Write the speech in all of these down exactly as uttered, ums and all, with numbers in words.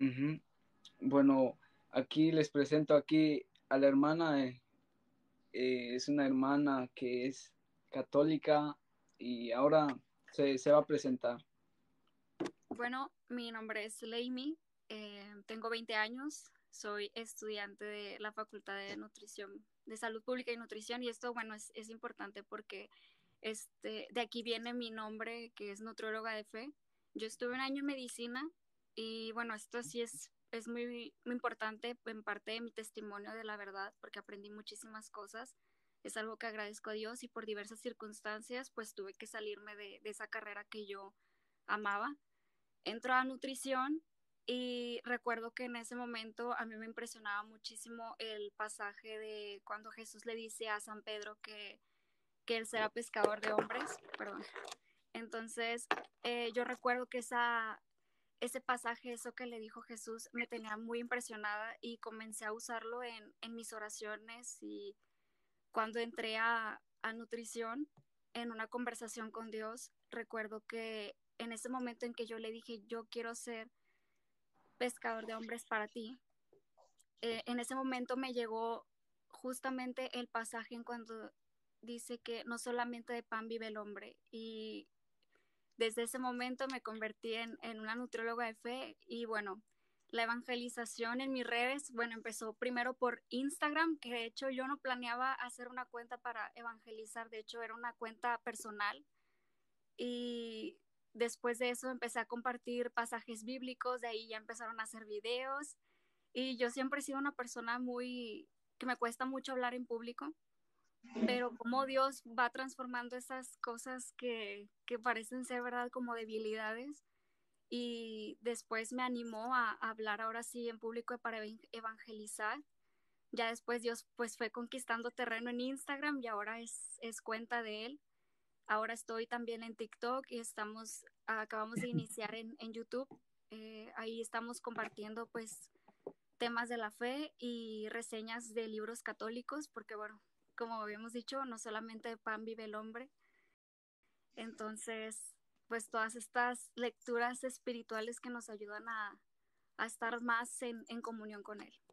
Ujú. Bueno, aquí les presento aquí a la hermana. eh, eh, es una hermana que es católica y ahora se, se va a presentar. Bueno, mi nombre es Leimi, eh, tengo veinte años, soy estudiante de la Facultad de Nutrición, de Salud Pública y Nutrición, y esto, bueno, es, es importante porque este, de aquí viene mi nombre, que es nutrióloga de fe. Yo estuve un año en medicina y, bueno, esto sí es, es muy, muy importante en parte de mi testimonio de la verdad, porque aprendí muchísimas cosas. Es algo que agradezco a Dios y por diversas circunstancias, pues tuve que salirme de, de esa carrera que yo amaba. Entró a nutrición y recuerdo que en ese momento a mí me impresionaba muchísimo el pasaje de cuando Jesús le dice a San Pedro que, que él será pescador de hombres, perdón. Entonces, eh, yo recuerdo que esa, ese pasaje, eso que le dijo Jesús, me tenía muy impresionada y comencé a usarlo en, en mis oraciones y cuando entré a, a nutrición, en una conversación con Dios, recuerdo que en ese momento en que yo le dije, yo quiero ser pescador de hombres para ti, eh, en ese momento me llegó justamente el pasaje en cuando dice que no solamente de pan vive el hombre. Y desde ese momento me convertí en, en una nutrióloga de fe y bueno, la evangelización en mis redes, bueno, empezó primero por Instagram, que de hecho yo no planeaba hacer una cuenta para evangelizar, de hecho era una cuenta personal y después de eso empecé a compartir pasajes bíblicos, de ahí ya empezaron a hacer videos y yo siempre he sido una persona muy, que me cuesta mucho hablar en público, pero como Dios va transformando esas cosas que, que parecen ser verdad como debilidades y después me animó a, a hablar ahora sí en público para evangelizar. Ya después Dios pues fue conquistando terreno en Instagram y ahora es, es cuenta de él. Ahora estoy también en TikTok y estamos, acabamos de iniciar en, en YouTube. Eh, ahí estamos compartiendo pues temas de la fe y reseñas de libros católicos, porque bueno, como habíamos dicho, no solamente de pan vive el hombre. Entonces, pues todas estas lecturas espirituales que nos ayudan a, a estar más en, en comunión con Él.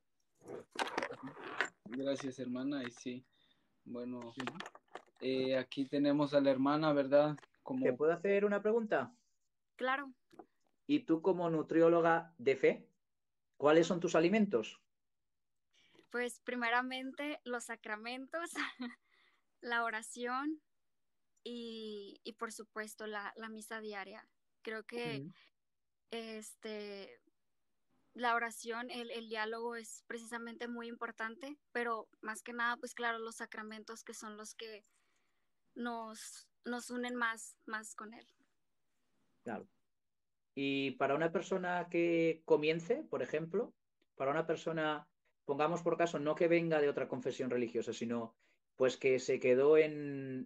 Gracias, hermana. Y sí, bueno, Sí. eh, aquí tenemos a la hermana, ¿verdad? ¿Te Como puedo hacer una pregunta? Claro, ¿Y tú como nutrióloga de fe, cuáles son tus alimentos? pues primeramente los sacramentos, la oración y, y por supuesto la, la misa diaria. Creo que Mm. este, la oración, el, el diálogo es precisamente muy importante, pero más que nada, pues claro, los sacramentos que son los que nos, nos unen más, más con Él. Claro. Y para una persona que comience, por ejemplo, para una persona, pongamos por caso, no que venga de otra confesión religiosa, sino pues que se quedó en,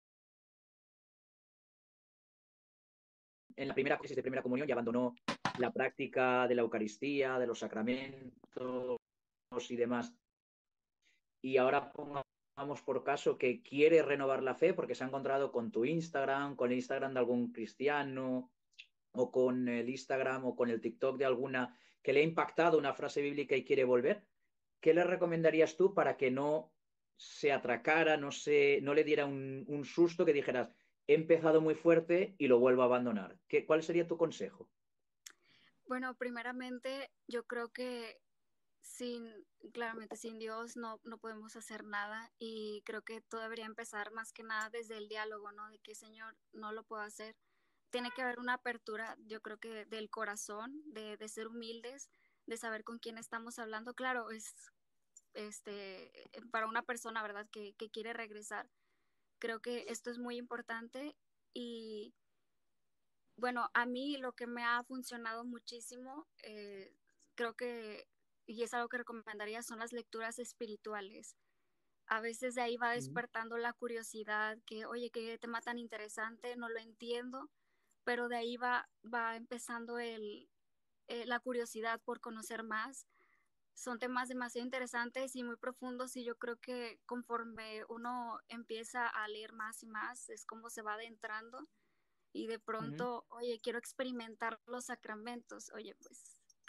en la primera crisis de primera comunión y abandonó la práctica de la Eucaristía, de los sacramentos y demás. Y ahora pongamos por caso que quiere renovar la fe porque se ha encontrado con tu Instagram, con el Instagram de algún cristiano o con el Instagram o con el TikTok de alguna que le ha impactado una frase bíblica y quiere volver. ¿Qué le recomendarías tú para que no se atracara, no, se, no le diera un, un susto que dijeras, he empezado muy fuerte y lo vuelvo a abandonar? ¿Qué, ¿Cuál sería tu consejo? Bueno, primeramente yo creo que sin, claramente sin Dios no, no podemos hacer nada y creo que todo debería empezar más que nada desde el diálogo, ¿no? De que Señor no lo puedo hacer. Tiene que haber una apertura, yo creo que del corazón, de, de ser humildes, de saber con quién estamos hablando. Claro, es este, para una persona, ¿verdad?, que, que quiere regresar. Creo que esto es muy importante y bueno, a mí lo que me ha funcionado muchísimo, eh, creo que, y es algo que recomendaría, son las lecturas espirituales. A veces de ahí va Mm. despertando la curiosidad, que, oye, qué tema tan interesante, no lo entiendo, pero de ahí va, va empezando el, eh, la curiosidad por conocer más. Son temas demasiado interesantes y muy profundos y yo creo que conforme uno empieza a leer más y más, es como se va adentrando y de Ujú. pronto, oye, quiero experimentar los sacramentos, oye, pues,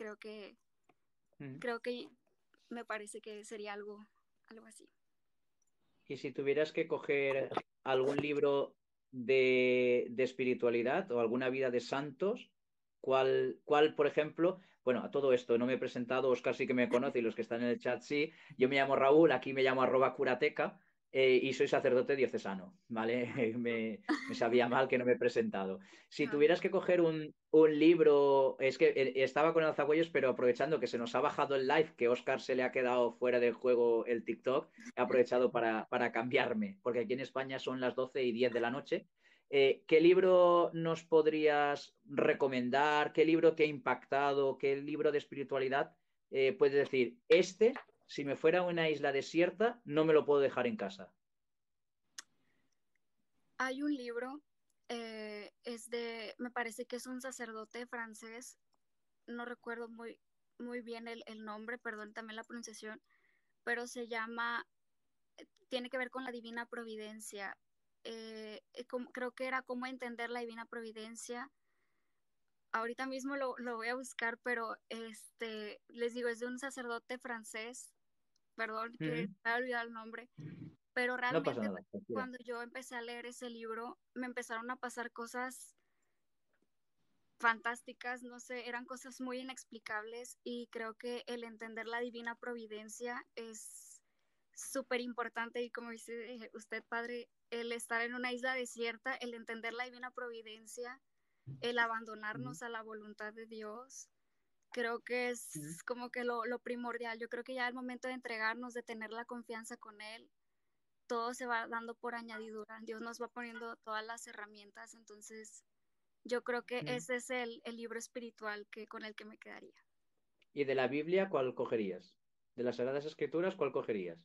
creo que, Mm. creo que me parece que sería algo, algo así. Y si tuvieras que coger algún libro de, de espiritualidad o alguna vida de santos, ¿cuál, cuál, por ejemplo? Bueno, a todo esto no me he presentado, Oscar sí que me conoce y los que están en el chat sí. Yo me llamo Raúl, aquí me llamo arroba curateca eh, y soy sacerdote diocesano, ¿vale? Me, me sabía mal que no me he presentado. Si No, tuvieras que coger un, un libro, es que eh, estaba con el alzacuellos, pero aprovechando que se nos ha bajado el live, que Oscar se le ha quedado fuera del juego el TikTok, he aprovechado para, para cambiarme, porque aquí en España son las doce y diez de la noche. Eh, ¿qué libro nos podrías recomendar? ¿Qué libro te ha impactado? ¿Qué libro de espiritualidad eh, puedes decir? Este, si me fuera a una isla desierta, no me lo puedo dejar en casa. hay un libro, eh, es de, me parece que es un sacerdote francés, no recuerdo muy, muy bien el, el nombre, perdón también la pronunciación, pero se llama, tiene que ver con la divina providencia. Eh, eh, como, creo que era cómo entender la divina providencia. Ahorita mismo lo, lo voy a buscar, pero este, les digo, es de un sacerdote francés, perdón que Mm, me he olvidado el nombre, pero no pasa realmente nada, tranquila. cuando yo empecé a leer ese libro, me empezaron a pasar cosas fantásticas, no sé, eran cosas muy inexplicables y creo que el entender la divina providencia es súper importante y como dice usted, padre, el estar en una isla desierta, el entender la divina providencia, el Mm, abandonarnos a la voluntad de Dios, creo que mm. es como que lo, lo primordial. Yo creo que ya al momento de entregarnos, de tener la confianza con Él, todo se va dando por añadidura. Dios nos va poniendo todas las herramientas, entonces yo creo que Mm. ese es el, el libro espiritual que, con el que me quedaría. ¿Y de la Biblia cuál cogerías? ¿De las Sagradas Escrituras cuál cogerías?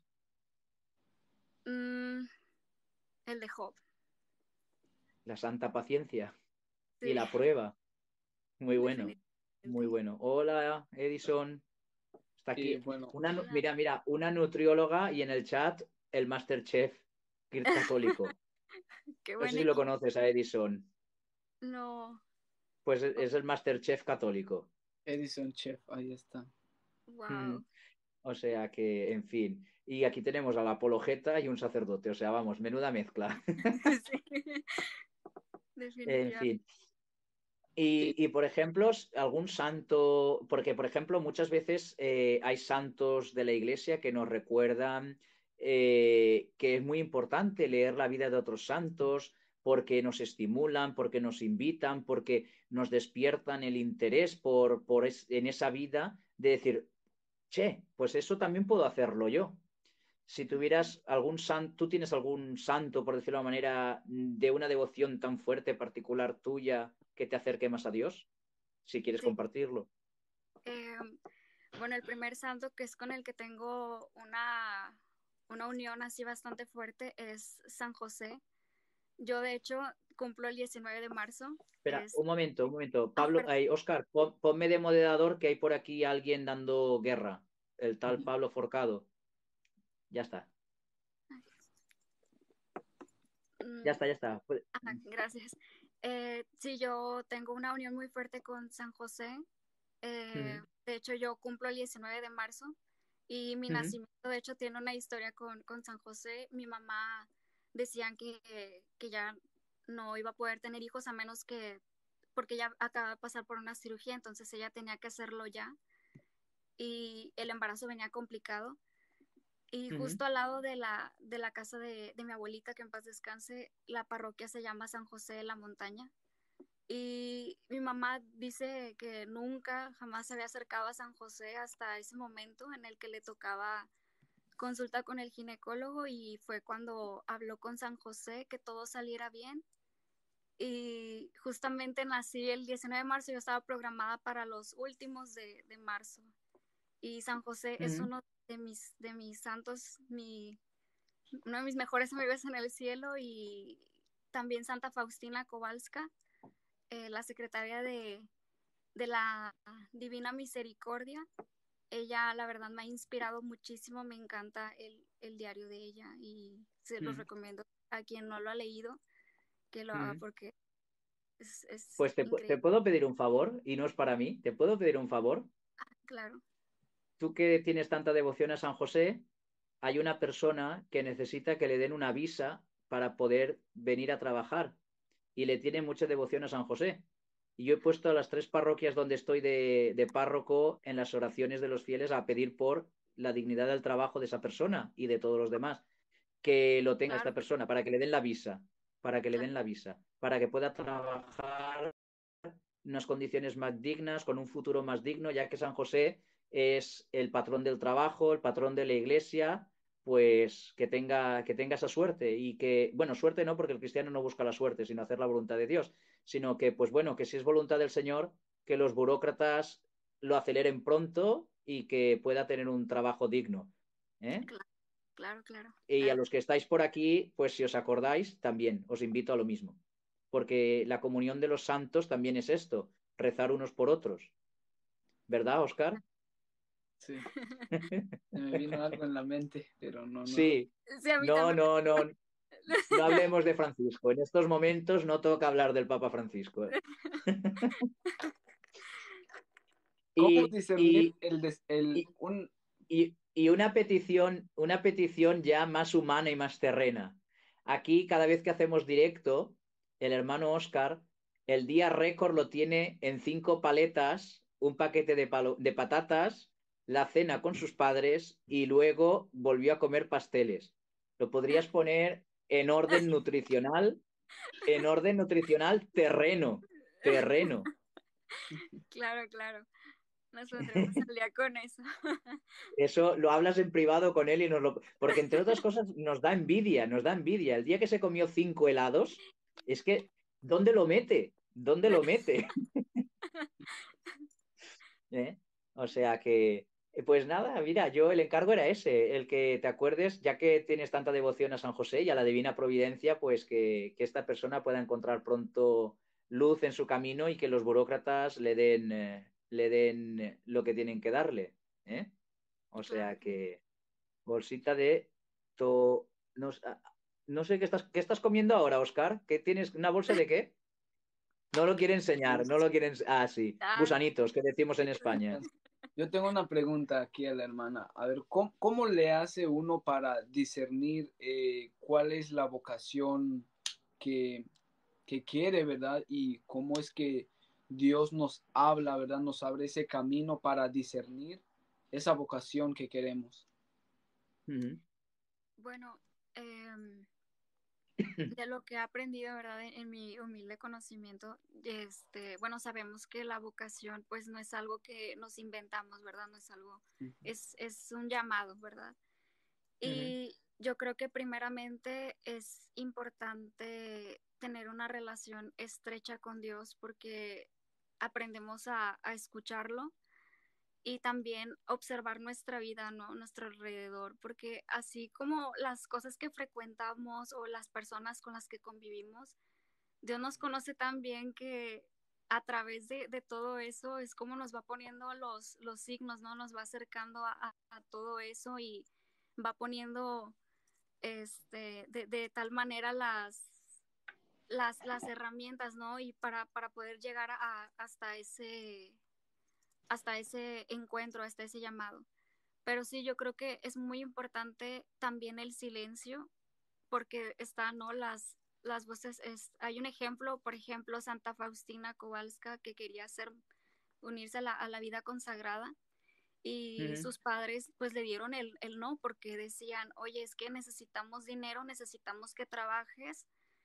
Mm, el de Job. La Santa Paciencia y Sí, la prueba. Muy bueno, muy definitivamente. bueno. Hola, Edison. Está Y aquí. bueno, Una, nu- Hola. mira, mira, una nutrióloga y en el chat el Masterchef católico. Qué No sé buen si lo equipo. conoces a Edison. No. Pues es es el Masterchef católico. Edison Chef, ahí está. Mm. Wow. O sea que, en fin. Y aquí tenemos a la apologeta y un sacerdote. O sea, vamos, menuda mezcla. Sí, En definitivamente. fin. Y, Y y, por ejemplo, algún santo, porque por ejemplo muchas veces eh, hay santos de la iglesia que nos recuerdan eh, que es muy importante leer la vida de otros santos porque nos estimulan, porque nos invitan, porque nos despiertan el interés por, por es, en esa vida de decir, che, pues eso también puedo hacerlo yo. Si tuvieras algún santo, tú tienes algún santo, por decirlo de una manera, de una devoción tan fuerte, particular tuya, que te acerque más a Dios, si quieres Sí. compartirlo. Eh, bueno, el primer santo que es con el que tengo una, una unión así bastante fuerte es San José. Yo de hecho cumplo el diecinueve de marzo. Espera, Es, un momento, un momento. ah, Pablo, perdón. ay, Oscar, pon- ponme de moderador que hay por aquí alguien dando guerra. El tal ujú. Pablo Forcado. Ya está. Ya Mm, está, ya está. Pues- ajá, gracias. Eh, sí, yo tengo una unión muy fuerte con San José. Eh, Ujú, de hecho, yo cumplo el diecinueve de marzo y mi ujú, nacimiento, de hecho, tiene una historia con, con San José. Mi mamá decían que, que ya no iba a poder tener hijos a menos que, porque ella acaba de pasar por una cirugía, entonces ella tenía que hacerlo ya y el embarazo venía complicado. Y ujú, justo al lado de la, de la casa de, de mi abuelita, que en paz descanse, la parroquia se llama San José de la Montaña. Y mi mamá dice que nunca, jamás se había acercado a San José hasta ese momento en el que le tocaba consulta con el ginecólogo y fue cuando habló con San José que todo saliera bien. Y justamente nací el diecinueve de marzo, yo estaba programada para los últimos de, de marzo. Y San José es ujú, uno de mis, de mis santos, mi, uno de mis mejores amigos en el cielo y también Santa Faustina Kowalska, eh, la secretaria de, de la Divina Misericordia. Ella, la verdad, me ha inspirado muchísimo, me encanta el, el diario de ella y se los ujú, recomiendo a quien no lo ha leído que lo haga ujú. porque es, es Pues te, pu- te increíble. puedo pedir un favor, y no es para mí, te puedo pedir un favor. Claro. Tú que tienes tanta devoción a San José, hay una persona que necesita que le den una visa para poder venir a trabajar y le tiene mucha devoción a San José. Y yo he puesto a las tres parroquias donde estoy de, de párroco en las oraciones de los fieles a pedir por la dignidad del trabajo de esa persona y de todos los demás, que lo tenga esta Claro, persona, para que le den la visa, para que le claro. den la visa, para que pueda trabajar en unas condiciones más dignas, con un futuro más digno, ya que San José es el patrón del trabajo, el patrón de la iglesia, pues que tenga, que tenga esa suerte y que, bueno, suerte no, porque el cristiano no busca la suerte, sino hacer la voluntad de Dios, sino que, pues bueno, que si es voluntad del Señor, que los burócratas lo aceleren pronto y que pueda tener un trabajo digno. ¿Eh? Claro, claro, claro. Y a Eh, los que estáis por aquí, pues si os acordáis, también os invito a lo mismo. Porque la comunión de los santos también es esto, rezar unos por otros. ¿Verdad, Oscar? Sí, se me vino algo en la mente, pero no, no. Sí. sí, a mí No, también. no, no. No hablemos de Francisco. En estos momentos no toca hablar del Papa Francisco. ¿Eh? ¿Cómo Y, discernir y, el, des- el y, un... y, y una petición, una petición ya más humana y más terrena. Aquí, cada vez que hacemos directo, el hermano Oscar, el día récord lo tiene en cinco paletas, un paquete de, palo- de patatas, la cena con sus padres y luego volvió a comer pasteles. Lo podrías poner en orden nutricional, en orden nutricional terreno, terreno. Claro, claro. Nos pondremos al día con eso. Eso lo hablas en privado con él y nos lo... Porque entre otras cosas nos da envidia, nos da envidia. El día que se comió cinco helados, es que, ¿dónde lo mete? ¿Dónde lo mete? ¿Eh? O sea que, eh, pues nada, mira, yo el encargo era ese, el que te acuerdes, ya que tienes tanta devoción a San José y a la Divina Providencia, pues que, que esta persona pueda encontrar pronto luz en su camino y que los burócratas le den, eh, le den eh, lo que tienen que darle. ¿Eh? O Claro. sea que... Bolsita de to... No, no sé qué estás, qué estás comiendo ahora, Oscar. ¿Qué tienes? ¿Una bolsa de qué? No lo quiere enseñar, no lo quieren. Ah, sí. Ah, Gusanitos, que decimos en España. Yo tengo una pregunta aquí a la hermana. A ver, ¿cómo, cómo le hace uno para discernir eh, cuál es la vocación que, que quiere, ¿verdad? Y cómo es que Dios nos habla, ¿verdad? Nos abre ese camino para discernir esa vocación que queremos. Ujú. bueno, em, de lo que he aprendido, ¿verdad? En, en mi humilde conocimiento, este, bueno, sabemos que la vocación, pues, no es algo que nos inventamos, ¿verdad? No es algo, Ujú, es, es un llamado, ¿verdad? Ujú. Y yo creo que primeramente es importante tener una relación estrecha con Dios porque aprendemos a, a escucharlo y también observar nuestra vida, ¿no? Nuestro alrededor, porque así como las cosas que frecuentamos o las personas con las que convivimos, Dios nos conoce tan bien que a través de, de todo eso es como nos va poniendo los, los signos, ¿no? Nos va acercando a, a, a todo eso y va poniendo este, de, de tal manera las, las, las herramientas, ¿no? Y para, para poder llegar a, hasta ese, hasta ese encuentro, hasta ese llamado. Pero sí, yo creo que es muy importante también el silencio, porque están, ¿no? Las, las voces, es, hay un ejemplo, por ejemplo, Santa Faustina Kowalska, que quería hacer, unirse a la, a la vida consagrada, y Ujú. sus padres pues le dieron el, el no, porque decían, oye, es que necesitamos dinero, necesitamos que trabajes,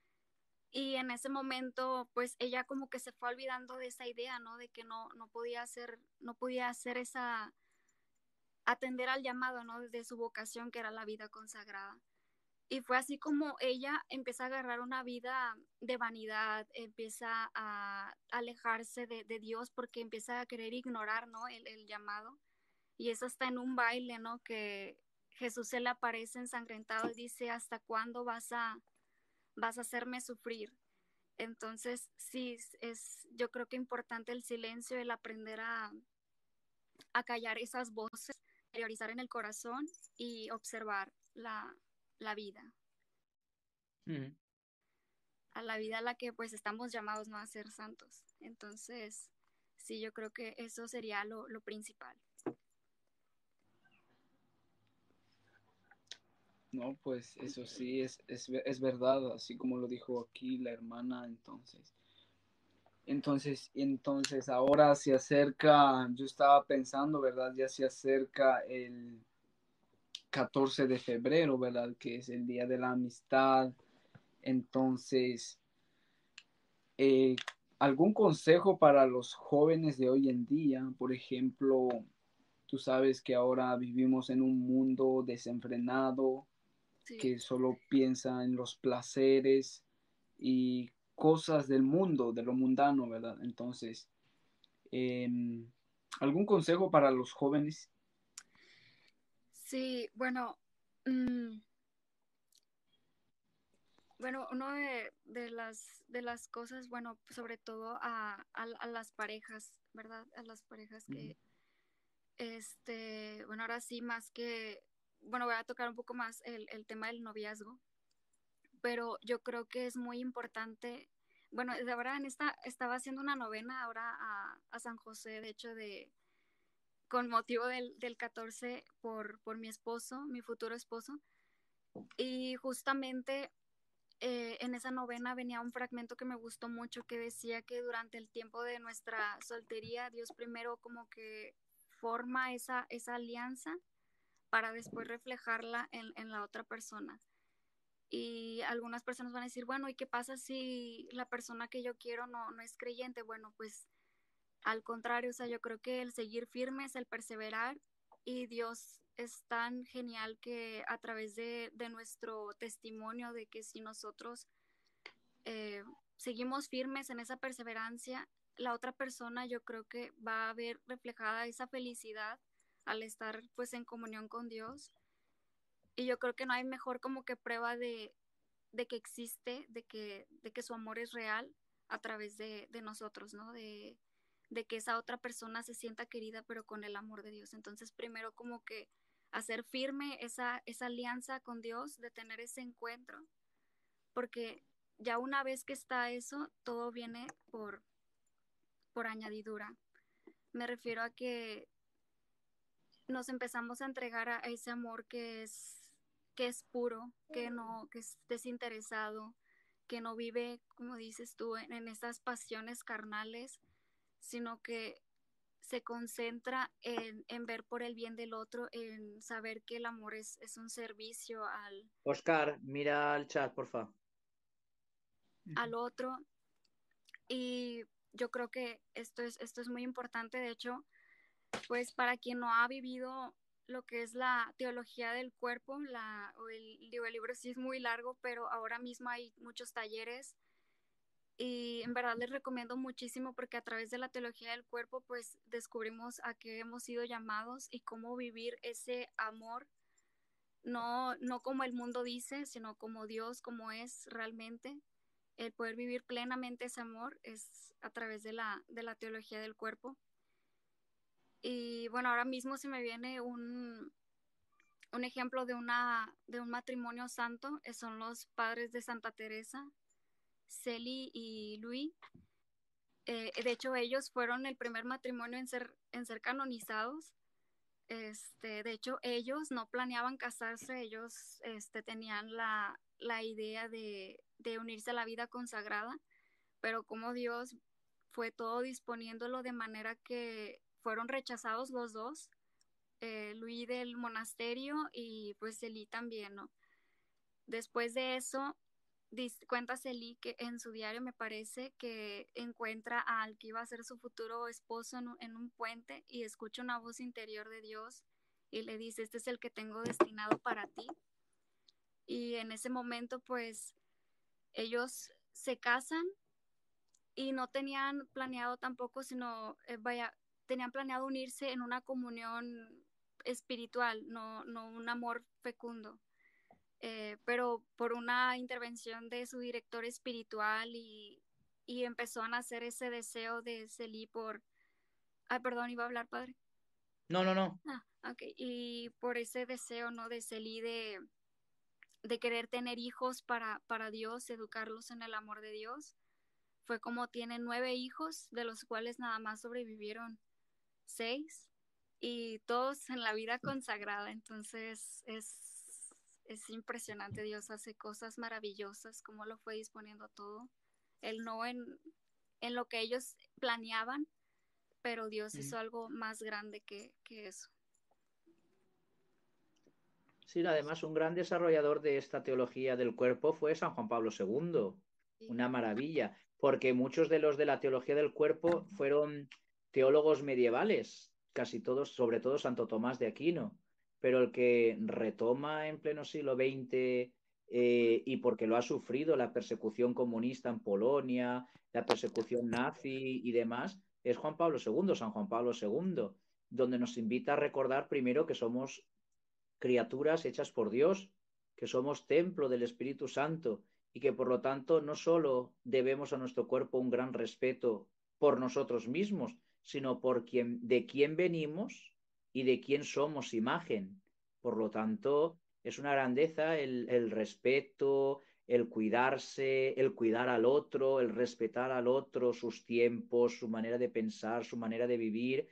y en ese momento pues ella como que se fue olvidando de esa idea, ¿no? De que no, no podía hacer, no podía hacer esa, atender al llamado, ¿no? De su vocación que era la vida consagrada. Y fue así como ella empieza a agarrar una vida de vanidad, empieza a alejarse de, de Dios porque empieza a querer ignorar, ¿no? El, el llamado. Y eso está en un baile, ¿no? Que Jesús se le aparece ensangrentado y dice, ¿hasta cuándo vas a, vas a hacerme sufrir? Entonces, sí, es yo creo que importante el silencio, el aprender a, a callar esas voces, priorizar en el corazón y observar la, la vida, Ujú. a la vida a la que pues estamos llamados, ¿no? A ser santos. Entonces, sí, yo creo que eso sería lo, lo principal. No, pues eso sí, es, es, es verdad, así como lo dijo aquí la hermana, entonces. Entonces, entonces ahora se acerca, yo estaba pensando, ¿verdad? Ya se acerca el catorce de febrero, ¿verdad? Que es el Día de la Amistad. Entonces, eh, ¿algún consejo para los jóvenes de hoy en día? Por ejemplo, tú sabes que ahora vivimos en un mundo desenfrenado, Sí. que solo piensa en los placeres y cosas del mundo, de lo mundano, ¿verdad? Entonces, eh, ¿algún consejo para los jóvenes? Sí, bueno, mmm, bueno, uno de, de las de las cosas, bueno, sobre todo a, a, a las parejas, ¿verdad? A las parejas que, este, bueno, ahora sí más que, bueno, voy a tocar un poco más el, el tema del noviazgo, pero yo creo que es muy importante, bueno, de verdad en esta, estaba haciendo una novena ahora a, a San José, de hecho, de, con motivo del, del catorce por, por mi esposo, mi futuro esposo, y justamente eh, en esa novena venía un fragmento que me gustó mucho que decía que durante el tiempo de nuestra soltería, Dios primero como que forma esa, esa alianza para después reflejarla en, en la otra persona. Y algunas personas van a decir, bueno, ¿y qué pasa si la persona que yo quiero no, no es creyente? Bueno, pues al contrario, o sea, yo creo que el seguir firmes, el perseverar, y Dios es tan genial que a través de, de nuestro testimonio, de que si nosotros eh, seguimos firmes en esa perseverancia, la otra persona yo creo que va a ver reflejada esa felicidad al estar pues en comunión con Dios. Y yo creo que no hay mejor como que prueba de, de que existe, de que, de que su amor es real a través de, de nosotros, ¿no? De, de que esa otra persona se sienta querida, pero con el amor de Dios. Entonces, primero como que hacer firme esa, esa alianza con Dios, de tener ese encuentro, porque ya una vez que está eso, todo viene por, por añadidura. Me refiero a que nos empezamos a entregar a ese amor que es, que es puro, que no, que es desinteresado, que no vive, como dices tú, en, en esas pasiones carnales, sino que se concentra en, en ver por el bien del otro, en saber que el amor es, es un servicio al, Oscar, mira el chat, porfa. al otro. Y yo creo que esto es, esto es muy importante. De hecho, pues para quien no ha vivido lo que es la teología del cuerpo, la, o el, digo, el libro sí es muy largo, pero ahora mismo hay muchos talleres y en verdad les recomiendo muchísimo porque a través de la teología del cuerpo pues descubrimos a qué hemos sido llamados y cómo vivir ese amor, no, no como el mundo dice, sino como Dios, como es realmente. El poder vivir plenamente ese amor es a través de la, de la teología del cuerpo. Y bueno, ahora mismo se me viene un, un ejemplo de, una, de un matrimonio santo, eh, son los padres de Santa Teresa, Celi y Luis. Eh, de hecho, ellos fueron el primer matrimonio en ser, en ser canonizados. Este, de hecho, ellos no planeaban casarse, ellos este, tenían la, la idea de, de unirse a la vida consagrada, pero como Dios fue todo disponiéndolo de manera que fueron rechazados los dos, eh, Luis del monasterio y pues Celi también, ¿no? Después de eso, cuenta Celi que en su diario me parece que encuentra al que iba a ser su futuro esposo en un, en un puente y escucha una voz interior de Dios y le dice, este es el que tengo destinado para ti. Y en ese momento pues ellos se casan y no tenían planeado tampoco, sino, eh, vaya, tenían planeado unirse en una comunión espiritual, no, no un amor fecundo. Eh, pero por una intervención de su director espiritual y, y empezó a nacer ese deseo de Celi por... Ah, perdón, iba a hablar, padre. No, no, no. Ah, ok. Y por ese deseo, ¿no? De Celi de, de querer tener hijos para, para Dios, educarlos en el amor de Dios, fue como tiene nueve hijos, de los cuales nada más sobrevivieron seis, y todos en la vida consagrada. Entonces es, es impresionante. Dios hace cosas maravillosas, como lo fue disponiendo todo. Él no en, en lo que ellos planeaban, pero Dios hizo algo más grande que, que eso. Sí, además un gran desarrollador de esta teología del cuerpo fue San Juan Pablo segundo. Sí. Una maravilla, porque muchos de los de la teología del cuerpo fueron teólogos medievales, casi todos, sobre todo Santo Tomás de Aquino, pero el que retoma en pleno siglo veinte, eh, y porque lo ha sufrido la persecución comunista en Polonia, la persecución nazi y demás, es Juan Pablo segundo, San Juan Pablo segundo, donde nos invita a recordar primero que somos criaturas hechas por Dios, que somos templo del Espíritu Santo y que por lo tanto no solo debemos a nuestro cuerpo un gran respeto por nosotros mismos, sino por quien, de quién venimos y de quién somos imagen. Por lo tanto, es una grandeza el, el respeto, el cuidarse, el cuidar al otro, el respetar al otro, sus tiempos, su manera de pensar, su manera de vivir,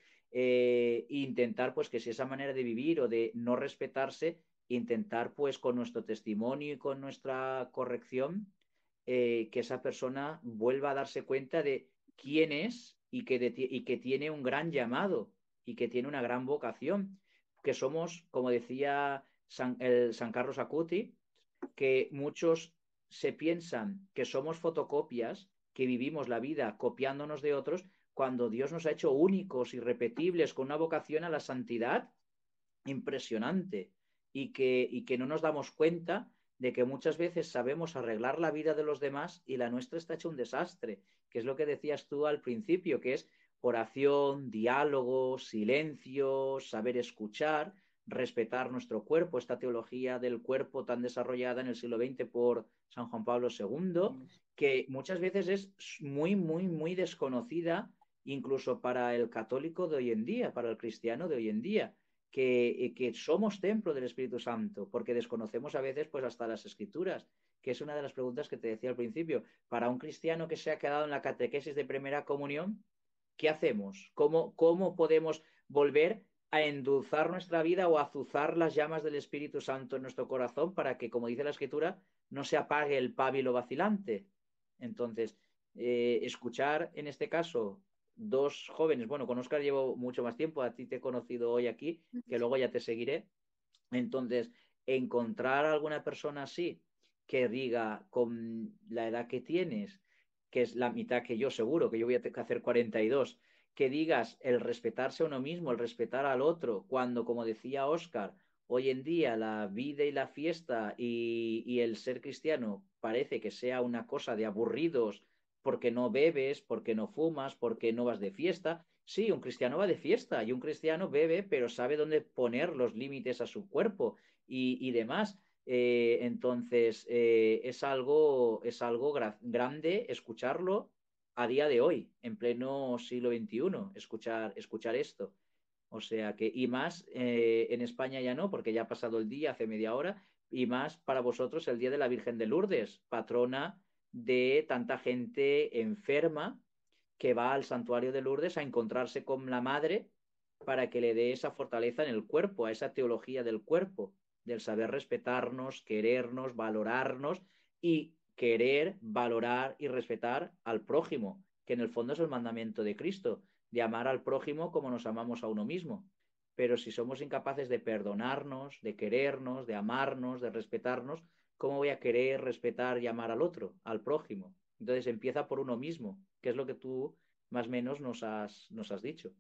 eh, intentar pues que si esa manera de vivir o de no respetarse, intentar pues con nuestro testimonio y con nuestra corrección, eh, que esa persona vuelva a darse cuenta de quién es y que, de, y que tiene un gran llamado y que tiene una gran vocación, que somos, como decía San, el, San Carlos Acuti, que muchos se piensan que somos fotocopias, que vivimos la vida copiándonos de otros, cuando Dios nos ha hecho únicos, irrepetibles, con una vocación a la santidad impresionante, y que, y que no nos damos cuenta de que muchas veces sabemos arreglar la vida de los demás y la nuestra está hecha un desastre, que es lo que decías tú al principio, que es oración, diálogo, silencio, saber escuchar, respetar nuestro cuerpo, esta teología del cuerpo tan desarrollada en el siglo veinte por San Juan Pablo segundo, que muchas veces es muy, muy, muy desconocida incluso para el católico de hoy en día, para el cristiano de hoy en día, que, que somos templo del Espíritu Santo, porque desconocemos a veces pues hasta las Escrituras, que es una de las preguntas que te decía al principio. Para un cristiano que se ha quedado en la catequesis de primera comunión, ¿qué hacemos? ¿Cómo, cómo podemos volver a endulzar nuestra vida o azuzar las llamas del Espíritu Santo en nuestro corazón para que, como dice la Escritura, no se apague el pábilo vacilante? Entonces, eh, escuchar en este caso dos jóvenes, bueno, con Óscar llevo mucho más tiempo, a ti te he conocido hoy aquí, que luego ya te seguiré. Entonces, encontrar a alguna persona así que diga con la edad que tienes, que es la mitad que yo seguro, que yo voy a tener que hacer cuarenta y dos, que digas el respetarse a uno mismo, el respetar al otro, cuando, como decía Óscar, hoy en día la vida y la fiesta y, y el ser cristiano parece que sea una cosa de aburridos, porque no bebes, porque no fumas, porque no vas de fiesta. Sí, un cristiano va de fiesta y un cristiano bebe, pero sabe dónde poner los límites a su cuerpo y, y demás. Eh, entonces, eh, es algo, es algo gra grande escucharlo a día de hoy, en pleno siglo veintiuno, escuchar, escuchar esto. O sea que, y más eh, en España ya no, porque ya ha pasado el día, hace media hora, y más para vosotros el Día de la Virgen de Lourdes, patrona de tanta gente enferma que va al santuario de Lourdes a encontrarse con la madre para que le dé esa fortaleza en el cuerpo, a esa teología del cuerpo, del saber respetarnos, querernos, valorarnos y querer, valorar y respetar al prójimo, que en el fondo es el mandamiento de Cristo, de amar al prójimo como nos amamos a uno mismo. Pero si somos incapaces de perdonarnos, de querernos, de amarnos, de respetarnos, ¿cómo voy a querer, respetar y amar al otro, al prójimo? Entonces empieza por uno mismo, que es lo que tú más o menos nos has, nos has dicho.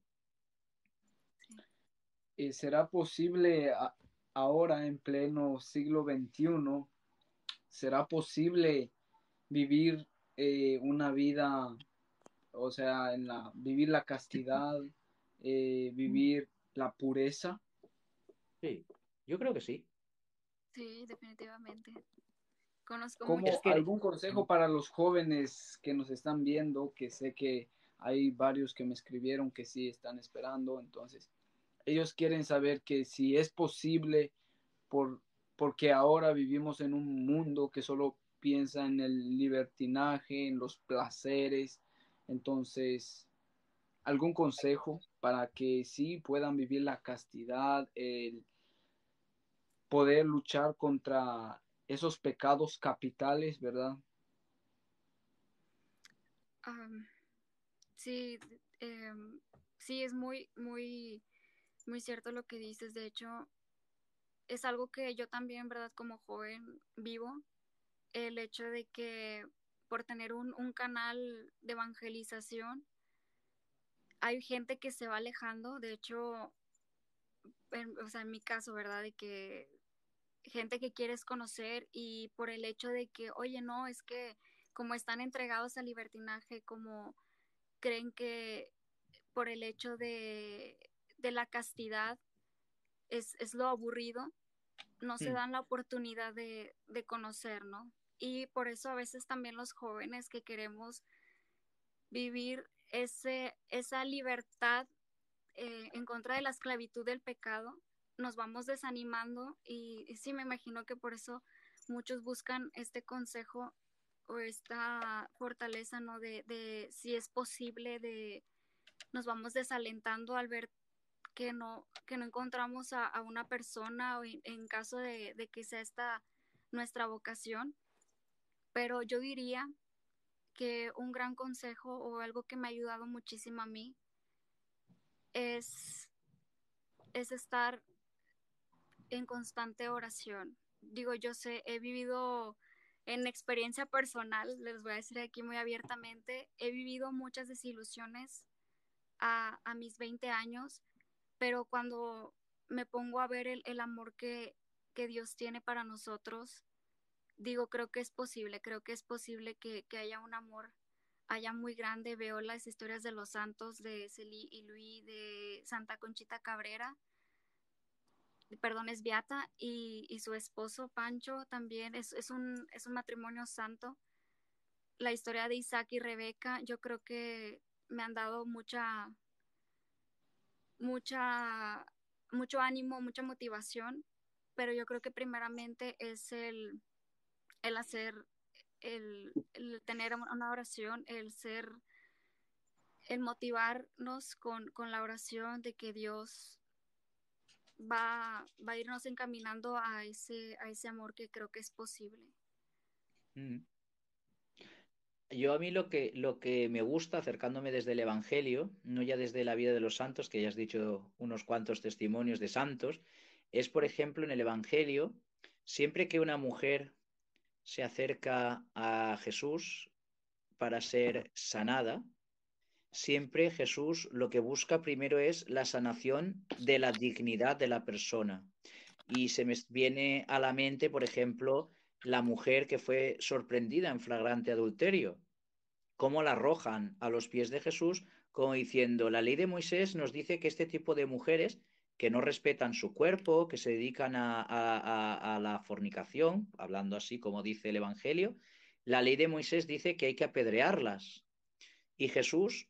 Eh, ¿Será posible a, ahora en pleno siglo veintiuno, será posible vivir eh, una vida, o sea, en la, vivir la castidad, eh, vivir la pureza? Sí, yo creo que sí. Sí, definitivamente. Conozco ¿Cómo Es muchos. que algún consejo para los jóvenes que nos están viendo? Que sé que hay varios que me escribieron que sí están esperando, entonces ellos quieren saber que si es posible, por, porque ahora vivimos en un mundo que solo piensa en el libertinaje, en los placeres. Entonces, ¿algún consejo para que sí puedan vivir la castidad, el poder luchar contra esos pecados capitales, ¿verdad? Um, sí, em, sí, es muy, muy, muy cierto lo que dices. De hecho, es algo que yo también, ¿verdad? Como joven vivo, el hecho de que por tener un, un canal de evangelización, hay gente que se va alejando. De hecho, en, o sea, en mi caso, ¿verdad? De que gente que quieres conocer y por el hecho de que, oye, no, es que como están entregados al libertinaje, como creen que por el hecho de, de la castidad es, es lo aburrido, no se Mm. dan la oportunidad de, de conocer, ¿no? Y por eso a veces también los jóvenes que queremos vivir ese, esa libertad eh, en contra de la esclavitud del pecado, nos vamos desanimando y, y sí me imagino que por eso muchos buscan este consejo o esta fortaleza, ¿no? De, de si es posible, de nos vamos desalentando al ver que no, que no encontramos a, a una persona o en, en caso de, de que sea esta nuestra vocación. Pero yo diría que un gran consejo o algo que me ha ayudado muchísimo a mí es, es estar en constante oración. Digo, yo sé, he vivido en experiencia personal, les voy a decir aquí muy abiertamente, he vivido muchas desilusiones a, a mis veinte años, pero cuando me pongo a ver el, el amor que, que Dios tiene para nosotros, digo, creo que es posible, creo que es posible que, que haya un amor allá muy grande. Veo las historias de los santos, de Celí y Luis, de Santa Conchita Cabrera, perdón, es Beata, y, y su esposo Pancho también, es, es, un, es un matrimonio santo. La historia de Isaac y Rebeca, yo creo que me han dado mucha, mucha, mucho ánimo, mucha motivación, pero yo creo que primeramente es el, el hacer, el, el tener una oración, el ser, el motivarnos con, con la oración de que Dios va, va a irnos encaminando a ese, a ese amor que creo que es posible. Mm. Yo a mí lo que, lo que me gusta acercándome desde el Evangelio, no ya desde la vida de los santos, que ya has dicho unos cuantos testimonios de santos, es, por ejemplo, en el Evangelio, siempre que una mujer se acerca a Jesús para ser sanada, siempre Jesús lo que busca primero es la sanación de la dignidad de la persona. Y se me viene a la mente, por ejemplo, la mujer que fue sorprendida en flagrante adulterio, cómo la arrojan a los pies de Jesús, como diciendo, la ley de Moisés nos dice que este tipo de mujeres que no respetan su cuerpo, que se dedican a, a, a, a la fornicación, hablando así como dice el Evangelio, la ley de Moisés dice que hay que apedrearlas. Y Jesús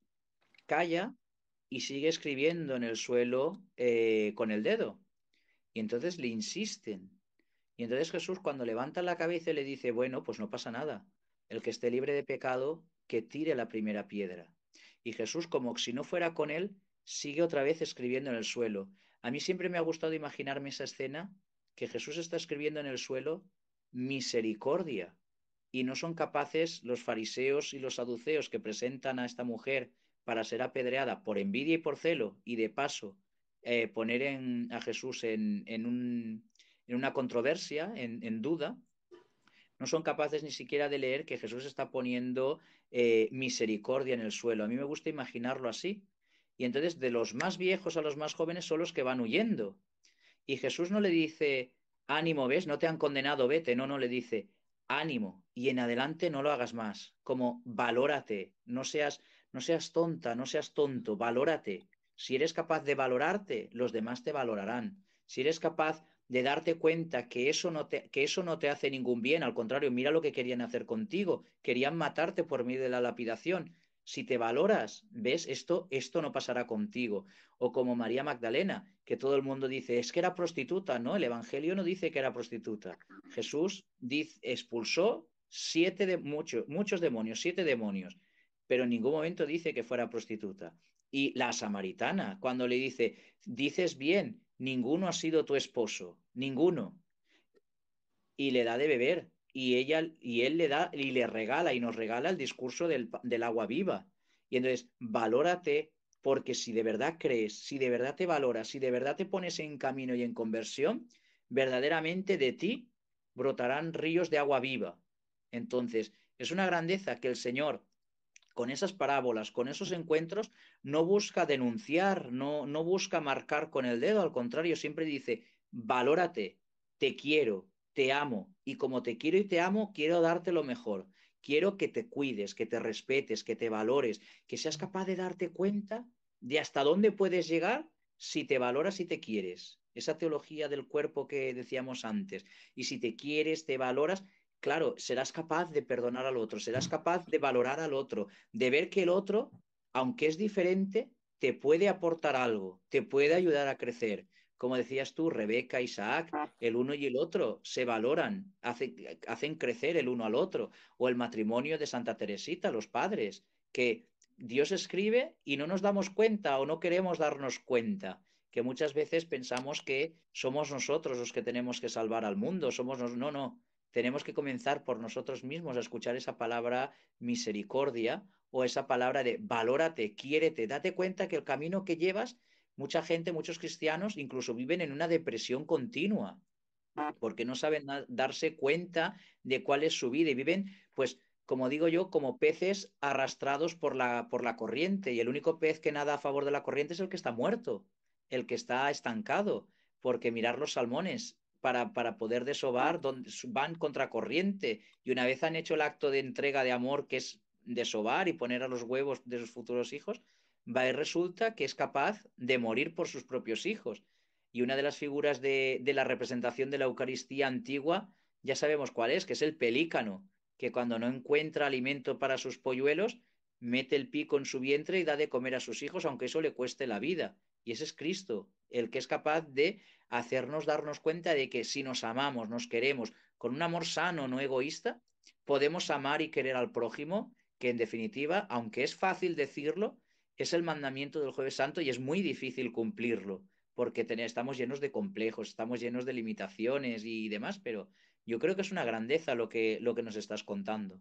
calla y sigue escribiendo en el suelo eh, con el dedo. Y entonces le insisten. Y entonces Jesús, cuando levanta la cabeza, le dice, bueno, pues no pasa nada. El que esté libre de pecado, que tire la primera piedra. Y Jesús, como si no fuera con él, sigue otra vez escribiendo en el suelo. A mí siempre me ha gustado imaginarme esa escena, que Jesús está escribiendo en el suelo misericordia. Y no son capaces los fariseos y los saduceos que presentan a esta mujer para ser apedreada por envidia y por celo, y de paso eh, poner en, a Jesús en, en un en una controversia, en, en, duda, no son capaces ni siquiera de leer que Jesús está poniendo eh, misericordia en el suelo. A mí me gusta imaginarlo así. Y entonces de los más viejos a los más jóvenes son los que van huyendo. Y Jesús no le dice, ánimo, ves, no te han condenado, vete. No, no, le dice, ánimo, y en adelante no lo hagas más. Como, valórate, no seas, no seas tonta, no seas tonto, valórate. Si eres capaz de valorarte, los demás te valorarán. Si eres capaz de darte cuenta que eso no te, que eso no te hace ningún bien, al contrario, mira lo que querían hacer contigo, querían matarte por medio de la lapidación. Si te valoras, ves, esto, esto no pasará contigo. O como María Magdalena, que todo el mundo dice, es que era prostituta, ¿no? El Evangelio no dice que era prostituta. Jesús dice, expulsó siete de muchos, muchos demonios, siete demonios, pero en ningún momento dice que fuera prostituta. Y la samaritana, cuando le dice, dices bien, ninguno ha sido tu esposo, ninguno, y le da de beber, y ella y él le da y le regala y nos regala el discurso del, del agua viva. Y entonces, valórate, porque si de verdad crees, si de verdad te valoras, si de verdad te pones en camino y en conversión, verdaderamente de ti brotarán ríos de agua viva. Entonces, es una grandeza que el Señor con esas parábolas, con esos encuentros, no busca denunciar, no, no busca marcar con el dedo, al contrario, siempre dice, valórate, te quiero, te amo, y como te quiero y te amo, quiero darte lo mejor. Quiero que te cuides, que te respetes, que te valores, que seas capaz de darte cuenta de hasta dónde puedes llegar si te valoras y te quieres. Esa teología del cuerpo que decíamos antes. Y si te quieres, te valoras, claro, serás capaz de perdonar al otro, serás capaz de valorar al otro, de ver que el otro, aunque es diferente, te puede aportar algo, te puede ayudar a crecer. Como decías tú, Rebeca, Isaac, el uno y el otro se valoran, hace, hacen crecer el uno al otro. O el matrimonio de Santa Teresita, los padres, que Dios escribe y no nos damos cuenta o no queremos darnos cuenta, que muchas veces pensamos que somos nosotros los que tenemos que salvar al mundo, somos nos... no, no, tenemos que comenzar por nosotros mismos a escuchar esa palabra misericordia o esa palabra de valórate, quiérete, date cuenta que el camino que llevas, mucha gente, muchos cristianos incluso viven en una depresión continua porque no saben darse cuenta de cuál es su vida y viven, pues, como digo yo, como peces arrastrados por la, por la corriente y el único pez que nada a favor de la corriente es el que está muerto, el que está estancado, porque mirar los salmones para, para poder desovar donde, van contra corriente y una vez han hecho el acto de entrega de amor que es desovar y poner a los huevos de sus futuros hijos, va y resulta que es capaz de morir por sus propios hijos. Y una de las figuras de, de la representación de la Eucaristía antigua, ya sabemos cuál es, que es el pelícano, que cuando no encuentra alimento para sus polluelos, mete el pico en su vientre y da de comer a sus hijos, aunque eso le cueste la vida. Y ese es Cristo, el que es capaz de hacernos darnos cuenta de que si nos amamos, nos queremos, con un amor sano, no egoísta, podemos amar y querer al prójimo, que en definitiva, aunque es fácil decirlo, es el mandamiento del Jueves Santo y es muy difícil cumplirlo porque ten, estamos llenos de complejos, estamos llenos de limitaciones y demás, pero yo creo que es una grandeza lo que, lo que nos estás contando.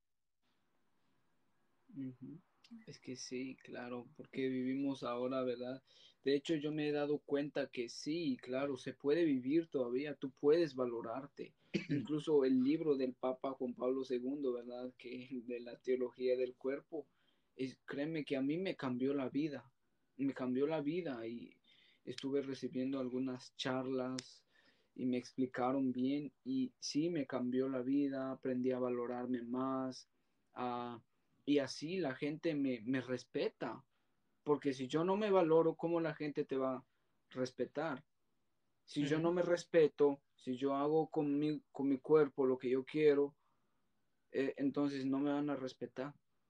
Uh-huh. Es que sí, claro, porque vivimos ahora, ¿verdad? De hecho, yo me he dado cuenta que sí, claro, se puede vivir todavía, tú puedes valorarte. Incluso el libro del Papa Juan Pablo segundo, ¿verdad? Que de la teología del cuerpo, es, créeme que a mí me cambió la vida, me cambió la vida y estuve recibiendo algunas charlas y me explicaron bien y sí, me cambió la vida, aprendí a valorarme más, a y así la gente me, me respeta, porque si yo no me valoro, ¿cómo la gente te va a respetar? Si yo no me respeto, si yo hago con mi, con mi cuerpo lo que yo quiero, eh, entonces no me van a respetar.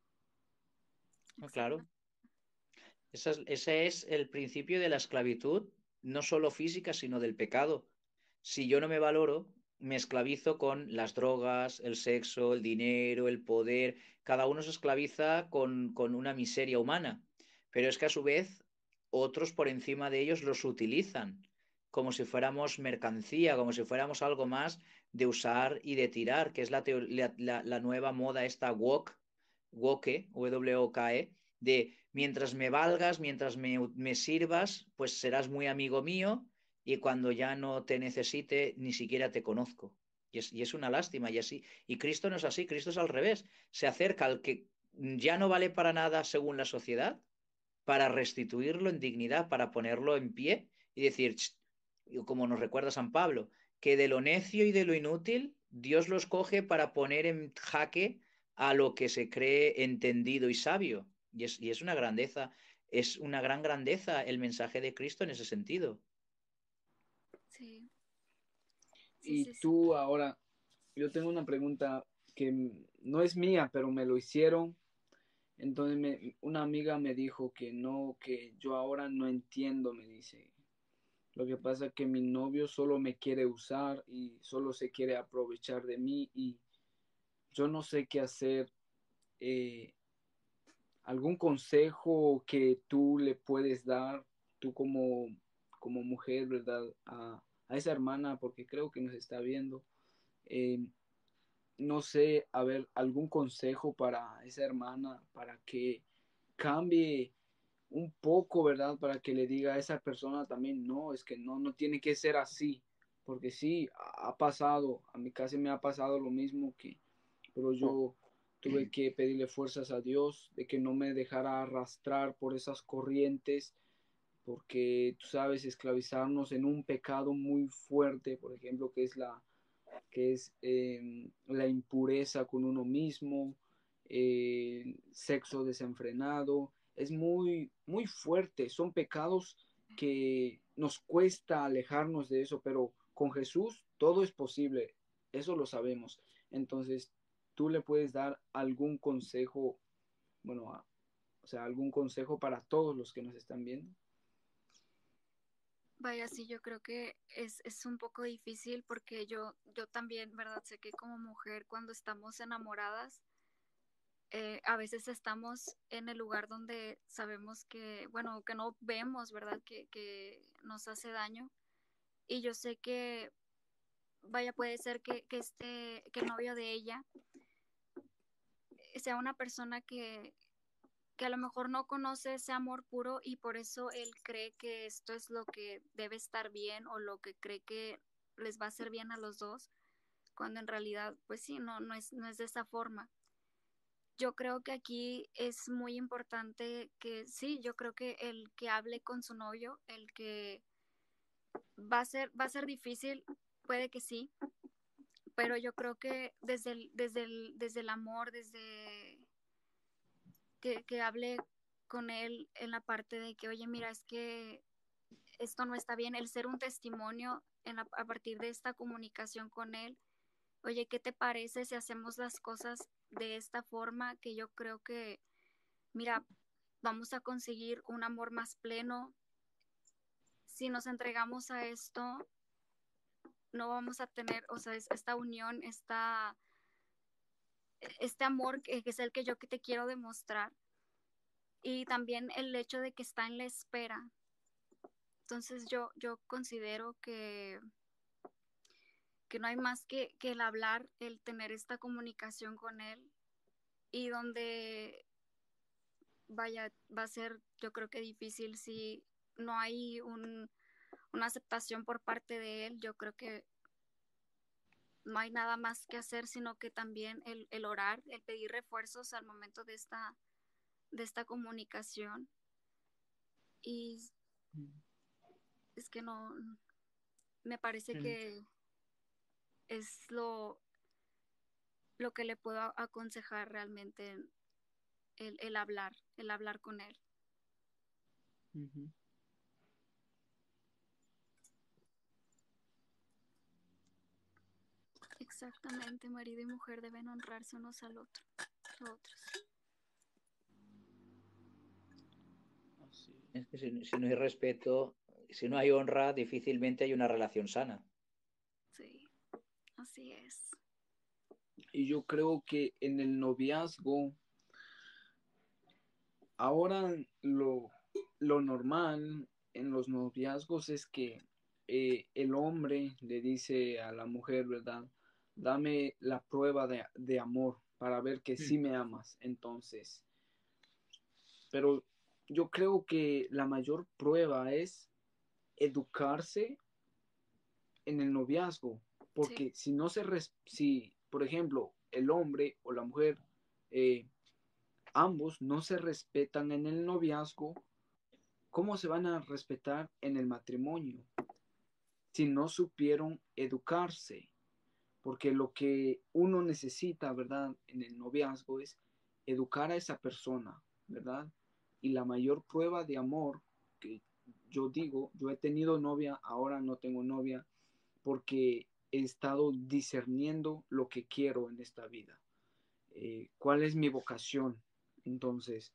Ah, claro. Esa es, ese es el principio de la esclavitud, no solo física, sino del pecado. Si yo no me valoro, me esclavizo con las drogas, el sexo, el dinero, el poder. Cada uno se esclaviza con, con una miseria humana. Pero es que a su vez otros por encima de ellos los utilizan como si fuéramos mercancía, como si fuéramos algo más de usar y de tirar, que es la, la, la, la nueva moda esta woke, woke, W O K E, de mientras me valgas, mientras me, me sirvas, pues serás muy amigo mío y cuando ya no te necesite, ni siquiera te conozco. Y es, y es una lástima, y así. Y Cristo no es así, Cristo es al revés. Se acerca al que ya no vale para nada según la sociedad, para restituirlo en dignidad, para ponerlo en pie y decir, como nos recuerda San Pablo, que de lo necio y de lo inútil Dios los coge para poner en jaque a lo que se cree entendido y sabio. Y es, y es una grandeza, es una gran grandeza el mensaje de Cristo en ese sentido. Sí, sí, Y sí, sí. tú ahora, yo tengo una pregunta que no es mía, pero me lo hicieron Entonces me, una amiga me dijo que no, que yo ahora no entiendo, me dice. Lo que pasa es que mi novio solo me quiere usar y solo se quiere aprovechar de mí y yo no sé qué hacer. Eh, ¿Algún consejo que tú le puedes dar, tú como, como mujer, ¿verdad? A, a esa hermana, porque creo que nos está viendo. Eh, no sé, a ver, algún consejo para esa hermana, para que cambie un poco, ¿verdad? Para que le diga a esa persona también, no, es que no, no tiene que ser así, porque sí, ha ha pasado, a mí casi me ha pasado lo mismo que, pero yo tuve que pedirle fuerzas a Dios de que no me dejara arrastrar por esas corrientes, porque tú sabes, esclavizarnos en un pecado muy fuerte, por ejemplo, que es la, que es eh, la impureza con uno mismo, eh, sexo desenfrenado, es muy, muy fuerte, son pecados que nos cuesta alejarnos de eso, pero con Jesús todo es posible, eso lo sabemos. Entonces, tú le puedes dar algún consejo, bueno, a, o sea, algún consejo para todos los que nos están viendo. Vaya, sí, yo creo que es, es un poco difícil porque yo, yo también, ¿verdad? Sé que como mujer cuando estamos enamoradas, eh, a veces estamos en el lugar donde sabemos que, bueno, que no vemos, ¿verdad? Que, que nos hace daño. Y yo sé que, vaya, puede ser que, que este, que el novio de ella sea una persona que, que a lo mejor no conoce ese amor puro y por eso él cree que esto es lo que debe estar bien o lo que cree que les va a hacer bien a los dos, cuando en realidad, pues sí, no, no es, no es de esa forma. Yo creo que aquí es muy importante que sí, yo creo que el que hable con su novio, el que va a ser, va a ser difícil, puede que sí, pero yo creo que desde el, desde el, desde el amor, desde que, que hable con él en la parte de que, oye, mira, es que esto no está bien, el ser un testimonio en la, a partir de esta comunicación con él, oye, ¿qué te parece si hacemos las cosas de esta forma? Que yo creo que, mira, vamos a conseguir un amor más pleno. Si nos entregamos a esto, no vamos a tener, o sea, esta unión, esta, este amor que, que es el que yo que te quiero demostrar. Y también el hecho de que está en la espera. Entonces yo, yo considero que, que no hay más que, que el hablar, el tener esta comunicación con él y donde vaya, va a ser yo creo que difícil si no hay un, una aceptación por parte de él. Yo creo que no hay nada más que hacer, sino que también el, el orar, el pedir refuerzos al momento de esta, de esta comunicación. Y es que no, me parece Mm. que es lo, lo que le puedo aconsejar realmente el, el hablar, el hablar con él. Uh-huh. Exactamente, marido y mujer deben honrarse unos al otro, a otros. Así es. Es que si, si no hay respeto, si no hay honra, difícilmente hay una relación sana. Sí, así es. Y yo creo que en el noviazgo, ahora lo, lo normal en los noviazgos es que eh, el hombre le dice a la mujer, ¿verdad? Dame la prueba de, de amor para ver que sí me amas. Entonces, pero yo creo que la mayor prueba es educarse en el noviazgo, Sí, porque si no se, res- si, por ejemplo, el hombre o la mujer, eh, ambos no se respetan en el noviazgo, ¿cómo se van a respetar en el matrimonio si no supieron educarse? Porque lo que uno necesita, ¿verdad? En el noviazgo es educar a esa persona, ¿verdad? Y la mayor prueba de amor que yo digo, yo he tenido novia, ahora no tengo novia, porque he estado discerniendo lo que quiero en esta vida. Eh, ¿Cuál es mi vocación? Entonces,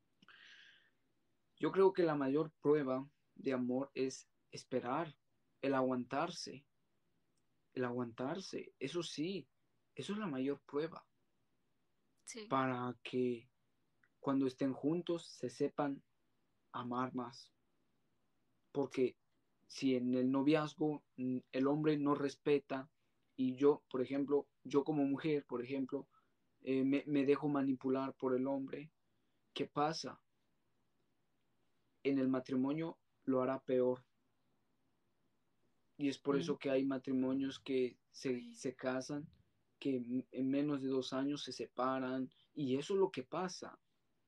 yo creo que la mayor prueba de amor es esperar, el aguantarse, el aguantarse, eso sí, eso es la mayor prueba Sí, para que cuando estén juntos se sepan amar más. Porque si en el noviazgo mm, el hombre no respeta y yo, por ejemplo, yo como mujer, por ejemplo, eh, me, me dejo manipular por el hombre, ¿qué pasa? En el matrimonio lo hará peor. Y es por Mm. eso que hay matrimonios que se, sí, se casan, que en menos de dos años se separan, y eso es lo que pasa.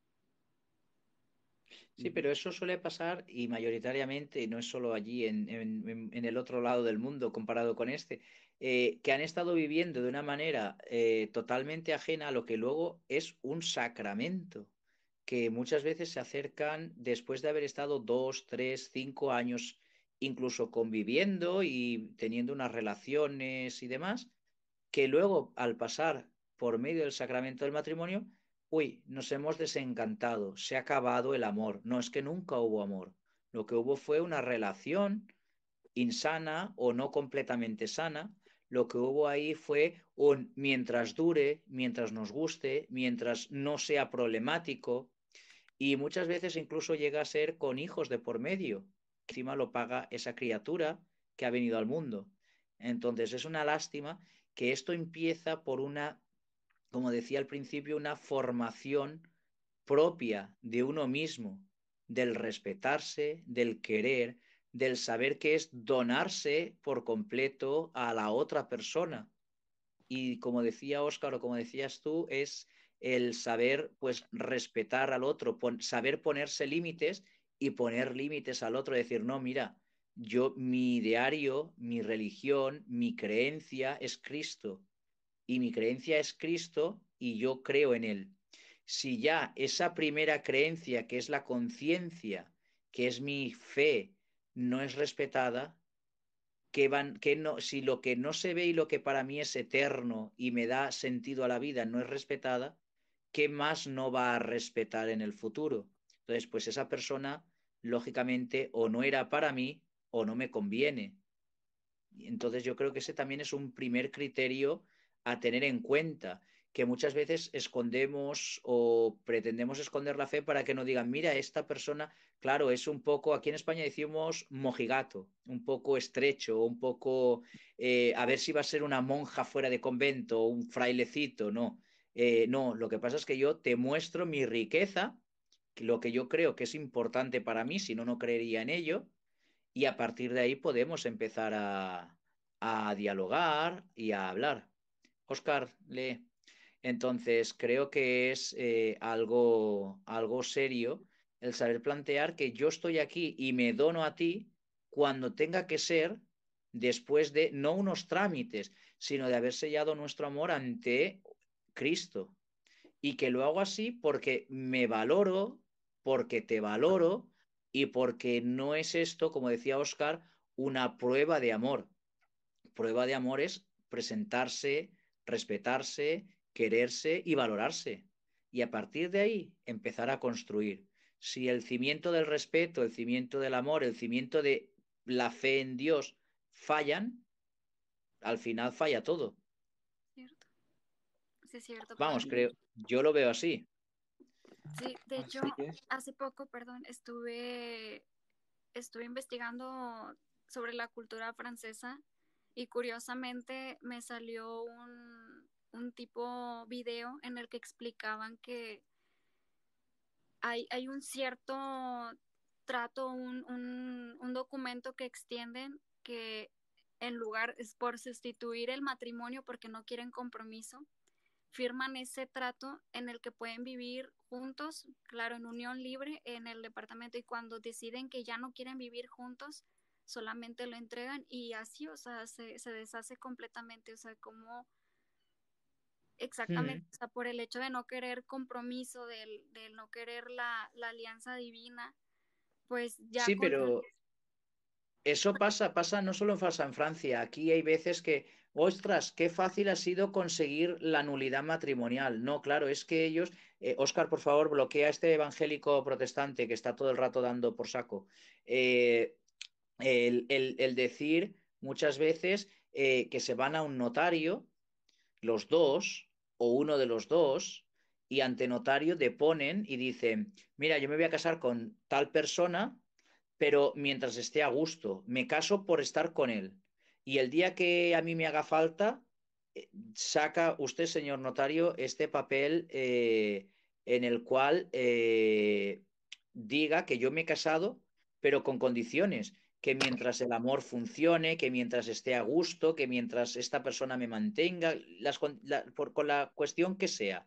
Sí, pero eso suele pasar y mayoritariamente, no es solo allí en, en- en el otro lado del mundo comparado con este, eh, que han estado viviendo de una manera eh, totalmente ajena a lo que luego es un sacramento, que muchas veces se acercan después de haber estado dos, tres, cinco años incluso conviviendo y teniendo unas relaciones y demás, que luego al pasar por medio del sacramento del matrimonio, uy, nos hemos desencantado, se ha acabado el amor. No es que nunca hubo amor. Lo que hubo fue una relación insana o no completamente sana. Lo que hubo ahí fue un mientras dure, mientras nos guste, mientras no sea problemático y muchas veces incluso llega a ser con hijos de por medio. Encima lo paga esa criatura que ha venido al mundo. Entonces es una lástima que esto empieza por una, como decía al principio, una formación propia de uno mismo, del respetarse, del querer, del saber que es donarse por completo a la otra persona. Y como decía Óscar o como decías tú, es el saber pues respetar al otro, pon, saber ponerse límites y poner límites al otro, decir, no, mira, yo mi ideario, mi religión, mi creencia es Cristo y mi creencia es Cristo y yo creo en Él. Si ya esa primera creencia, que es la conciencia, que es mi fe, no es respetada, que van, que no, si lo que no se ve y lo que para mí es eterno y me da sentido a la vida no es respetada, ¿qué más no va a respetar en el futuro? Entonces, pues esa persona, lógicamente, o no era para mí o no me conviene. Entonces yo creo que ese también es un primer criterio a tener en cuenta, que muchas veces escondemos o pretendemos esconder la fe para que no digan, mira, esta persona, claro, es un poco, aquí en España decimos mojigato, un poco estrecho, un poco, eh, a ver si va a ser una monja fuera de convento o un frailecito, no. Eh, no, lo que pasa es que yo te muestro mi riqueza, lo que yo creo que es importante para mí, si no, no creería en ello y a partir de ahí podemos empezar a, a dialogar y a hablar. Oscar, lee. Entonces, creo que es eh, algo, algo serio el saber plantear que yo estoy aquí y me dono a ti cuando tenga que ser después de no unos trámites, sino de haber sellado nuestro amor ante Cristo. Y que lo hago así porque me valoro, porque te valoro y porque no es esto, como decía Oscar, una prueba de amor. Prueba de amor es presentarse, respetarse, quererse y valorarse. Y a partir de ahí empezar a construir. Si el cimiento del respeto, el cimiento del amor, el cimiento de la fe en Dios fallan, al final falla todo. cierto. Sí, es cierto, Vamos, porque creo, yo lo veo así. sí, de hecho, Así es. hace poco, perdón, estuve, estuve investigando sobre la cultura francesa y curiosamente me salió un, un tipo video en el que explicaban que hay, hay un cierto trato, un, un, un documento que extienden que en lugar, es por sustituir el matrimonio porque no quieren compromiso, firman ese trato en el que pueden vivir juntos, claro, en unión libre en el departamento y cuando deciden que ya no quieren vivir juntos, solamente lo entregan y así, o sea, se, se deshace completamente, o sea, como exactamente, Mm. o sea, por el hecho de no querer compromiso, del, del no querer la, la alianza divina, pues ya Sí, con... pero Eso pasa, pasa no solo pasa en Francia, aquí hay veces que, ostras, qué fácil ha sido conseguir la nulidad matrimonial. No, claro, es que ellos, eh, Óscar, por favor, bloquea a este evangélico protestante que está todo el rato dando por saco. Eh, el, el- el decir muchas veces eh, que se van a un notario, los dos, o uno de los dos, y ante notario deponen y dicen, mira, yo me voy a casar con tal persona pero mientras esté a gusto. Me caso por estar con él. Y el día que a mí me haga falta, eh, saca usted, señor notario, este papel eh, en el cual eh, diga que yo me he casado, pero con condiciones, que mientras el amor funcione, que mientras esté a gusto, que mientras esta persona me mantenga, las, la, por, con la cuestión que sea,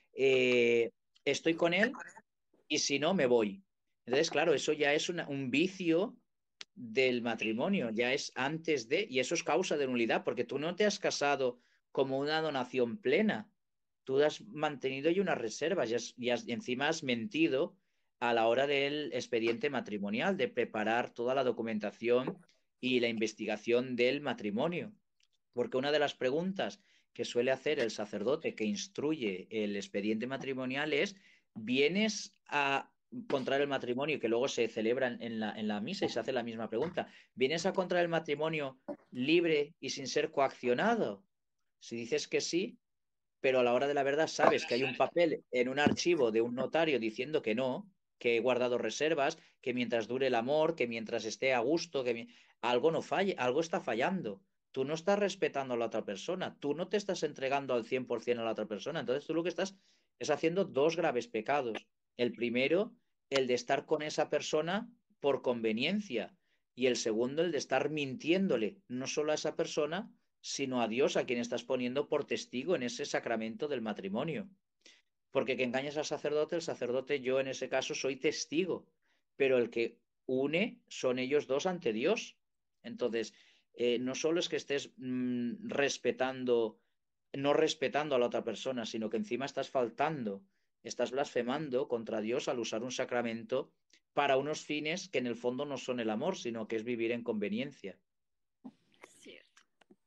eh, estoy con él y si no, me voy. Entonces, claro, eso ya es una, un vicio del matrimonio, ya es antes de, y eso es causa de nulidad, porque tú no te has casado como una donación plena, tú has mantenido ahí unas reservas y, has, y, has, y encima has mentido a la hora del expediente matrimonial, de preparar toda la documentación y la investigación del matrimonio. Porque una de las preguntas que suele hacer el sacerdote que instruye el expediente matrimonial es, ¿vienes a contraer el matrimonio? Que luego se celebra en la, en la misa y se hace la misma pregunta. ¿Vienes a contraer el matrimonio libre y sin ser coaccionado? Si dices que sí, pero a la hora de la verdad sabes que hay un papel en un archivo de un notario diciendo que no, que he guardado reservas, que mientras dure el amor, que mientras esté a gusto, que mi... algo no falle, algo está fallando. Tú no estás respetando a la otra persona, tú no te estás entregando al cien por ciento a la otra persona. Entonces tú lo que estás es haciendo dos graves pecados. El primero, el de estar con esa persona por conveniencia. Y el segundo, el de estar mintiéndole, no solo a esa persona, sino a Dios a quien estás poniendo por testigo en ese sacramento del matrimonio. Porque que engañas al sacerdote, el sacerdote, yo en ese caso soy testigo, pero el que une son ellos dos ante Dios. Entonces, eh, no solo es que estés mmm, respetando, no respetando a la otra persona, sino que encima estás faltando, estás blasfemando contra Dios al usar un sacramento para unos fines que en el fondo no son el amor, sino que es vivir en conveniencia. Cierto.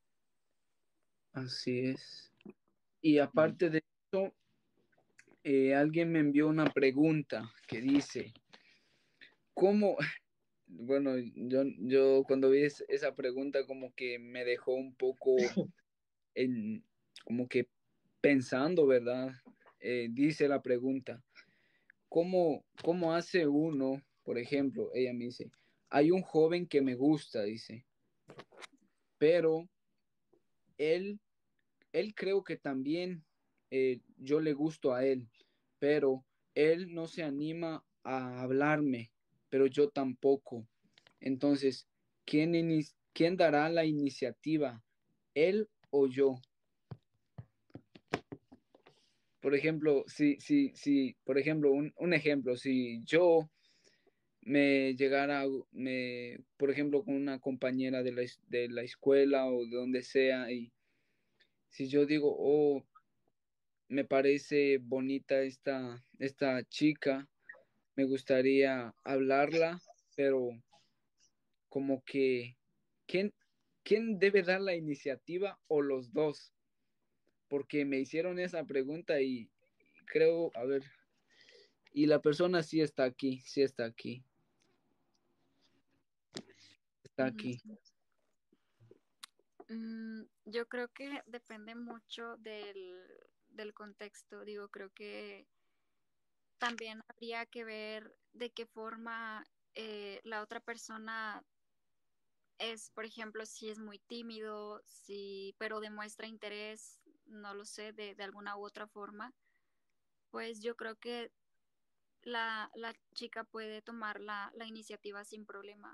Así es. Y aparte de eso, eh, alguien me envió una pregunta que dice, ¿cómo? Bueno, yo, yo cuando vi es- esa pregunta como que me dejó un poco en, como que pensando, ¿verdad? Eh, dice la pregunta, ¿cómo, cómo hace uno, por ejemplo, ella me dice, hay un joven que me gusta, dice, pero él, él creo que también eh, yo le gusto a él, pero él no se anima a hablarme, pero yo tampoco. Entonces, ¿quién, ini- quién dará la iniciativa? ¿Él o yo? Por ejemplo, si, si, si, por ejemplo, un, un ejemplo, si yo me llegara, me, por ejemplo, con una compañera de la, es- de la escuela o de donde sea, y si yo digo, oh, me parece bonita esta, esta chica, me gustaría hablarla, pero como que, ¿quién, quién debe dar la iniciativa o los dos? Porque me hicieron esa pregunta y creo, a ver, y la persona sí está aquí, sí está aquí, está aquí. Mm, yo creo que depende mucho del, del contexto. Digo, creo que también habría que ver de qué forma eh, la otra persona es, por ejemplo, si es muy tímido, si, pero demuestra interés, no lo sé, de, de alguna u otra forma, pues yo creo que la, la chica puede tomar la, la iniciativa sin problema.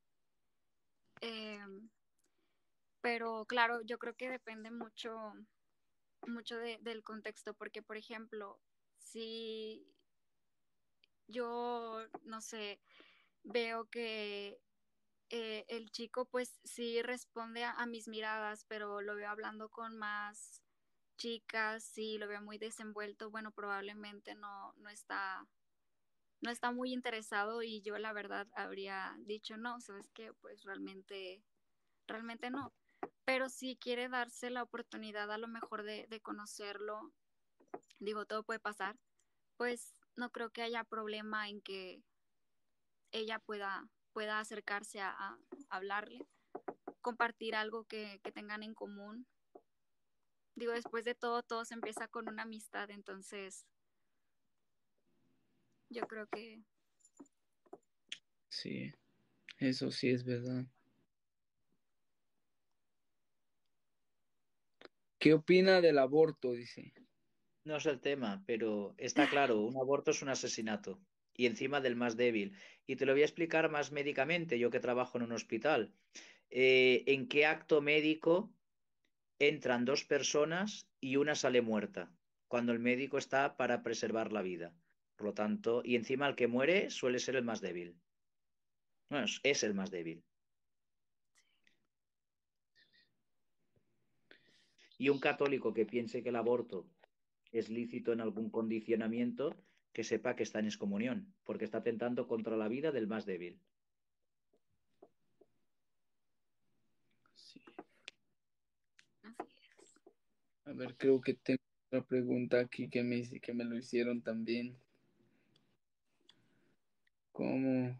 Eh, pero claro, yo creo que depende mucho, mucho de, del contexto, porque por ejemplo, si yo, no sé, veo que eh, el chico pues sí responde a, a, mis miradas, pero lo veo hablando con más chicas, sí lo veo muy desenvuelto, bueno, probablemente no, no está no está muy interesado y yo la verdad habría dicho no, ¿sabes qué? Pues realmente, realmente no. Pero si quiere darse la oportunidad a lo mejor de, de conocerlo, digo, todo puede pasar, pues no creo que haya problema en que ella pueda, pueda acercarse a, a hablarle, compartir algo que, que tengan en común. Digo, después de todo, todo se empieza con una amistad, entonces yo creo que Sí, eso sí es verdad. ¿Qué opina del aborto? Dice. No es el tema, pero está claro, un aborto es un asesinato y encima del más débil. Y te lo voy a explicar más médicamente, yo que trabajo en un hospital. Eh, ¿en qué acto médico entran dos personas y una sale muerta? Cuando el médico está para preservar la vida. Por lo tanto, y encima el que muere suele ser el más débil. Bueno, es es el más débil. Y un católico que piense que el aborto es lícito en algún condicionamiento, que sepa que está en excomunión, porque está atentando contra la vida del más débil. Sí. así es. A ver, creo que tengo otra pregunta aquí que me, que me lo hicieron también. ¿Cómo?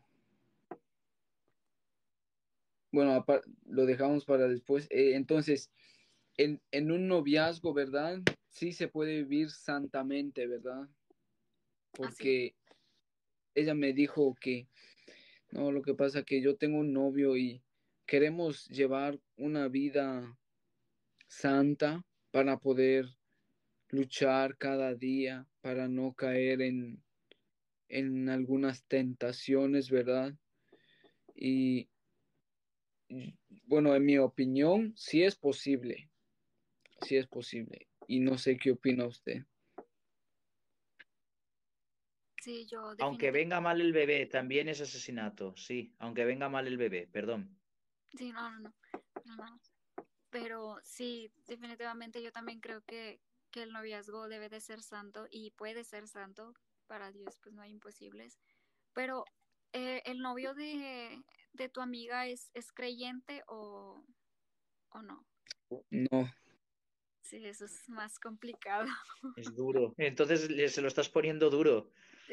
Bueno, apar- lo dejamos para después. Eh, entonces, en, en un noviazgo, ¿verdad? Sí se puede vivir santamente, ¿verdad? Así es. Porque ella me dijo que, no, lo que pasa es que yo tengo un novio y queremos llevar una vida santa para poder luchar cada día, para no caer en, en algunas tentaciones, ¿verdad? Y y, bueno, en mi opinión, sí es posible, sí es posible. Y no sé qué opina usted. Sí, yo Aunque definitivamente, venga mal el bebé, también es asesinato, sí, aunque venga mal el bebé, perdón. sí, no, no, no, no, no. Pero sí, definitivamente yo también creo que, que el noviazgo debe de ser santo y puede ser santo. Para Dios, pues no hay imposibles. Pero, eh, ¿el novio de, de tu amiga es, es creyente o, o no? No, Sí, eso es más complicado. Es duro. Entonces le- se lo estás poniendo duro.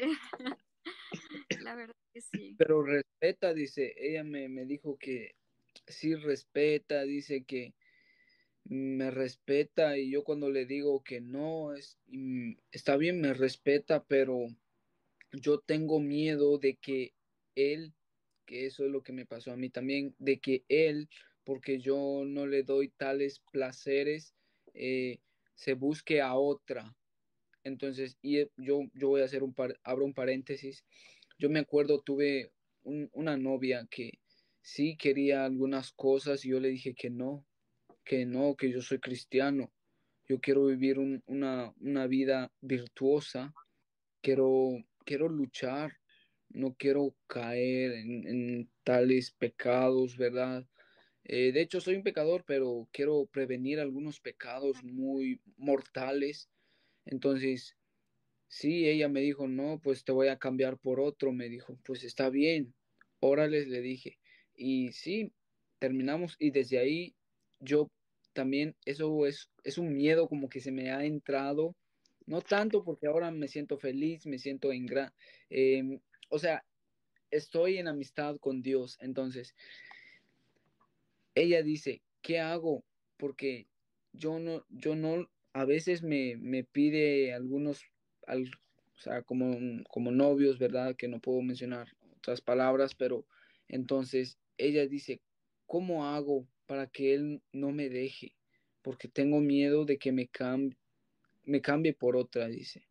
La verdad que sí. pero respeta, dice, ella me, me dijo que sí respeta, dice que me respeta y yo cuando le digo que no, es, mm, está bien, me respeta, pero yo tengo miedo de que él, que eso es lo que me pasó a mí también, de que él, porque yo no le doy tales placeres, eh, se busque a otra. Entonces, y eh, yo, yo voy a hacer un par, abro un paréntesis. Yo me acuerdo, tuve un- una novia que sí quería algunas cosas y yo le dije que no, que no, que yo soy cristiano. Yo quiero vivir un- una, una vida virtuosa, quiero, quiero luchar, no quiero caer en, en tales pecados, ¿verdad? Eh, de hecho, soy un pecador, pero quiero prevenir algunos pecados muy mortales. Entonces, sí, ella me dijo, no, pues te voy a cambiar por otro. Me dijo, pues está bien, órale, le dije. Y sí, terminamos y desde ahí yo también, eso es, es un miedo como que se me ha entrado, no tanto porque ahora me siento feliz, me siento en gran, eh, o sea, estoy en amistad con Dios. Entonces, ella dice, ¿qué hago? Porque yo no, yo no, a veces me, me pide algunos, al, o sea, como, como novios, ¿verdad? Que no puedo mencionar otras palabras, pero entonces ella dice, ¿cómo hago para que él no me deje? Porque tengo miedo de que me cambie, me cambie por otra, dice.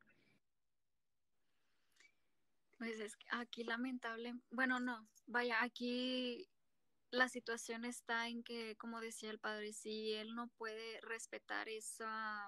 Pues es que aquí lamentable, bueno, no, vaya, aquí la situación está en que, como decía el padre, si él no puede respetar esa,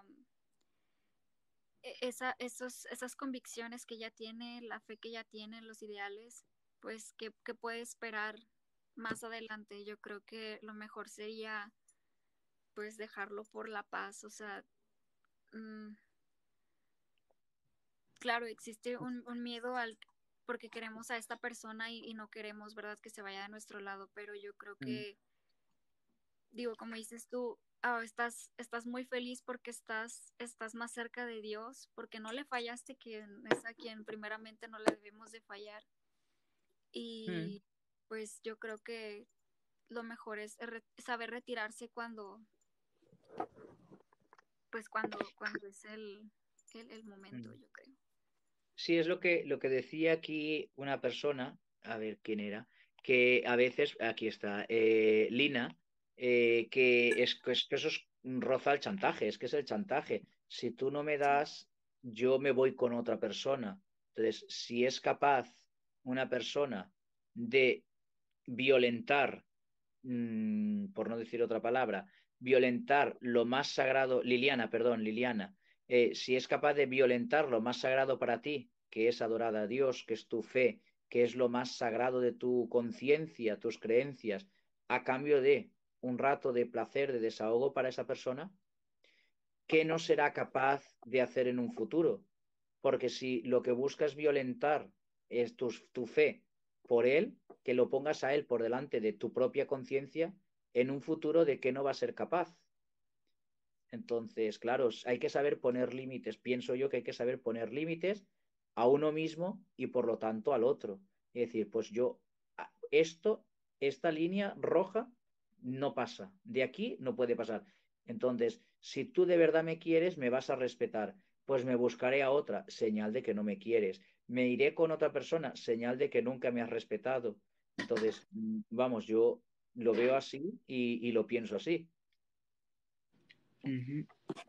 e- esa, esos, esas convicciones que ella tiene, la fe que ella tiene, los ideales, pues, ¿qué, qué puede esperar más adelante? Yo creo que lo mejor sería, pues, dejarlo por la paz, o sea, mm, claro, existe un, un miedo al, porque queremos a esta persona y, y no queremos, ¿verdad?, que se vaya de nuestro lado, pero yo creo que, mm. digo, como dices tú, oh, estás, estás muy feliz porque estás, estás más cerca de Dios, porque no le fallaste, quien es a quien primeramente no le debemos de fallar. Y mm. pues yo creo que lo mejor es re- saber retirarse cuando, pues cuando, cuando es el, el, el momento, mm. yo creo. Sí, es lo que, lo que decía aquí una persona, a ver quién era, que a veces, aquí está, eh, Lina, eh, que, es, que, es, que eso es roza el chantaje, es que es el chantaje. Si tú no me das, yo me voy con otra persona. Entonces, si es capaz una persona de violentar, mmm, por no decir otra palabra, violentar lo más sagrado, Liliana, perdón, Liliana, eh, si es capaz de violentar lo más sagrado para ti, que es adorar a Dios, que es tu fe, que es lo más sagrado de tu conciencia, tus creencias, a cambio de un rato de placer, de desahogo para esa persona, ¿qué no será capaz de hacer en un futuro? Porque si lo que buscas violentar es tu, tu fe por él, que lo pongas a él por delante de tu propia conciencia, en un futuro de que no va a ser capaz. Entonces, claro, hay que saber poner límites. Pienso yo que hay que saber poner límites a uno mismo y por lo tanto al otro. Es decir, pues yo, esto, esta línea roja no pasa. De aquí no puede pasar. Entonces, si tú de verdad me quieres, me vas a respetar. Pues me buscaré a otra, señal de que no me quieres. Me iré con otra persona, señal de que nunca me has respetado. Entonces, vamos, yo lo veo así y, y lo pienso así. Uh-huh.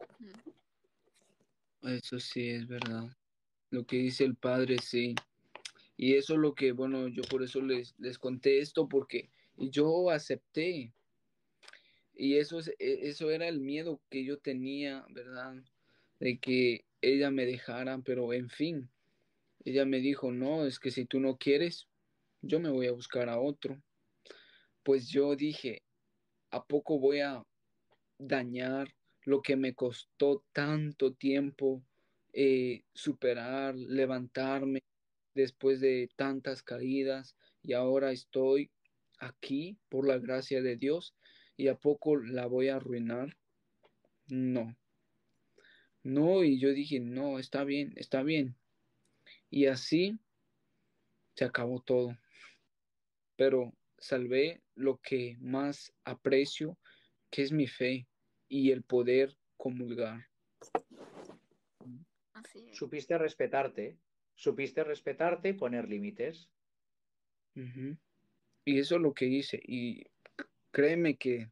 Eso sí es verdad. Lo que dice el padre, sí. Y eso es lo que, bueno, yo por eso les, les conté esto, porque yo acepté. Y eso, es, eso era el miedo que yo tenía, ¿verdad? De que ella me dejara, pero en fin, ella me dijo, no, es que si tú no quieres, yo me voy a buscar a otro. Pues yo dije, ¿a poco voy a dañar lo que me costó tanto tiempo eh, superar, levantarme después de tantas caídas y ahora estoy aquí por la gracia de Dios y a poco la voy a arruinar? No, no, y yo dije, no, está bien, está bien. Y así se acabó todo. Pero salvé lo que más aprecio, que es mi fe y el poder comulgar. Así es. Supiste respetarte, supiste respetarte y poner límites. Uh-huh. Y eso es lo que hice. Y créeme que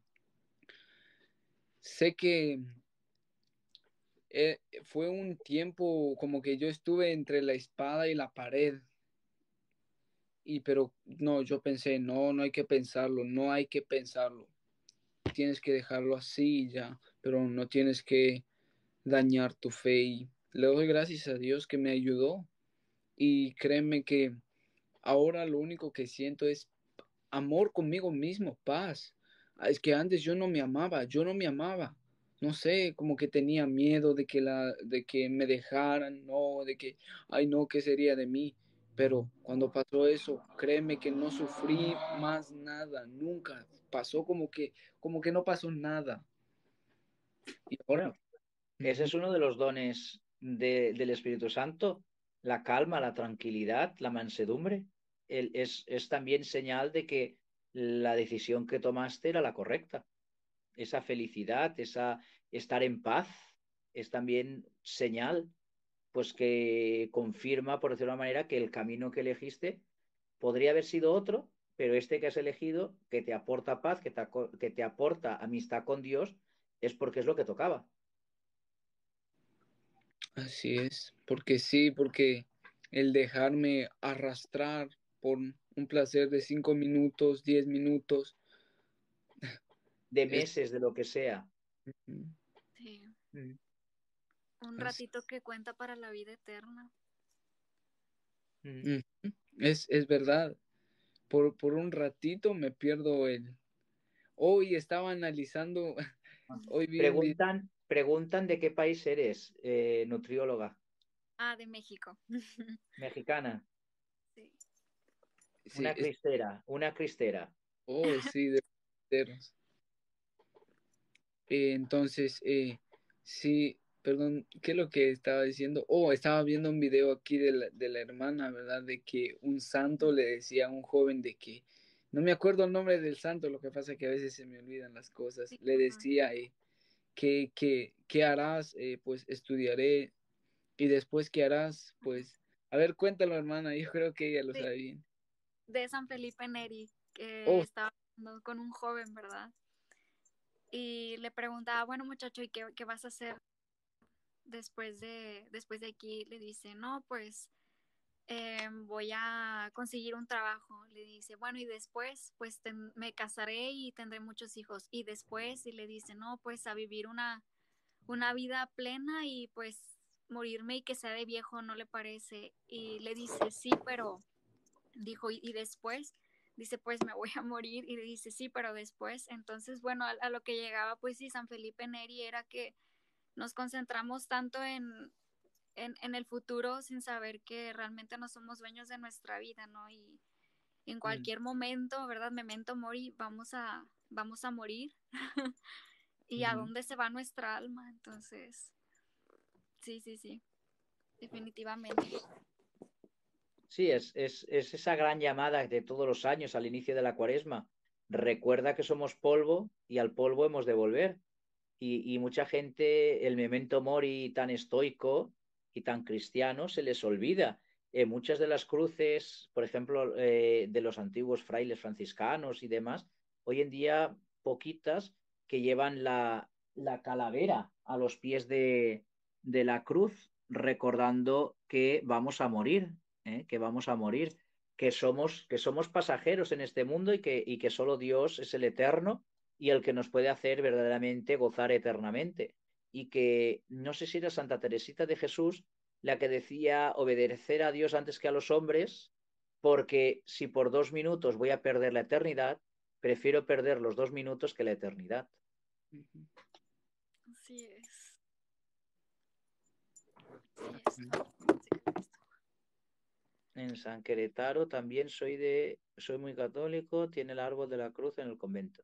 sé que eh, fue un tiempo como que yo estuve entre la espada y la pared. Y pero no, yo pensé, no, no hay que pensarlo, no hay que pensarlo. Tienes que dejarlo así ya, pero no tienes que dañar tu fe. Y le doy gracias a Dios que me ayudó. Y créeme que ahora lo único que siento es amor conmigo mismo, paz. Es que antes yo no me amaba, yo no me amaba. No sé, como que tenía miedo de que la, de que me dejaran, no, de que, ay no, ¿qué sería de mí? Pero cuando pasó eso, créeme que no sufrí más nada, nunca. Pasó como que, como que no pasó nada. Y ahora, Bueno, ese es uno de los dones de, del Espíritu Santo, la calma, la tranquilidad, la mansedumbre. El, es, es también señal de que la decisión que tomaste era la correcta. Esa felicidad, esa estar en paz, es también señal, pues que confirma, por decirlo de una manera, que el camino que elegiste podría haber sido otro, pero este que has elegido, que te aporta paz, que te, que te aporta amistad con Dios, es porque es lo que tocaba. así es, porque sí, porque el dejarme arrastrar por un placer de cinco minutos, diez minutos, De es, meses, de lo que sea. Sí. Mm. Un así, ratito que cuenta para la vida eterna. Mm. es, es verdad. Por, por un ratito me pierdo el... Hoy estaba analizando, hoy vi un video, Preguntan, preguntan de qué país eres, eh, nutrióloga. Ah, de México. Mexicana. Sí. sí, Una es, cristera, una cristera. oh, sí, de porteros. Eh, entonces, eh, sí, perdón, ¿qué es lo que estaba diciendo? Oh, estaba viendo un video aquí de la, de la hermana, ¿verdad? De que un santo le decía a un joven de que, no me acuerdo el nombre del santo, lo que pasa es que a veces se me olvidan las cosas, Sí, le ajá. decía, eh, ¿qué, qué, qué harás? Eh, pues estudiaré y después, ¿qué harás? Pues, a ver, cuéntalo, hermana, yo creo que ella lo Sí, sabe bien. de San Felipe Neri, que Oh, estaba hablando con un joven, ¿verdad? Y le preguntaba, bueno, muchacho, ¿y qué, qué vas a hacer después de, después de aquí? Le dice, no, pues eh, voy a conseguir un trabajo. Le dice, bueno, y después, pues ten- me casaré y tendré muchos hijos. Y después, y le dice, no, pues a vivir una, una vida plena y pues morirme y que sea de viejo, ¿no le parece? Y le dice, sí, pero dijo, y, y después, dice, pues me voy a morir, y dice, sí, pero después, entonces, bueno, a, a lo que llegaba, pues sí, San Felipe Neri era que nos concentramos tanto en, en, en el futuro sin saber que realmente no somos dueños de nuestra vida, ¿no? Y en mm, cualquier momento, ¿verdad? Memento mori, vamos a, vamos a morir. ¿Y a ujú. dónde se va nuestra alma? Entonces, sí, sí, sí, definitivamente. Sí, es, es, es esa gran llamada de todos los años al inicio de la cuaresma. Recuerda que somos polvo y al polvo hemos de volver. Y, y mucha gente, el memento mori tan estoico y tan cristiano, se les olvida. Eh, muchas de las cruces, por ejemplo, eh, de los antiguos frailes franciscanos y demás, hoy en día poquitas que llevan la, la calavera a los pies de, de la cruz, recordando que vamos a morir, ¿eh? Que vamos a morir, que somos, que somos pasajeros en este mundo y que, y que solo Dios es el eterno y el que nos puede hacer verdaderamente gozar eternamente. Y que no sé si era Santa Teresita de Jesús la que decía obedecer a Dios antes que a los hombres, porque si por dos minutos voy a perder la eternidad, prefiero perder los dos minutos que la eternidad. Ujú, Así es. Sí, esto. En San Querétaro también soy de, soy muy católico, tiene el árbol de la cruz en el convento.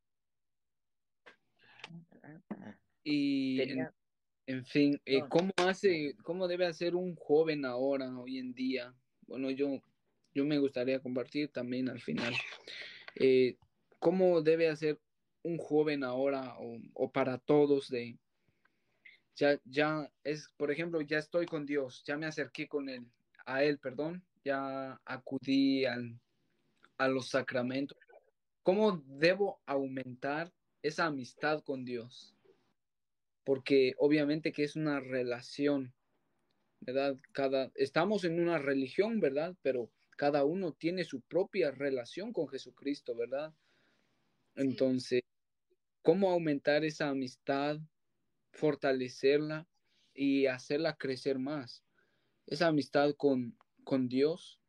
y en, Tenía, en fin, eh, no, ¿cómo hace, cómo debe hacer un joven ahora, hoy en día? Bueno, yo, yo me gustaría compartir también al final. Eh, ¿cómo debe hacer un joven ahora o, o para todos de, ya, ya es, por ejemplo, ya estoy con Dios, ya me acerqué con él, a él, perdón, ya acudí al, a los sacramentos. ¿Cómo debo aumentar esa amistad con Dios? Porque obviamente que es una relación, ¿verdad? Cada, estamos en una religión, ¿verdad? Pero cada uno tiene su propia relación con Jesucristo, ¿verdad? Sí. Entonces, ¿cómo aumentar esa amistad, fortalecerla y hacerla crecer más? Esa amistad con, con Dios.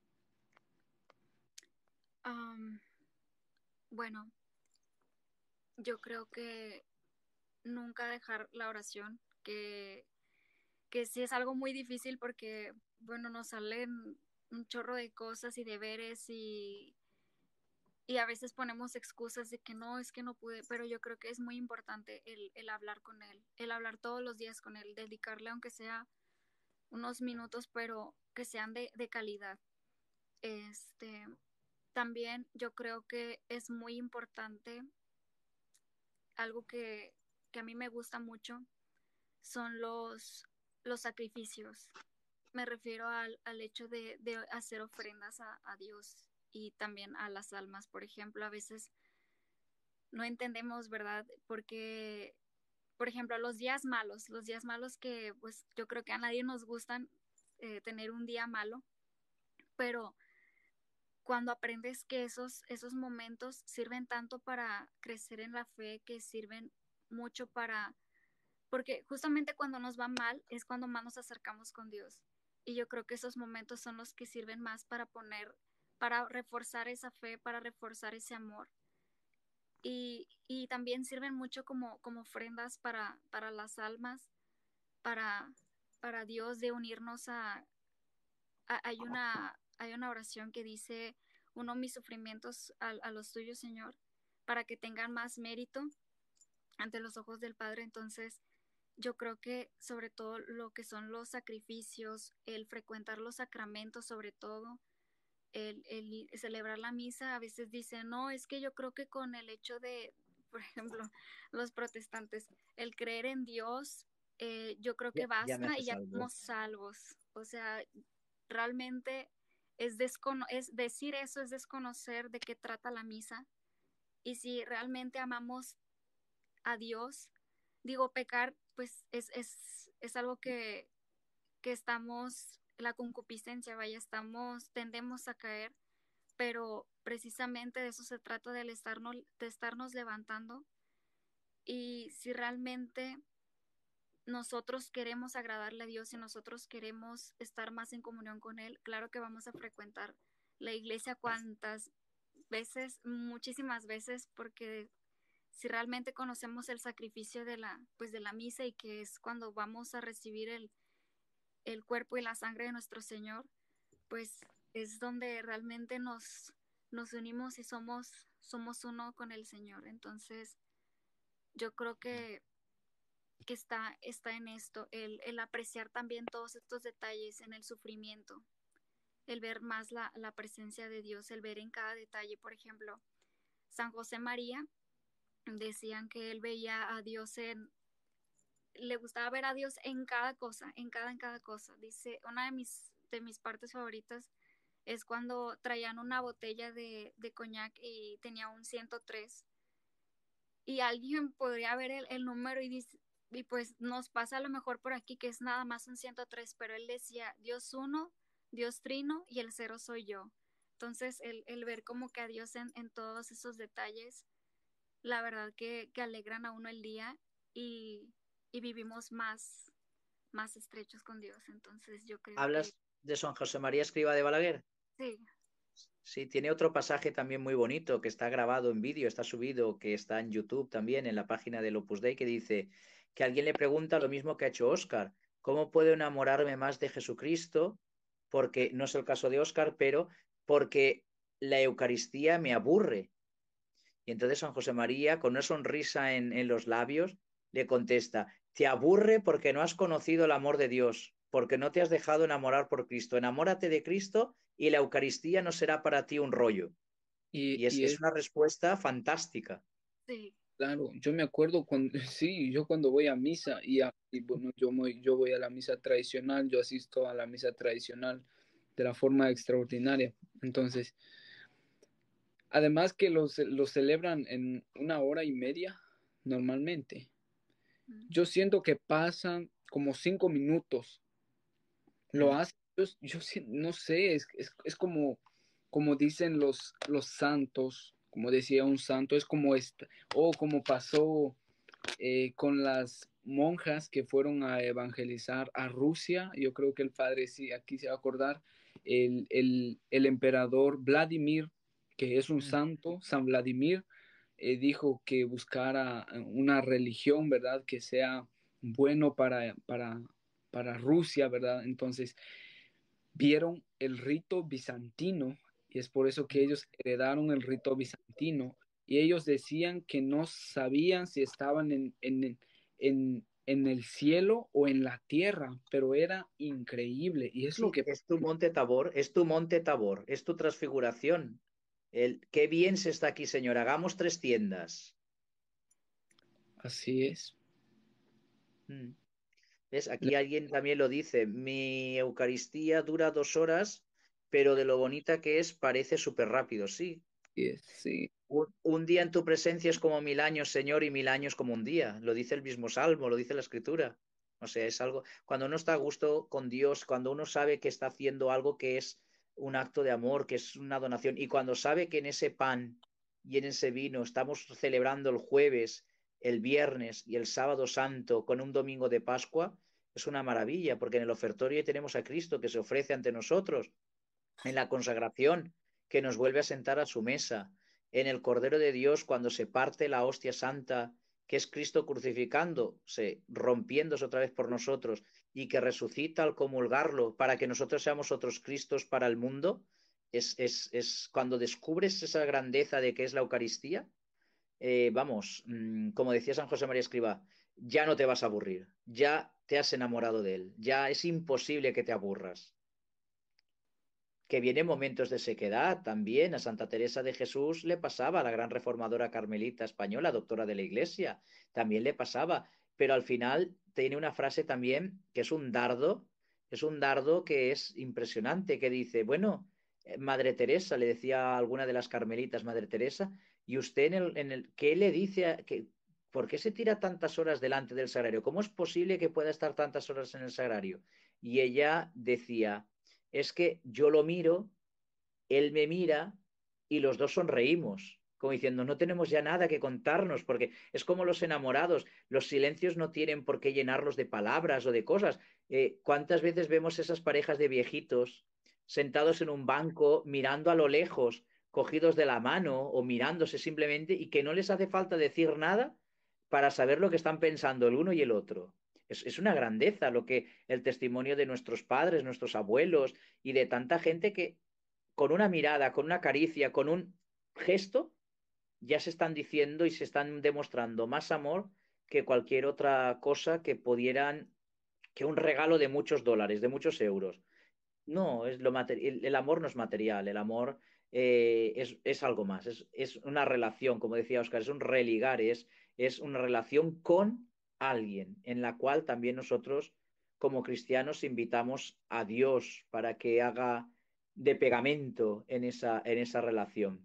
Um, bueno, yo creo que nunca dejar la oración, que, que sí es algo muy difícil porque, bueno, nos salen un chorro de cosas y deberes y, y a veces ponemos excusas de que no, es que no pude, pero yo creo que es muy importante el, el hablar con él, el hablar todos los días con él, dedicarle aunque sea unos minutos, pero que sean de, de calidad. Este, también yo creo que es muy importante algo que, que a mí me gusta mucho son los, los sacrificios. Me refiero al, al hecho de, de hacer ofrendas a, a Dios y también a las almas. Por ejemplo, a veces no entendemos, ¿verdad? Porque, por ejemplo, los días malos, los días malos que pues yo creo que a nadie nos gustan eh, tener un día malo, pero cuando aprendes que esos, esos momentos sirven tanto para crecer en la fe, que sirven mucho para, porque justamente cuando nos va mal es cuando más nos acercamos con Dios. Y yo creo que esos momentos son los que sirven más para poner, para reforzar esa fe, para reforzar ese amor. Y, y también sirven mucho como, como ofrendas para, para las almas, para, para Dios de unirnos a, a- hay una, hay una oración que dice uno mis sufrimientos a, a los tuyos, Señor, para que tengan más mérito ante los ojos del Padre. Entonces, yo creo que sobre todo lo que son los sacrificios, el frecuentar los sacramentos, sobre todo, el, el celebrar la misa, a veces dicen, no, es que yo creo que con el hecho de, por ejemplo, los protestantes, el creer en Dios, eh, yo creo que Ya, ya me basta hace y ya salvo. somos salvos. O sea, realmente es, descono es decir eso, es desconocer de qué trata la misa. Y si realmente amamos a Dios, digo, pecar, pues es, es, es algo que, que estamos, la concupiscencia, vaya, estamos, tendemos a caer, pero precisamente de eso se trata, del estarnos, de estarnos levantando. Y si realmente nosotros queremos agradarle a Dios y nosotros queremos estar más en comunión con Él, claro que vamos a frecuentar la iglesia cuantas veces, muchísimas veces, porque si realmente conocemos el sacrificio de la, pues de la misa, y que es cuando vamos a recibir el, el cuerpo y la sangre de nuestro Señor, pues es donde realmente nos, nos unimos y somos, somos uno con el Señor. Entonces, yo creo que, que está, está en esto, el, el apreciar también todos estos detalles en el sufrimiento, el ver más la, la presencia de Dios, el ver en cada detalle. Por ejemplo, San José María, decían que él veía a Dios en, le gustaba ver a Dios en cada cosa, en cada, en cada cosa. Dice, una de mis, de mis partes favoritas es cuando traían una botella de, de coñac y tenía un ciento tres, y alguien podría ver el, el número y dice, y pues nos pasa a lo mejor por aquí que es nada más un ciento tres, pero él decía Dios uno, Dios trino, y el cero soy yo. Entonces el, el ver como que a Dios en, en todos esos detalles, la verdad que, que alegran a uno el día, y, y vivimos más, más estrechos con Dios. Entonces yo creo que ¿Hablas de San José María Escriba de Balaguer? sí. Sí, tiene otro pasaje también muy bonito que está grabado en vídeo, está subido, que está en YouTube también, en la página del Opus Dei, que dice que alguien le pregunta lo mismo que ha hecho Óscar: ¿cómo puedo enamorarme más de Jesucristo? Porque no es el caso de Óscar, pero porque la Eucaristía me aburre. Y entonces San José María, con una sonrisa en, en los labios, le contesta: te aburre porque no has conocido el amor de Dios, porque no te has dejado enamorar por Cristo. Enamórate de Cristo y la Eucaristía no será para ti un rollo. Y, Y es, y es es una respuesta fantástica. Sí. claro, yo me acuerdo cuando, sí, yo cuando voy a misa y, a- y bueno, yo voy, yo voy a la misa tradicional, yo asisto a la misa tradicional de la forma extraordinaria. Entonces, además que los, los celebran en una hora y media normalmente. Mm. Yo siento que pasan como cinco minutos. Lo Mm. hacen, yo, yo sí- no sé, es, es, es como, como dicen los, los santos, como decía un santo, es como esta, o como pasó eh, con las monjas que fueron a evangelizar a Rusia. Yo creo que el padre sí, aquí se va a acordar, el, el, el emperador Vladimir, que es un Mm. santo, San Vladimir, eh, dijo que buscara una religión, ¿verdad? Que sea bueno para, para, para Rusia, ¿verdad? Entonces vieron el rito bizantino, y es por eso que ellos heredaron el rito bizantino, y ellos decían que no sabían si estaban en, en, en, en el cielo o en la tierra, pero era increíble, y es lo Sí, que... es tu monte Tabor, es tu monte Tabor, es tu transfiguración. El, qué bien se está aquí, Señor. Hagamos tres tiendas. Así es. Mm. ¿Ves? Aquí alguien también lo dice: mi Eucaristía dura dos horas, pero de lo bonita que es, parece súper rápido. Sí, Así es, sí. un, un día en tu presencia es como mil años, Señor, y mil años como un día. Lo dice el mismo Salmo, lo dice la Escritura. O sea, es algo, cuando uno está a gusto con Dios, cuando uno sabe que está haciendo algo que es un acto de amor, que es una donación, y cuando sabe que en ese pan y en ese vino estamos celebrando el jueves, el viernes y el sábado santo con un domingo de Pascua, es una maravilla, porque en el ofertorio tenemos a Cristo que se ofrece ante nosotros, en la consagración que nos vuelve a sentar a su mesa, en el Cordero de Dios cuando se parte la hostia santa, que es Cristo crucificándose, rompiéndose otra vez por nosotros, y que resucita al comulgarlo para que nosotros seamos otros Cristos para el mundo. es, es, es cuando descubres esa grandeza de qué es la Eucaristía, eh, vamos, mmm, como decía San José María Escrivá, ya no te vas a aburrir, ya te has enamorado de él, ya es imposible que te aburras. Que vienen momentos de sequedad también. A Santa Teresa de Jesús le pasaba, a la gran reformadora carmelita española, doctora de la Iglesia, también le pasaba, pero al final tiene una frase también que es un dardo, es un dardo que es impresionante, que dice, bueno, eh, Madre Teresa, le decía a alguna de las carmelitas, Madre Teresa, ¿y usted en el, en el qué le dice a, que, por qué se tira tantas horas delante del sagrario? ¿Cómo es posible que pueda estar tantas horas en el sagrario? Y ella decía, es que yo lo miro, él me mira y los dos sonreímos, como diciendo, no tenemos ya nada que contarnos, porque es como los enamorados, los silencios no tienen por qué llenarlos de palabras o de cosas. Eh, ¿Cuántas veces vemos esas parejas de viejitos sentados en un banco, mirando a lo lejos, cogidos de la mano o mirándose simplemente y que no les hace falta decir nada para saber lo que están pensando el uno y el otro? Es, es una grandeza lo que el testimonio de nuestros padres, nuestros abuelos y de tanta gente que con una mirada, con una caricia, con un gesto, ya se están diciendo y se están demostrando más amor que cualquier otra cosa que pudieran, que un regalo de muchos dólares, de muchos euros. No, es lo el, el amor no es material, el amor eh, es, es, algo más, es, es, una relación, como decía Oscar, es un religar, es, es una relación con alguien en la cual también nosotros como cristianos invitamos a Dios para que haga de pegamento en esa, en esa relación.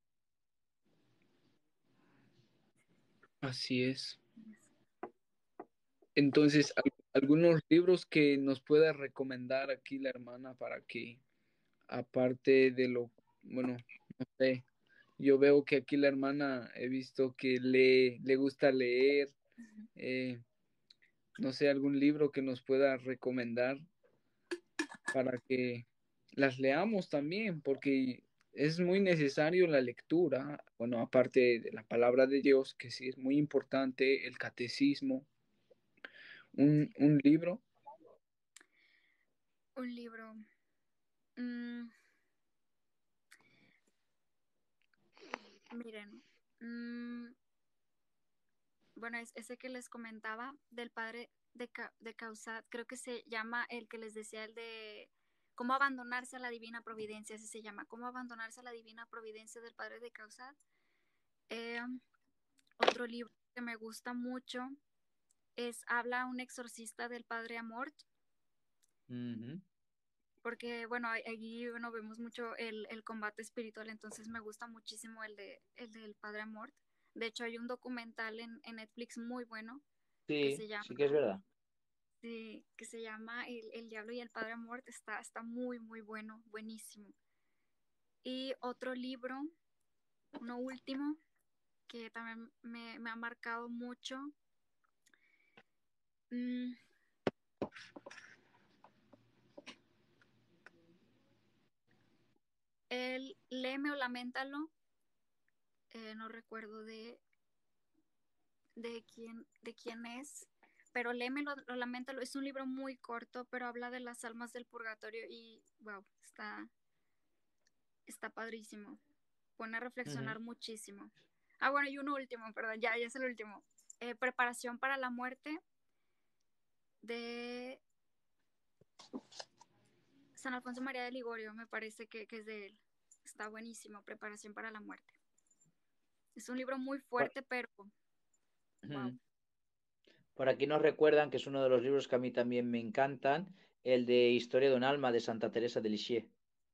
Así es. Entonces, algunos libros que nos pueda recomendar aquí la hermana para que, aparte de lo, bueno, no sé, yo veo que aquí la hermana he visto que lee, le gusta leer, eh, no sé, algún libro que nos pueda recomendar para que las leamos también, porque es muy necesario la lectura, bueno, aparte de la palabra de Dios, que sí es muy importante, el catecismo, un, un libro. Un libro. Mm, miren, mm, bueno, es ese que les comentaba del padre de, de Causat, creo que se llama el que les decía, el de cómo abandonarse a la divina providencia, así se llama, cómo abandonarse a la divina providencia del padre de Causat. Eh, otro libro que me gusta mucho es Habla un exorcista del padre Amort. Uh-huh. Porque, bueno, allí bueno, vemos mucho el, el combate espiritual, entonces me gusta muchísimo el, de, el del padre Amort. De hecho, hay un documental en, en Netflix muy bueno que Sí, se llama, sí que es verdad. sí, que se llama el, el Diablo y el Padre Amort. Está, está muy, muy bueno, buenísimo. Y otro libro, uno último, que también me, me ha marcado mucho. Mm, el Léeme o Laméntalo, eh, no recuerdo de, de, quién, de quién es, pero Léeme o Laméntalo, es un libro muy corto, pero habla de las almas del purgatorio y, wow, está, está padrísimo. Pone a reflexionar Uh-huh. muchísimo. Ah, bueno, y uno último, perdón, ya, ya es el último. Eh, Preparación para la muerte de San Alfonso María de Ligorio, me parece que, que es de él. Está buenísimo, Preparación para la muerte. Es un libro muy fuerte, pero wow. Uh-huh. Por aquí nos recuerdan que es uno de los libros que a mí también me encantan, el de Historia de un alma de Santa Teresa de Lisieux.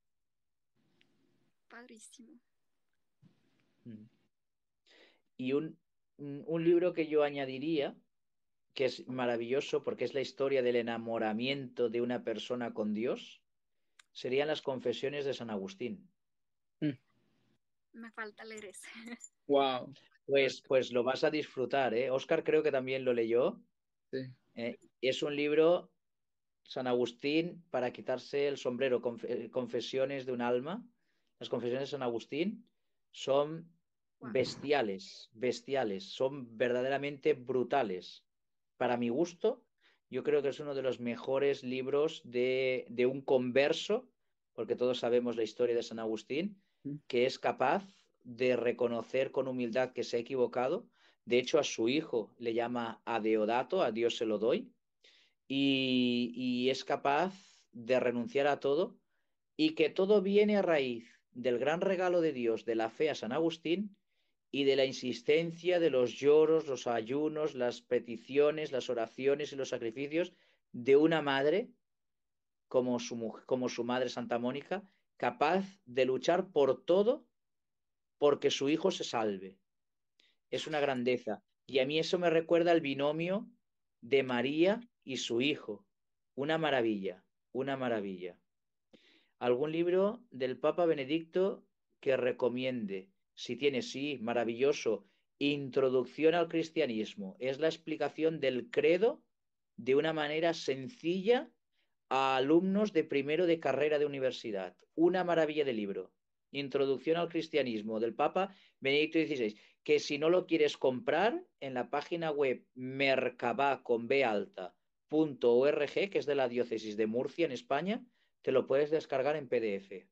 Padrísimo. Uh-huh. Y un, un libro que yo añadiría, que es maravilloso porque es la historia del enamoramiento de una persona con Dios, serían las Confesiones de San Agustín. Mm. Me falta leer ese. Wow. Pues, pues lo vas a disfrutar, ¿eh? Oscar creo que también lo leyó. Sí. ¿Eh? Es un libro, San Agustín, para quitarse el sombrero, Conf- Confesiones de un alma. Las Confesiones de San Agustín son Wow. bestiales, bestiales, son verdaderamente brutales. Para mi gusto, yo creo que es uno de los mejores libros de, de un converso, porque todos sabemos la historia de San Agustín, que es capaz de reconocer con humildad que se ha equivocado. De hecho, a su hijo le llama a Deodato, a Dios se lo doy, y, y es capaz de renunciar a todo, y que todo viene a raíz del gran regalo de Dios de la fe a San Agustín y de la insistencia de los lloros, los ayunos, las peticiones, las oraciones y los sacrificios de una madre como su, como su madre Santa Mónica, capaz de luchar por todo porque su hijo se salve. Es una grandeza. Y a mí eso me recuerda al binomio de María y su hijo. Una maravilla, una maravilla. ¿Algún libro del Papa Benedicto que recomiende? Si tiene, sí, maravilloso. Introducción al cristianismo. Es la explicación del credo de una manera sencilla a alumnos de primero de carrera de universidad. Una maravilla de libro. Introducción al cristianismo del Papa Benedicto dieciséis, que si no lo quieres comprar, en la página web mercabá con b alta punto org, que es de la diócesis de Murcia en España, te lo puedes descargar en P D F.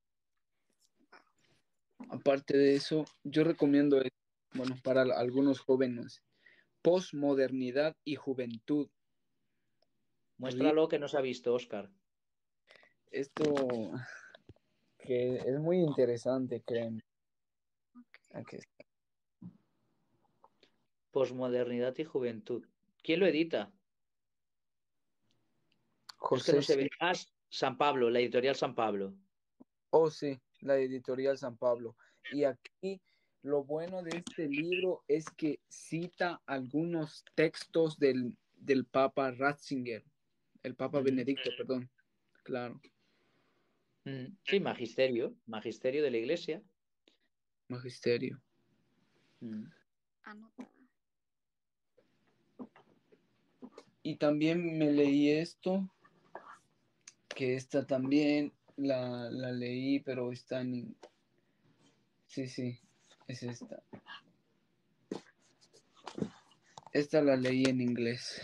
Aparte de eso, yo recomiendo, bueno, para algunos jóvenes, Posmodernidad y Juventud. Muéstralo que no se ha visto, Óscar. Esto que es muy interesante, créeme. Aquí está. Posmodernidad y Juventud. ¿Quién lo edita? José, es que no se ve. sí. Ah, San Pablo, la editorial San Pablo. Oh, sí, la editorial San Pablo. Y aquí lo bueno de este libro es que cita algunos textos del, del Papa Ratzinger, el Papa Mm. Benedicto, perdón, claro. Mm. Sí, magisterio, magisterio de la Iglesia. Magisterio. Mm. Anotada. Y también me leí esto, que esta también la, la leí, pero está en... Sí, sí, es esta. Esta la leí en inglés.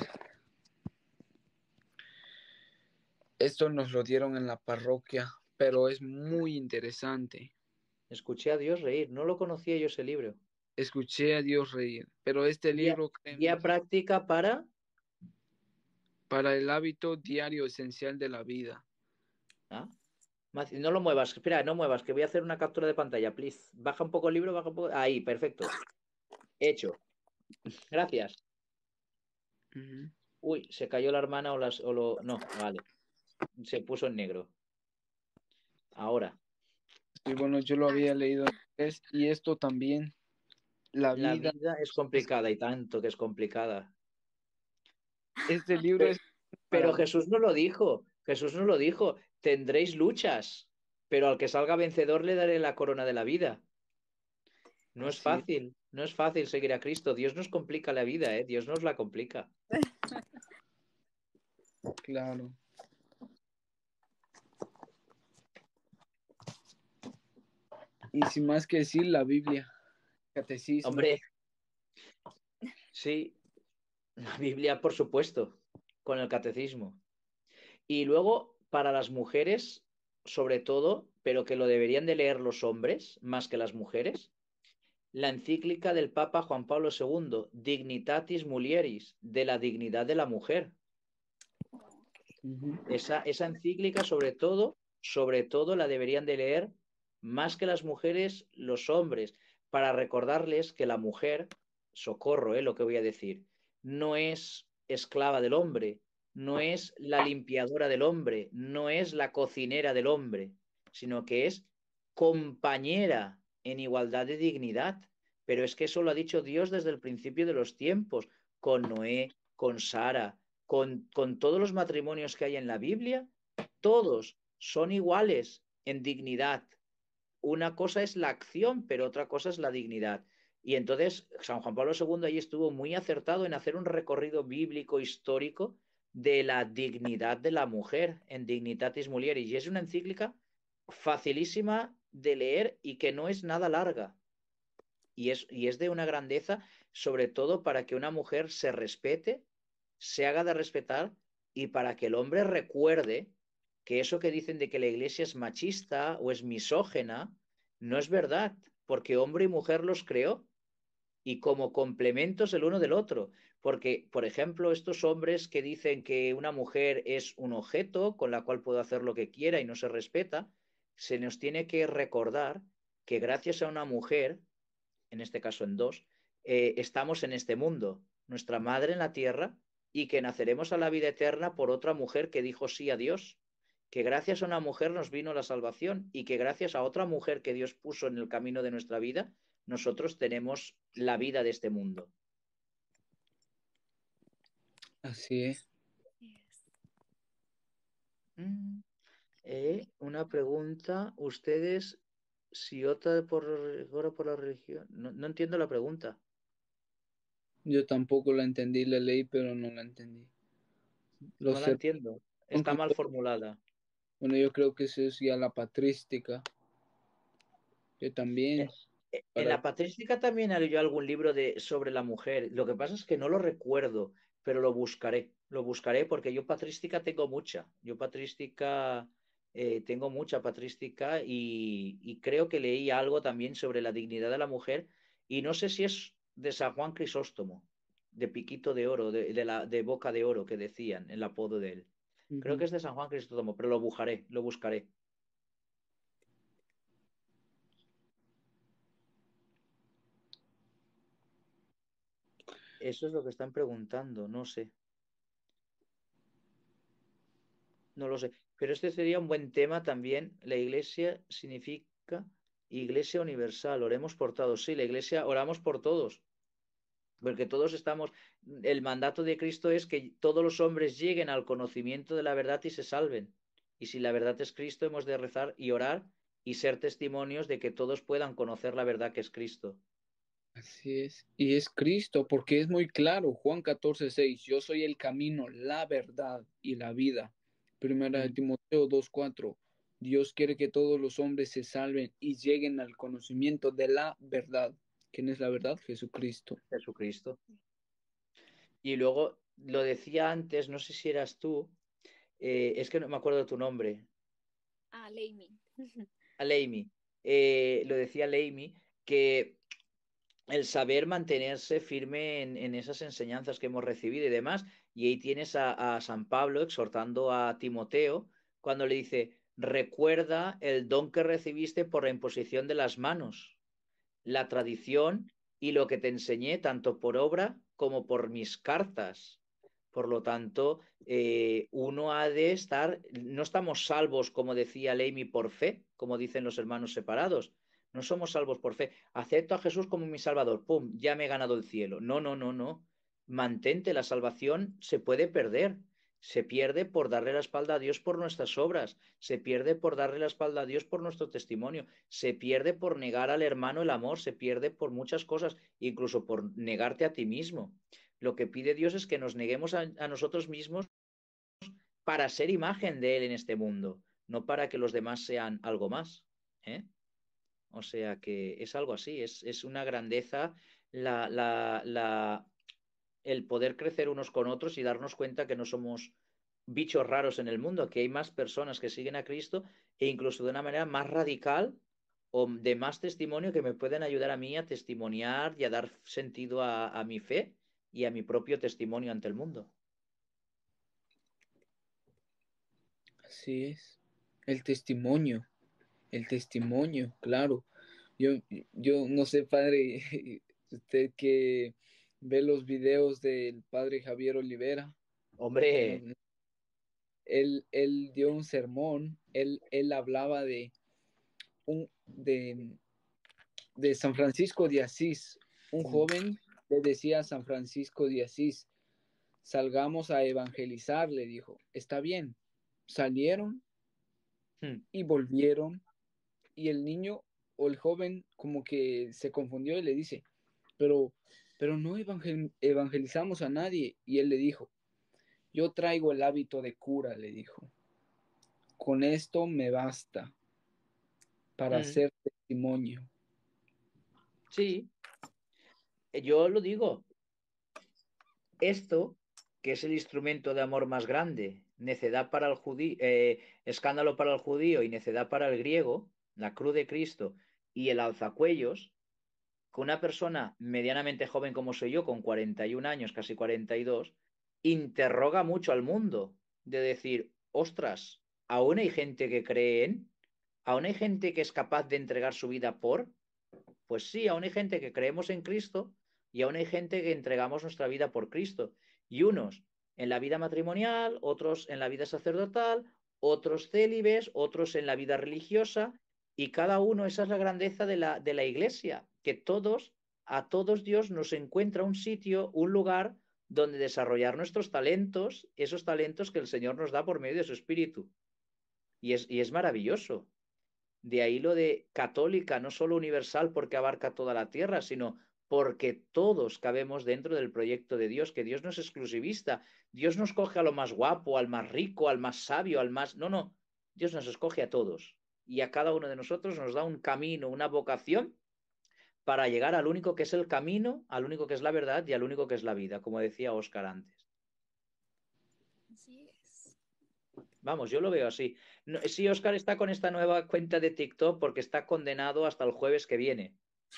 Esto nos lo dieron en la parroquia, pero es muy interesante. Escuché a Dios reír, no lo conocía yo ese libro. Escuché a Dios reír, pero este Guía, libro... Créeme, guía práctica para... para el hábito diario esencial de la vida. ¿Ah? No lo muevas, espera, no muevas, que voy a hacer una captura de pantalla, please. Baja un poco el libro, baja un poco... Ahí, perfecto. Hecho. Gracias. Uh-huh. Uy, se cayó la hermana o, las, o lo... No, vale. Se puso en negro. Ahora. Sí, bueno, yo lo había leído en inglés y esto también, la La vida. vida es complicada y tanto que es complicada. Este libro Pero, es... pero Para... Jesús no lo dijo. Jesús no lo dijo. Tendréis luchas, pero al que salga vencedor le daré la corona de la vida. No es Así es. fácil, no es fácil seguir a Cristo. Dios nos complica la vida, ¿eh? Dios nos la complica. Claro. Y sin más que decir, la Biblia, catecismo. Hombre, sí, la Biblia, por supuesto, con el catecismo. Y luego, para las mujeres, sobre todo, pero que lo deberían de leer los hombres más que las mujeres, la encíclica del Papa Juan Pablo segundo, Dignitatis Mulieris, de la dignidad de la mujer. Uh-huh. Esa, esa encíclica, sobre todo, sobre todo, la deberían de leer más que las mujeres, los hombres, para recordarles que la mujer, socorro, eh, lo que voy a decir, no es esclava del hombre, no es la limpiadora del hombre, no es la cocinera del hombre, sino que es compañera en igualdad de dignidad. Pero es que eso lo ha dicho Dios desde el principio de los tiempos, con Noé, con Sara, con, con todos los matrimonios que hay en la Biblia, todos son iguales en dignidad. Una cosa es la acción, pero otra cosa es la dignidad. Y entonces San Juan Pablo segundo ahí estuvo muy acertado en hacer un recorrido bíblico histórico de la dignidad de la mujer en Dignitatis Mulieris. Y es una encíclica facilísima de leer y que no es nada larga. Y es, y es de una grandeza, sobre todo para que una mujer se respete, se haga de respetar y para que el hombre recuerde que eso que dicen de que la Iglesia es machista o es misógena, no es verdad, porque hombre y mujer los creó y como complementos el uno del otro. Porque, por ejemplo, estos hombres que dicen que una mujer es un objeto con la cual puedo hacer lo que quiera y no se respeta, se nos tiene que recordar que gracias a una mujer, en este caso en dos, eh, estamos en este mundo, nuestra madre en la tierra, y que naceremos a la vida eterna por otra mujer que dijo sí a Dios, que gracias a una mujer nos vino la salvación y que gracias a otra mujer que Dios puso en el camino de nuestra vida, nosotros tenemos la vida de este mundo. Así es. Yes. Mm. Eh, una pregunta, ustedes, si otra por, ahora por la religión, no, no entiendo la pregunta. Yo tampoco la entendí, la leí, pero no la entendí. No Los la ser- entiendo, está aunque mal yo- formulada. bueno, yo creo que eso es ya la patrística, que también, Eh, eh, En para, la patrística también hay yo algún libro de, sobre la mujer. Lo que pasa es que no lo recuerdo, pero lo buscaré. Lo buscaré porque yo patrística tengo mucha. Yo patrística eh, tengo mucha patrística y, y creo que leí algo también sobre la dignidad de la mujer y no sé si es de San Juan Crisóstomo, de Piquito de Oro, de, de la, de Boca de Oro que decían, el apodo de él. Creo ujú. que es de San Juan Crisóstomo, pero lo buscaré, lo buscaré. Eso es lo que están preguntando, no sé. No lo sé, pero este sería un buen tema también. La iglesia significa iglesia universal, oremos por todos. Sí, la iglesia oramos por todos, porque todos estamos, el mandato de Cristo es que todos los hombres lleguen al conocimiento de la verdad y se salven. Y si la verdad es Cristo, hemos de rezar y orar y ser testimonios de que todos puedan conocer la verdad que es Cristo. Así es. Y es Cristo, porque es muy claro, Juan catorce seis, yo soy el camino, la verdad y la vida. Primera de Mm, Timoteo dos cuatro, Dios quiere que todos los hombres se salven y lleguen al conocimiento de la verdad. ¿Quién es la verdad? Jesucristo. Jesucristo. Y luego lo decía antes, no sé si eras tú, eh, es que no me acuerdo de tu nombre. Ah, Leimi. A Leimi, eh, lo decía Leimi, que el saber mantenerse firme en, en esas enseñanzas que hemos recibido y demás, y ahí tienes a, a San Pablo exhortando a Timoteo cuando le dice, recuerda el don que recibiste por la imposición de las manos, la tradición y lo que te enseñé tanto por obra como por mis cartas. Por lo tanto, eh, uno ha de estar, no estamos salvos, como decía Leimi, por fe, como dicen los hermanos separados. No somos salvos por fe. Acepto a Jesús como mi Salvador. ¡Pum! Ya me he ganado el cielo. No, no, no, no. Mantente, la salvación se puede perder. Se pierde por darle la espalda a Dios por nuestras obras. Se pierde por darle la espalda a Dios por nuestro testimonio. Se pierde por negar al hermano el amor. Se pierde por muchas cosas, incluso por negarte a ti mismo. Lo que pide Dios es que nos neguemos a, a nosotros mismos para ser imagen de Él en este mundo, no para que los demás sean algo más. ¿eh? O sea que es algo así, es, es una grandeza la, la, la, el poder crecer unos con otros y darnos cuenta que no somos bichos raros en el mundo, que hay más personas que siguen a Cristo e incluso de una manera más radical o de más testimonio que me pueden ayudar a mí a testimoniar y a dar sentido a, a mi fe y a mi propio testimonio ante el mundo. Así es. El testimonio, el testimonio, claro. Yo, yo no sé, padre, usted que ve los videos del padre Javier Olivera, no, Hombre, no, él, él dio un sermón, él, él hablaba de, un, de, de San Francisco de Asís. Un joven le decía a San Francisco de Asís, salgamos a evangelizar, le dijo, está bien. Salieron y volvieron y el niño o el joven como que se confundió y le dice, pero, pero no evangel evangelizamos a nadie. Y él le dijo, yo traigo el hábito de cura, le dijo, con esto me basta para mm, hacer testimonio. sí, yo lo digo, esto que es el instrumento de amor más grande, necedad para el judío, eh, escándalo para el judío y necedad para el griego, la cruz de Cristo y el alzacuellos, que una persona medianamente joven como soy yo, con cuarenta y un años, casi cuarenta y dos, interroga mucho al mundo, de decir, ostras, ¿aún hay gente que cree en? ¿Aún hay gente que es capaz de entregar su vida por? Pues sí, aún hay gente que creemos en Cristo y aún hay gente que entregamos nuestra vida por Cristo. Y unos en la vida matrimonial, otros en la vida sacerdotal, otros célibes, otros en la vida religiosa, y cada uno, esa es la grandeza de la, de la iglesia, que todos, a todos Dios nos encuentra un sitio, un lugar donde desarrollar nuestros talentos, esos talentos que el Señor nos da por medio de su Espíritu. Y es, y es maravilloso. De ahí lo de católica, no solo universal porque abarca toda la tierra, sino porque todos cabemos dentro del proyecto de Dios, que Dios no es exclusivista. Dios no escoge a lo más guapo, al más rico, al más sabio, al más... No, no. Dios nos escoge a todos. Y a cada uno de nosotros nos da un camino, una vocación para llegar al único que es el camino, al único que es la verdad y al único que es la vida, como decía Óscar antes. Así es. Vamos, yo lo veo así. No, sí, Óscar está con esta nueva cuenta de TikTok porque está condenado hasta el jueves que viene.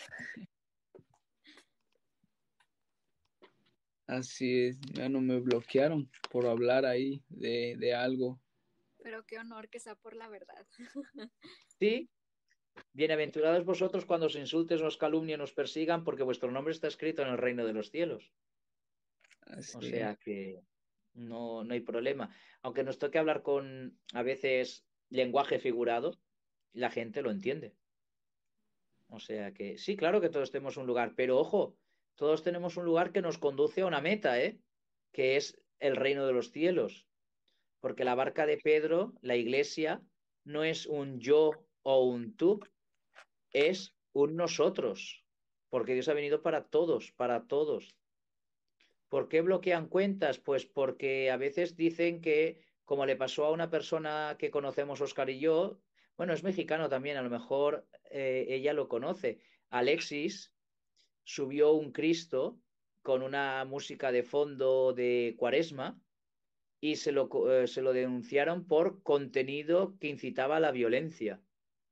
Así es, ya no me bloquearon por hablar ahí de, de algo. Pero qué honor que sea por la verdad. Sí, bienaventurados vosotros cuando os insulten, os calumnien, os persigan, porque vuestro nombre está escrito en el reino de los cielos. Así O es. sea que no, no hay problema. Aunque nos toque hablar con a veces lenguaje figurado, la gente lo entiende. O sea que sí, claro que todos tenemos un lugar, pero ojo, todos tenemos un lugar que nos conduce a una meta, ¿eh? Que es el reino de los cielos. Porque la barca de Pedro, la iglesia, no es un yo o un tú, es un nosotros. Porque Dios ha venido para todos, para todos. ¿Por qué bloquean cuentas? Pues porque a veces dicen que, como le pasó a una persona que conocemos, Oscar y yo, bueno, es mexicano también, a lo mejor eh, ella lo conoce. Alexis subió un Cristo con una música de fondo de Cuaresma y se lo, eh, se lo denunciaron por contenido que incitaba a la violencia.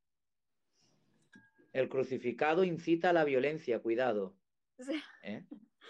El crucificado incita a la violencia, cuidado. Sí. ¿Eh?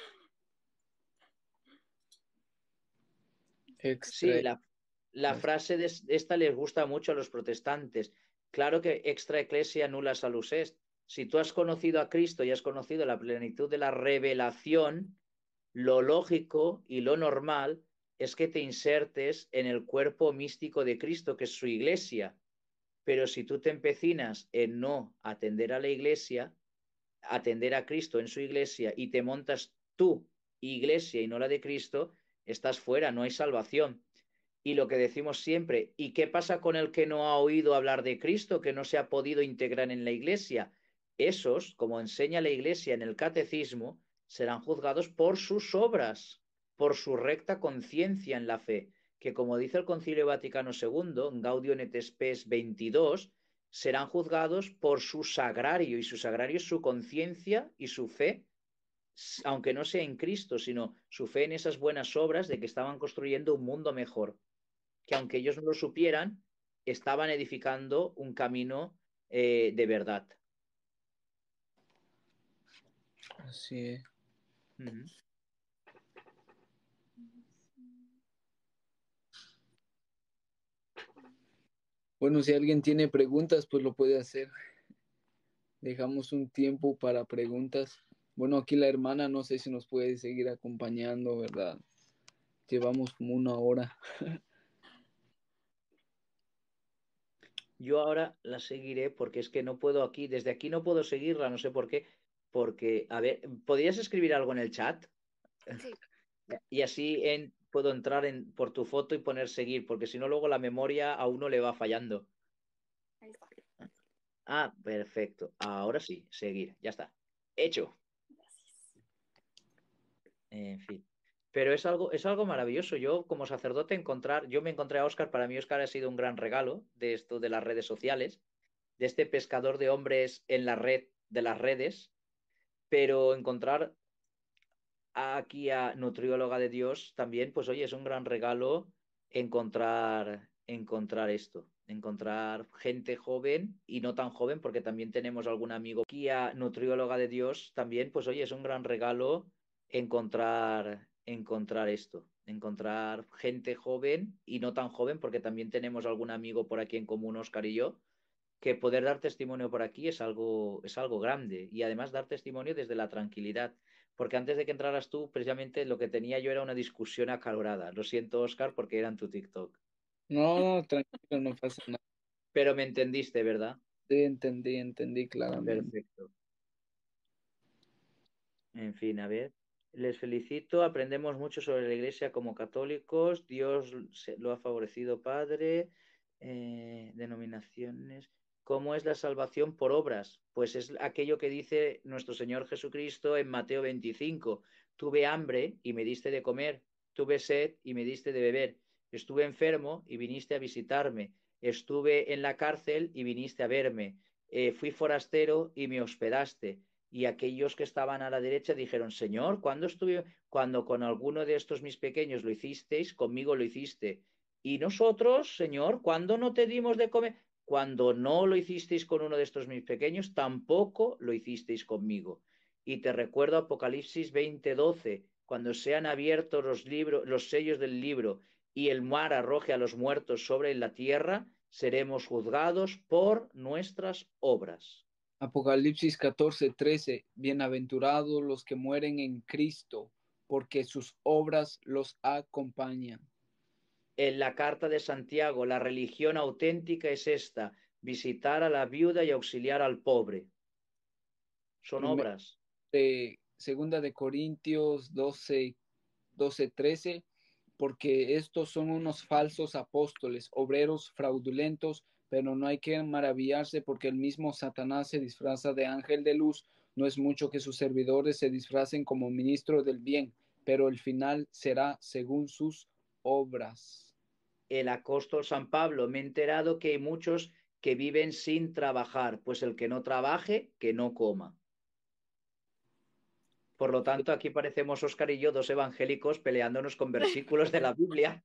Extra. Sí, la, la frase de esta les gusta mucho a los protestantes. Claro que extra ecclesia nulla salus est. Si tú has conocido a Cristo y has conocido la plenitud de la revelación, lo lógico y lo normal es que te insertes en el cuerpo místico de Cristo, que es su iglesia. Pero si tú te empecinas en no atender a la iglesia, atender a Cristo en su iglesia y te montas tu iglesia y no la de Cristo, estás fuera, no hay salvación. Y lo que decimos siempre, ¿y qué pasa con el que no ha oído hablar de Cristo, que no se ha podido integrar en la iglesia? Esos, como enseña la iglesia en el catecismo, serán juzgados por sus obras, por su recta conciencia en la fe, que como dice el Concilio Vaticano segundo, en Gaudium et Spes veintidós, serán juzgados por su sagrario, y su sagrario es su conciencia y su fe, aunque no sea en Cristo, sino su fe en esas buenas obras de que estaban construyendo un mundo mejor, que aunque ellos no lo supieran, estaban edificando un camino eh, de verdad. Así es. Uh-huh. Bueno, si alguien tiene preguntas, pues lo puede hacer. Dejamos un tiempo para preguntas. Bueno, aquí la hermana no sé si nos puede seguir acompañando, ¿verdad? Llevamos como una hora. Yo ahora la seguiré porque es que no puedo aquí, desde aquí no puedo seguirla, no sé por qué, porque, a ver, ¿podrías escribir algo en el chat? Sí. Y así en, puedo entrar en, por tu foto y poner seguir, porque si no luego la memoria a uno le va fallando. Ahí está. Ah, perfecto. Ahora sí, seguir. Ya está. Hecho. Gracias. En fin. Pero es algo, es algo maravilloso. Yo, como sacerdote, encontrar, yo me encontré a Óscar, para mí Óscar ha sido un gran regalo de esto de las redes sociales, de este pescador de hombres en la red de las redes, pero encontrar aquí a Nutrióloga de Dios, también, pues oye, es un gran regalo encontrar, encontrar esto, encontrar gente joven y no tan joven, porque también tenemos algún amigo aquí a Nutrióloga de Dios, también, pues oye, es un gran regalo encontrar, encontrar esto, encontrar gente joven y no tan joven, porque también tenemos algún amigo por aquí en común, Oscar y yo, que poder dar testimonio por aquí es algo, es algo grande y además dar testimonio desde la tranquilidad. Porque antes de que entraras tú, precisamente lo que tenía yo era una discusión acalorada. Lo siento, Oscar, porque era en tu TikTok. No, no, tranquilo, no pasa nada. Pero me entendiste, ¿verdad? Sí, entendí, entendí claramente. Perfecto. En fin, a ver. Les felicito, aprendemos mucho sobre la Iglesia como católicos. Dios se- lo ha favorecido, Padre. Eh, denominaciones. ¿Cómo es la salvación por obras? Pues es aquello que dice nuestro Señor Jesucristo en Mateo veinticinco. Tuve hambre y me diste de comer. Tuve sed y me diste de beber. Estuve enfermo y viniste a visitarme. Estuve en la cárcel y viniste a verme. Eh, fui forastero y me hospedaste. Y aquellos que estaban a la derecha dijeron, Señor, ¿cuándo estuve, cuando con alguno de estos mis pequeños lo hicisteis, conmigo lo hiciste? Y nosotros, Señor, ¿cuándo no te dimos de comer? Cuando no lo hicisteis con uno de estos mis pequeños, tampoco lo hicisteis conmigo. Y te recuerdo Apocalipsis veinte doce, cuando sean abiertos los libros, los sellos del libro y el mar arroje a los muertos sobre la tierra, seremos juzgados por nuestras obras. Apocalipsis catorce trece. Bienaventurados los que mueren en Cristo, porque sus obras los acompañan. En la carta de Santiago, la religión auténtica es esta: visitar a la viuda y auxiliar al pobre. Son Primer- obras. de- segunda de Corintios doce doce trece. Porque estos son unos falsos apóstoles, obreros fraudulentos, pero no hay que maravillarse porque el mismo Satanás se disfraza de ángel de luz. No es mucho que sus servidores se disfracen como ministros del bien, pero el final será según sus obras. El apóstol San Pablo, me he enterado que hay muchos que viven sin trabajar, pues el que no trabaje, que no coma. Por lo tanto, aquí parecemos Óscar y yo, dos evangélicos, peleándonos con versículos de la Biblia.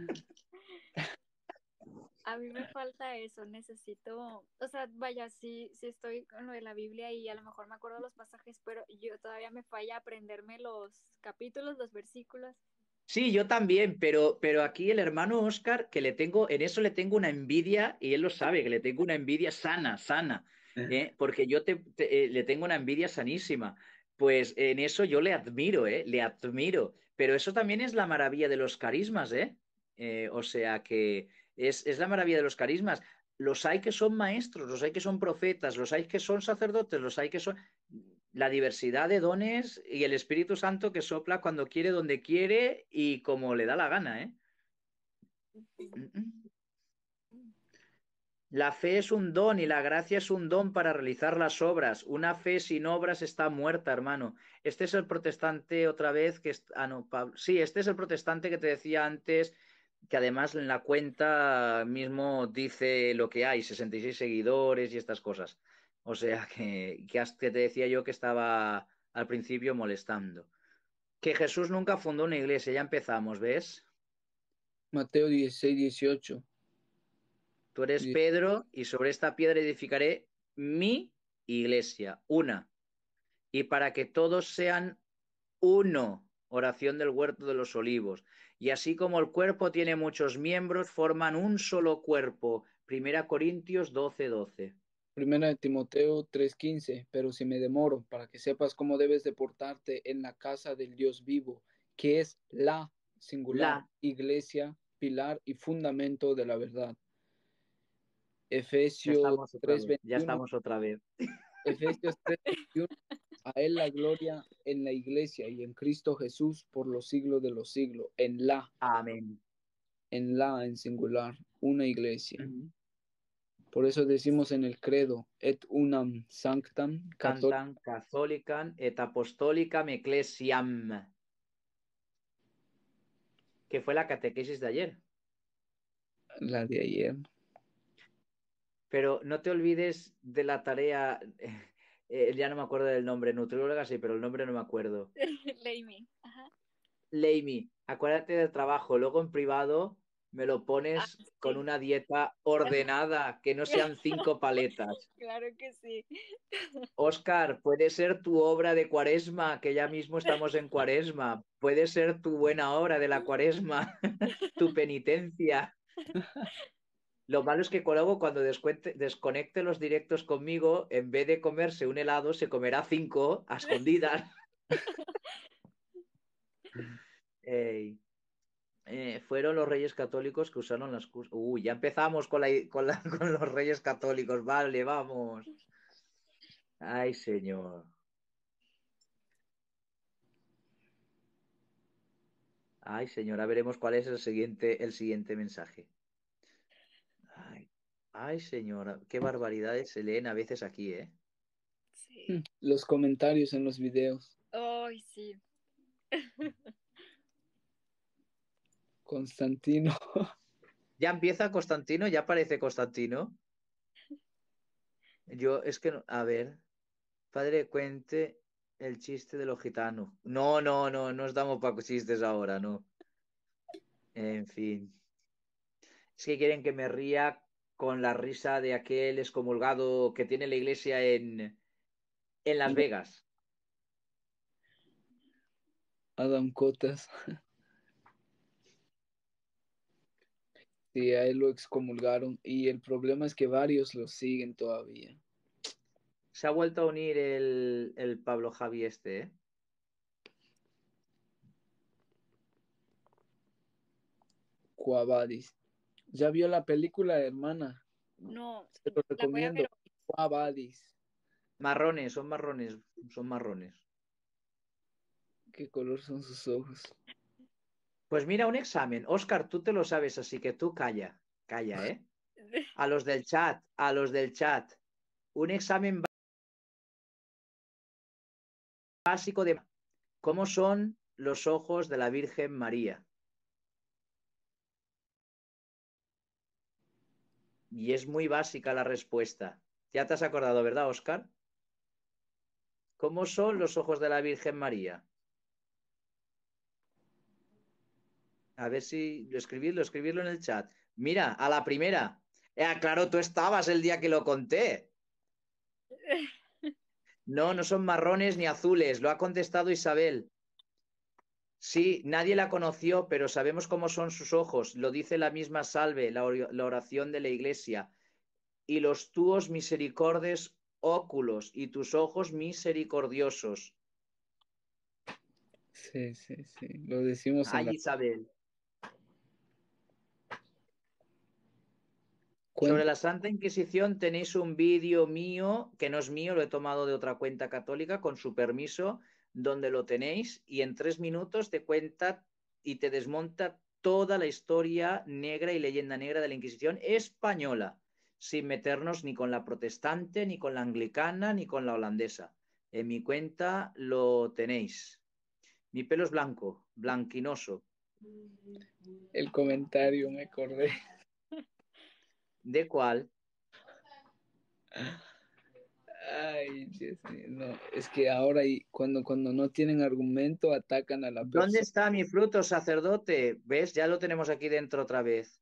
A mí me falta eso, necesito, o sea, vaya, sí, sí estoy con lo de la Biblia y a lo mejor me acuerdo los pasajes, pero yo todavía me falla aprenderme los capítulos, los versículos. Sí, yo también, pero, pero aquí el hermano Óscar, que le tengo, en eso le tengo una envidia, y él lo sabe, que le tengo una envidia sana, sana, ¿eh? Porque yo te, te, eh, le tengo una envidia sanísima. Pues en eso yo le admiro, ¿eh? Le admiro. Pero eso también es la maravilla de los carismas, ¿eh? Eh, o sea que es, es la maravilla de los carismas. Los hay que son maestros, los hay que son profetas, los hay que son sacerdotes, los hay que son la diversidad de dones y el Espíritu Santo que sopla cuando quiere, donde quiere y como le da la gana, ¿eh? La fe es un don y la gracia es un don para realizar las obras. Una fe sin obras está muerta, hermano. Este es el protestante otra vez que... est- Ah, no, Pablo. Sí, este es el protestante que te decía antes, que además en la cuenta mismo dice lo que hay, sesenta y seis seguidores y estas cosas. O sea que, que, has- que te decía yo que estaba al principio molestando. Que Jesús nunca fundó una iglesia, ya empezamos, ¿ves? Mateo dieciséis dieciocho. Tú eres Pedro y sobre esta piedra edificaré mi iglesia, una. Y para que todos sean uno, oración del huerto de los olivos. Y así como el cuerpo tiene muchos miembros, forman un solo cuerpo. Primera Corintios doce doce. Primera de Timoteo tres quince. Pero si me demoro, para que sepas cómo debes de portarte en la casa del Dios vivo, que es la singular La, iglesia, pilar y fundamento de la verdad. ya Efesios estamos otra tres vez, ya veintiuno. estamos otra vez. Efesios tres veintiuno. A él la gloria en la iglesia y en Cristo Jesús por los siglos de los siglos. En la, Amén. en la, en singular, una iglesia. Uh-huh. Por eso decimos en el credo, et unam sanctam catholic. Cantan catholican et apostolicam ecclesiam, que fue la catequesis de ayer. La de ayer. Pero no te olvides de la tarea. Eh, ya no me acuerdo del nombre, nutrióloga sí, pero el nombre no me acuerdo. Leimi. Ajá. Leimi, acuérdate del trabajo, luego en privado me lo Ah, pones con sí. una dieta ordenada, que no sean cinco paletas. Claro que sí. Óscar, puede ser tu obra de Cuaresma, que ya mismo estamos en Cuaresma. Puede ser tu buena obra de la Cuaresma, tu penitencia. Lo malo es que luego cuando descuente- desconecte los directos conmigo, en vez de comerse un helado, se comerá cinco a escondidas. Ey. Eh, fueron los reyes católicos que usaron las... cus- Uy, ya empezamos con, la, con, la- con los reyes católicos. Vale, vamos. Ay, señor. Ay, señora, veremos cuál es el siguiente, el siguiente mensaje. Ay, ay, señora, qué barbaridades se leen a veces aquí, ¿eh? Sí. Los comentarios en los videos. Ay, sí. Constantino. Ya empieza Constantino, ya parece Constantino. Yo, es que, no- a ver, padre, cuente el chiste de los gitanos. No, no, no, no os damos para chistes ahora, no. En fin. Es que quieren que me ría con la risa de aquel excomulgado que tiene la iglesia en, en Las Vegas. Adam Cotas. Sí, a él lo excomulgaron y el problema es que varios lo siguen todavía. Se ha vuelto a unir el, el Pablo Javi este, ¿eh? Cuavadis. ¿Ya vio la película, hermana? No, Se lo la voy a recomiendo. ver. Cuavadis. Marrones, son marrones, son marrones. ¿Qué color son sus ojos? Pues mira, un examen. Óscar, tú te lo sabes, así que tú calla, calla, ¿eh? A los del chat, a los del chat. Un examen básico de cómo son los ojos de la Virgen María. Y es muy básica la respuesta. Ya te has acordado, ¿verdad, Óscar? ¿Cómo son los ojos de la Virgen María? A ver si lo escribirlo, escribirlo en el chat. Mira, a la primera. Eh, claro, tú estabas el día que lo conté. No, no son marrones ni azules, lo ha contestado Isabel. Sí, nadie la conoció, pero sabemos cómo son sus ojos. Lo dice la misma salve, la, or la oración de la iglesia. Y los tuos misericordes óculos y tus ojos misericordiosos. Sí, sí, sí. Lo decimos en Ay, la... Isabel. Sobre Cuenta. la Santa Inquisición tenéis un vídeo mío, que no es mío, lo he tomado de otra cuenta católica, con su permiso, donde lo tenéis y en tres minutos te cuenta y te desmonta toda la historia negra y leyenda negra de la Inquisición española, sin meternos ni con la protestante, ni con la anglicana, ni con la holandesa. En mi cuenta lo tenéis. Mi pelo es blanco, blanquinoso. El comentario, me acordé. ¿De cuál? Ay, Dios mío, no. Es que ahora y cuando, cuando no tienen argumento atacan a la ¿Dónde persona. está mi fruto, sacerdote? ¿Ves? Ya lo tenemos aquí dentro otra vez.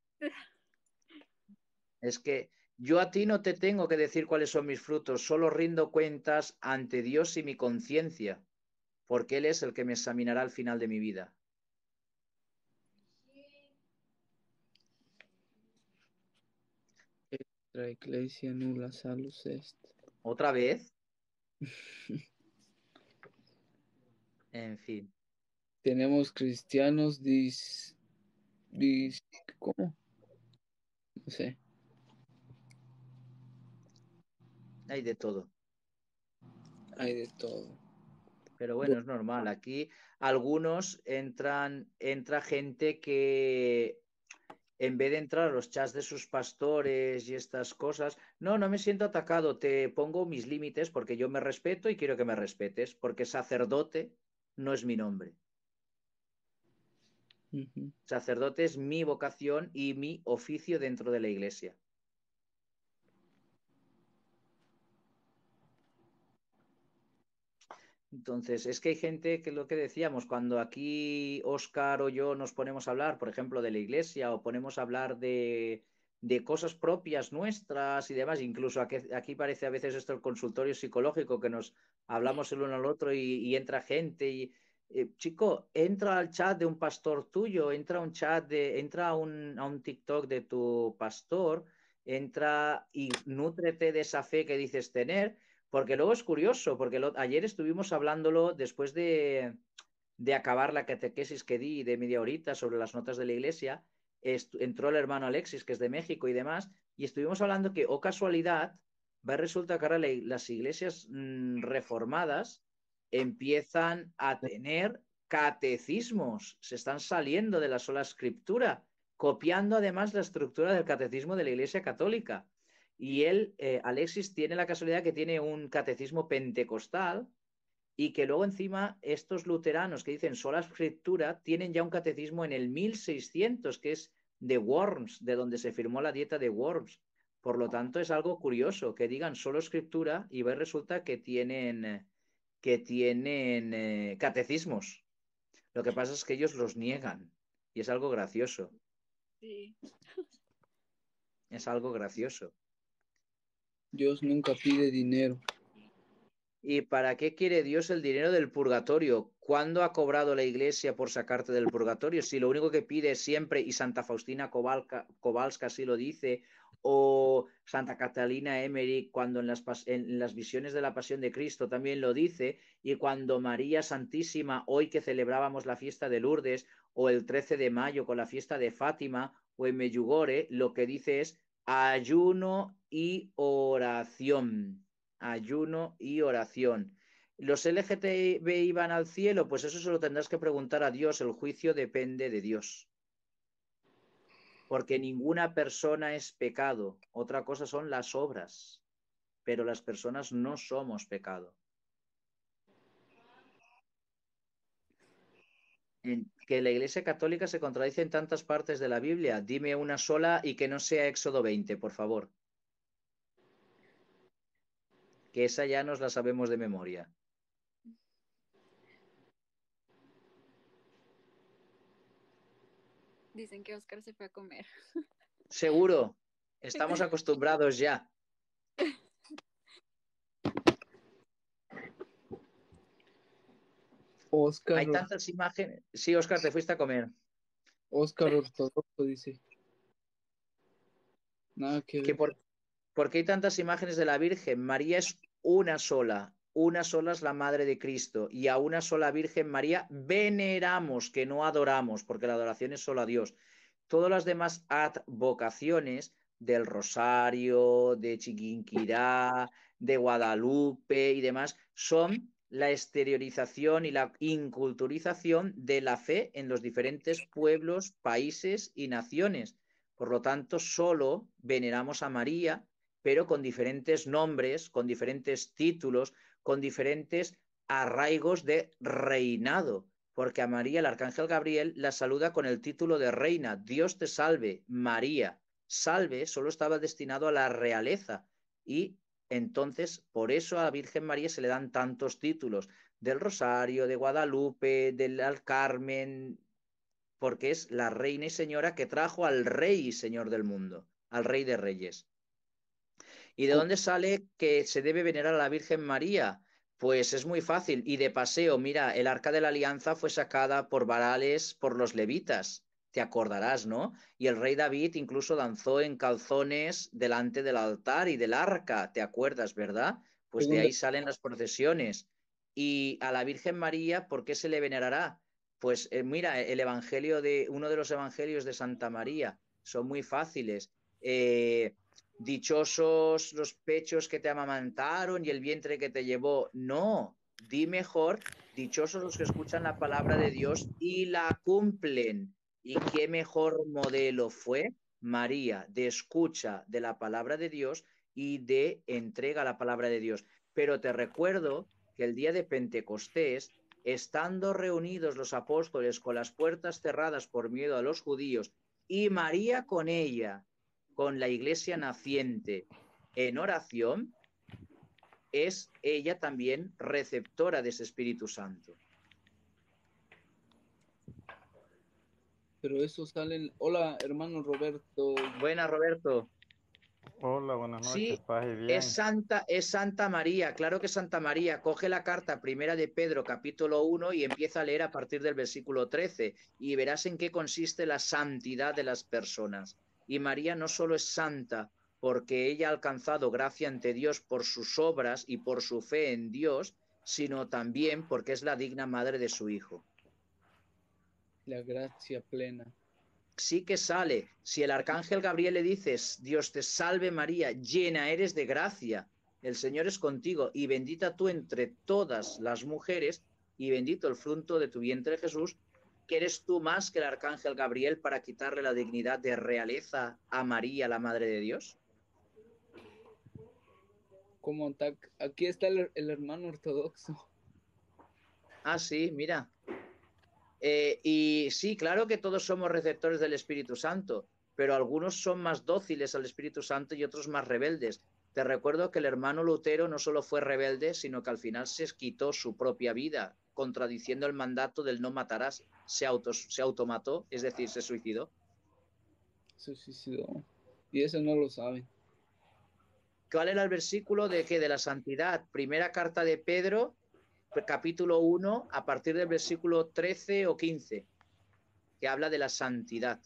Es que yo a ti no te tengo que decir cuáles son mis frutos, solo rindo cuentas ante Dios y mi conciencia, porque Él es el que me examinará al final de mi vida. La iglesia nula salus est. ¿Otra vez? En fin. Tenemos cristianos dis, dis, ¿cómo? No sé. Hay de todo. Hay de todo. Pero bueno, es normal. Aquí algunos entran, entra gente que en vez de entrar a los chats de sus pastores y estas cosas, no, no me siento atacado, te pongo mis límites porque yo me respeto y quiero que me respetes, porque sacerdote no es mi nombre. Uh-huh. Sacerdote es mi vocación y mi oficio dentro de la iglesia. Entonces, es que hay gente que lo que decíamos, cuando aquí Óscar o yo nos ponemos a hablar, por ejemplo, de la iglesia o ponemos a hablar de, de cosas propias nuestras y demás, incluso aquí, aquí parece a veces esto el consultorio psicológico, que nos hablamos el uno al otro y, y entra gente y, eh, chico, entra al chat de un pastor tuyo, entra a un chat de, entra a un, a un TikTok de tu pastor, entra y nútrete de esa fe que dices tener. Porque luego es curioso, porque lo, ayer estuvimos hablándolo después de, de acabar la catequesis que di de media horita sobre las notas de la iglesia. Entró el hermano Alexis, que es de México y demás, y estuvimos hablando que, oh casualidad, va, resulta que ahora la, las iglesias mmm, reformadas empiezan a tener catecismos, se están saliendo de la sola escritura, copiando además la estructura del catecismo de la Iglesia Católica. Y él, eh, Alexis, tiene la casualidad que tiene un catecismo pentecostal y que luego encima estos luteranos que dicen sola escritura tienen ya un catecismo en el mil seiscientos, que es de Worms, de donde se firmó la dieta de Worms. Por lo tanto, es algo curioso que digan solo escritura y ve, resulta que tienen, que tienen eh, catecismos. Lo que pasa es que ellos los niegan y es algo gracioso. Sí. Es algo gracioso. Dios nunca pide dinero. ¿Y para qué quiere Dios el dinero del purgatorio? ¿Cuándo ha cobrado la Iglesia por sacarte del purgatorio? Si lo único que pide siempre, y Santa Faustina Kowalska, Kowalska así lo dice, o Santa Catalina Emmerich cuando en las, en las visiones de la Pasión de Cristo también lo dice, y cuando María Santísima, hoy que celebrábamos la fiesta de Lourdes, o el trece de mayo con la fiesta de Fátima, o en Medjugorje, lo que dice es ayuno y oración. Ayuno y oración. ¿Los L G T B I van al cielo? Pues eso se lo tendrás que preguntar a Dios. El juicio depende de Dios. Porque ninguna persona es pecado. Otra cosa son las obras. Pero las personas no somos pecado. En que la Iglesia Católica se contradice en tantas partes de la Biblia. Dime una sola y que no sea Éxodo veinte, por favor. Que esa ya nos la sabemos de memoria. Dicen que Óscar se fue a comer. Seguro. Estamos acostumbrados ya. Óscar. Hay tantas imágenes. Sí, Óscar, te fuiste a comer. Óscar ortodoxo dice. Nada que ver. Que por, ¿Por qué hay tantas imágenes de la Virgen? María es una sola. Una sola es la Madre de Cristo. Y a una sola Virgen María veneramos, que no adoramos, porque la adoración es solo a Dios. Todas las demás advocaciones del Rosario, de Chiquinquirá, de Guadalupe y demás, son la exteriorización y la inculturización de la fe en los diferentes pueblos, países y naciones. Por lo tanto, solo veneramos a María, pero con diferentes nombres, con diferentes títulos, con diferentes arraigos de reinado. Porque a María el arcángel Gabriel la saluda con el título de reina. Dios te salve, María. Salve solo estaba destinado a la realeza. Y entonces, por eso a la Virgen María se le dan tantos títulos. Del Rosario, de Guadalupe, del Carmen, porque es la reina y señora que trajo al rey y señor del mundo, al rey de reyes. ¿Y de dónde sale que se debe venerar a la Virgen María? Pues es muy fácil. Y de paseo, mira, el Arca de la Alianza fue sacada por varales por los levitas. Te acordarás, ¿no? Y el rey David incluso danzó en calzones delante del altar y del arca. ¿Te acuerdas, verdad? Pues de ahí salen las procesiones. Y a la Virgen María, ¿por qué se le venerará? Pues eh, mira, el evangelio de uno de los evangelios de Santa María son muy fáciles. Eh, Dichosos los pechos que te amamantaron y el vientre que te llevó. No, di mejor, dichosos los que escuchan la palabra de Dios y la cumplen. ¿Y qué mejor modelo fue? María, de escucha de la palabra de Dios y de entrega a la palabra de Dios. Pero te recuerdo que el día de Pentecostés, estando reunidos los apóstoles con las puertas cerradas por miedo a los judíos y María con ella, con la iglesia naciente en oración, es ella también receptora de ese Espíritu Santo. Pero eso sale... Hola, hermano Roberto. Buenas, Roberto. Hola, buenas noches, Sí, paz y bien. es Santa, es Santa María, claro que Santa María. Coge la carta primera de Pedro, capítulo uno, y empieza a leer a partir del versículo trece, y verás en qué consiste la santidad de las personas. Y María no solo es santa porque ella ha alcanzado gracia ante Dios por sus obras y por su fe en Dios, sino también porque es la digna madre de su Hijo. La gracia plena. Sí que sale. Si el arcángel Gabriel le dices, Dios te salve María, llena eres de gracia, el Señor es contigo, y bendita tú entre todas las mujeres, y bendito el fruto de tu vientre Jesús, que eres tú más que el arcángel Gabriel para quitarle la dignidad de realeza a María, la Madre de Dios. Como aquí está el, el hermano ortodoxo. Ah, sí, mira. Eh, y sí, claro que todos somos receptores del Espíritu Santo, pero algunos son más dóciles al Espíritu Santo y otros más rebeldes. Te recuerdo que el hermano Lutero no solo fue rebelde, sino que al final se quitó su propia vida, contradiciendo el mandato del no matarás. Se, autos, se automató, es decir, se suicidó. Se suicidó. Y eso no lo saben. ¿Cuál era el versículo de qué? De la santidad. Primera carta de Pedro, capítulo uno, a partir del versículo trece o quince, que habla de la santidad.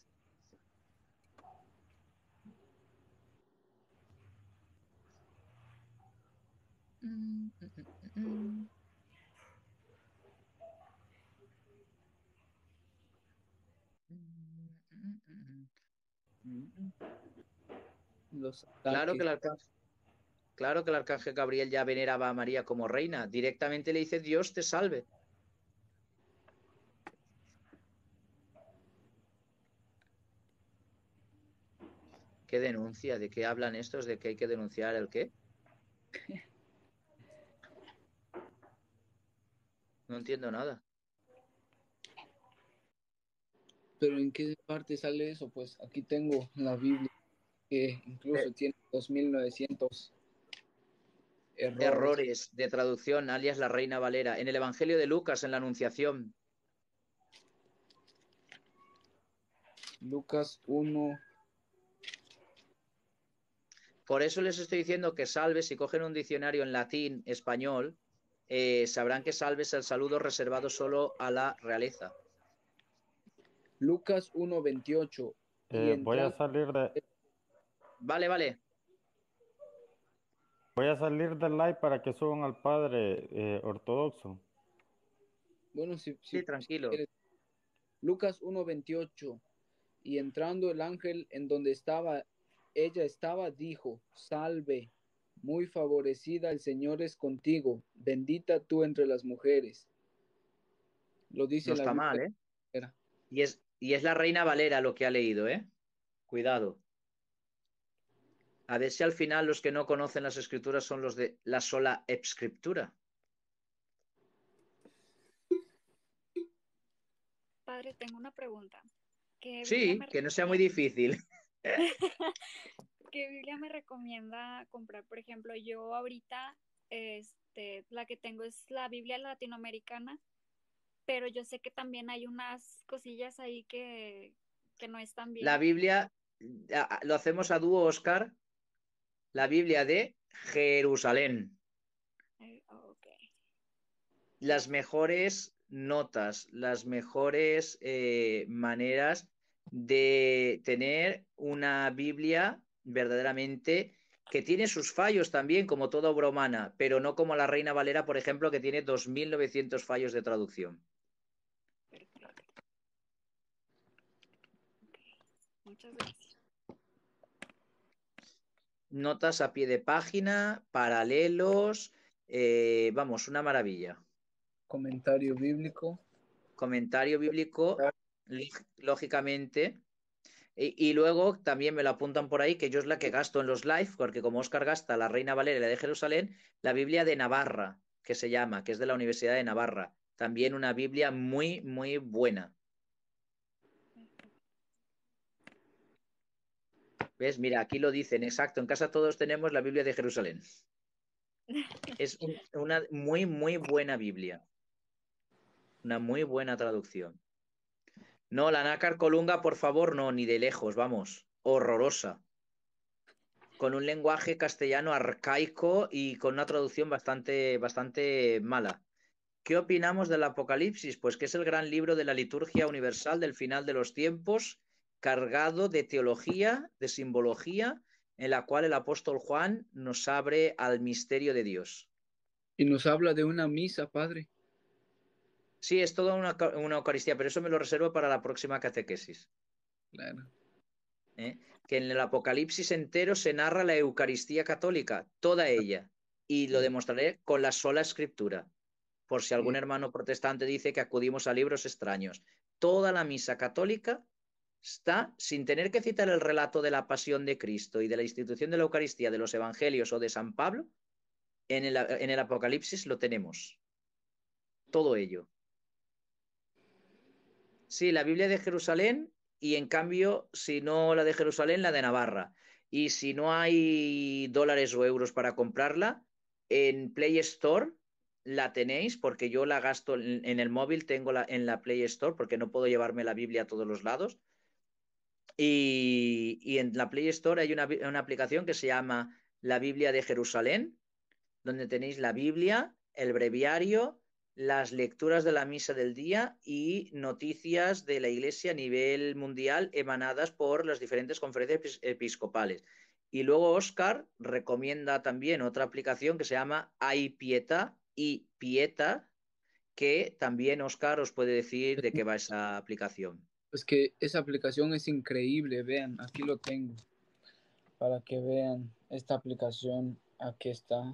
Mm, mm, mm, mm. Los Claro que ataques. el arcángel, claro que el arcángel Gabriel ya veneraba a María como reina. Directamente le dice, Dios te salve. ¿Qué denuncia? ¿De qué hablan estos? ¿De que hay que denunciar el qué? No entiendo nada. ¿Pero en qué parte sale eso? Pues aquí tengo la Biblia, que incluso Eh, tiene dos mil novecientos errores. Errores de traducción, alias la Reina Valera. En el Evangelio de Lucas, en la Anunciación. Lucas uno. Por eso les estoy diciendo que salve, si cogen un diccionario en latín, español, eh, sabrán que salve es el saludo reservado solo a la realeza. Lucas uno veintiocho. Eh, voy a salir de... Vale, vale. Voy a salir del live para que suban al padre eh, ortodoxo. Bueno, si, si, Sí, tranquilo. si quieres. Lucas uno veintiocho. Y entrando el ángel en donde estaba, ella estaba, dijo, salve, muy favorecida, el Señor es contigo, bendita tú entre las mujeres. Lo dice No la está mal, Biblia. ¿eh? Y es, y es la Reina Valera lo que ha leído, ¿eh? Cuidado. A ver si al final los que no conocen las escrituras son los de la sola escritura. Padre, tengo una pregunta. ¿Qué Biblia Sí, me que no sea muy recomienda? difícil. ¿Qué Biblia me recomienda comprar? Por ejemplo, yo ahorita, este, la que tengo es la Biblia latinoamericana, pero yo sé que también hay unas cosillas ahí que, que no están La bien. Biblia, lo hacemos a dúo, Oscar, la Biblia de Jerusalén. Eh, ok. Las mejores notas, las mejores eh, maneras de tener una Biblia verdaderamente que tiene sus fallos también, como toda obra humana, pero no como la Reina Valera, por ejemplo, que tiene dos mil novecientos fallos de traducción. Perfecto. Okay. Muchas gracias. Notas a pie de página, paralelos, eh, vamos, una maravilla. Comentario bíblico. Comentario bíblico, lógicamente. Y, y luego también me lo apuntan por ahí, que yo es la que gasto en los live, porque como Oscar gasta la Reina Valeria de Jerusalén, la Biblia de Navarra, que se llama, que es de la Universidad de Navarra. También una Biblia muy, muy buena. ¿Ves? Mira, aquí lo dicen, exacto. En casa todos tenemos la Biblia de Jerusalén. Es un- una muy, muy buena Biblia. Una muy buena traducción. No, la Nácar Colunga, por favor, no, ni de lejos, vamos. Horrorosa. Con un lenguaje castellano arcaico y con una traducción bastante, bastante mala. ¿Qué opinamos del Apocalipsis? Pues que es el gran libro de la liturgia universal del final de los tiempos, cargado de teología, de simbología, en la cual el apóstol Juan nos abre al misterio de Dios. Y nos habla de una misa, padre. Sí, es toda una, una Eucaristía, pero eso me lo reservo para la próxima catequesis. Claro. ¿Eh? Que en el Apocalipsis entero se narra la Eucaristía católica, toda ella, y lo demostraré con la sola escritura, por si algún Sí. hermano protestante dice que acudimos a libros extraños. Toda la misa católica está, sin tener que citar el relato de la pasión de Cristo y de la institución de la Eucaristía de los Evangelios o de San Pablo, en el, en el Apocalipsis lo tenemos. Todo ello. Sí, la Biblia de Jerusalén y en cambio, si no la de Jerusalén, la de Navarra. Y si no hay dólares o euros para comprarla, en Play Store la tenéis porque yo la gasto en, en el móvil, tengo la, en la Play Store porque no puedo llevarme la Biblia a todos los lados. Y, y en la Play Store hay una, una aplicación que se llama La Biblia de Jerusalén, donde tenéis la Biblia, el breviario, las lecturas de la misa del día y noticias de la Iglesia a nivel mundial emanadas por las diferentes conferencias episcopales. Y luego Óscar recomienda también otra aplicación que se llama iPieta, y Pieta, que también Óscar os puede decir de qué va esa aplicación. Pues que esa aplicación es increíble, vean, aquí lo tengo, para que vean esta aplicación, aquí está,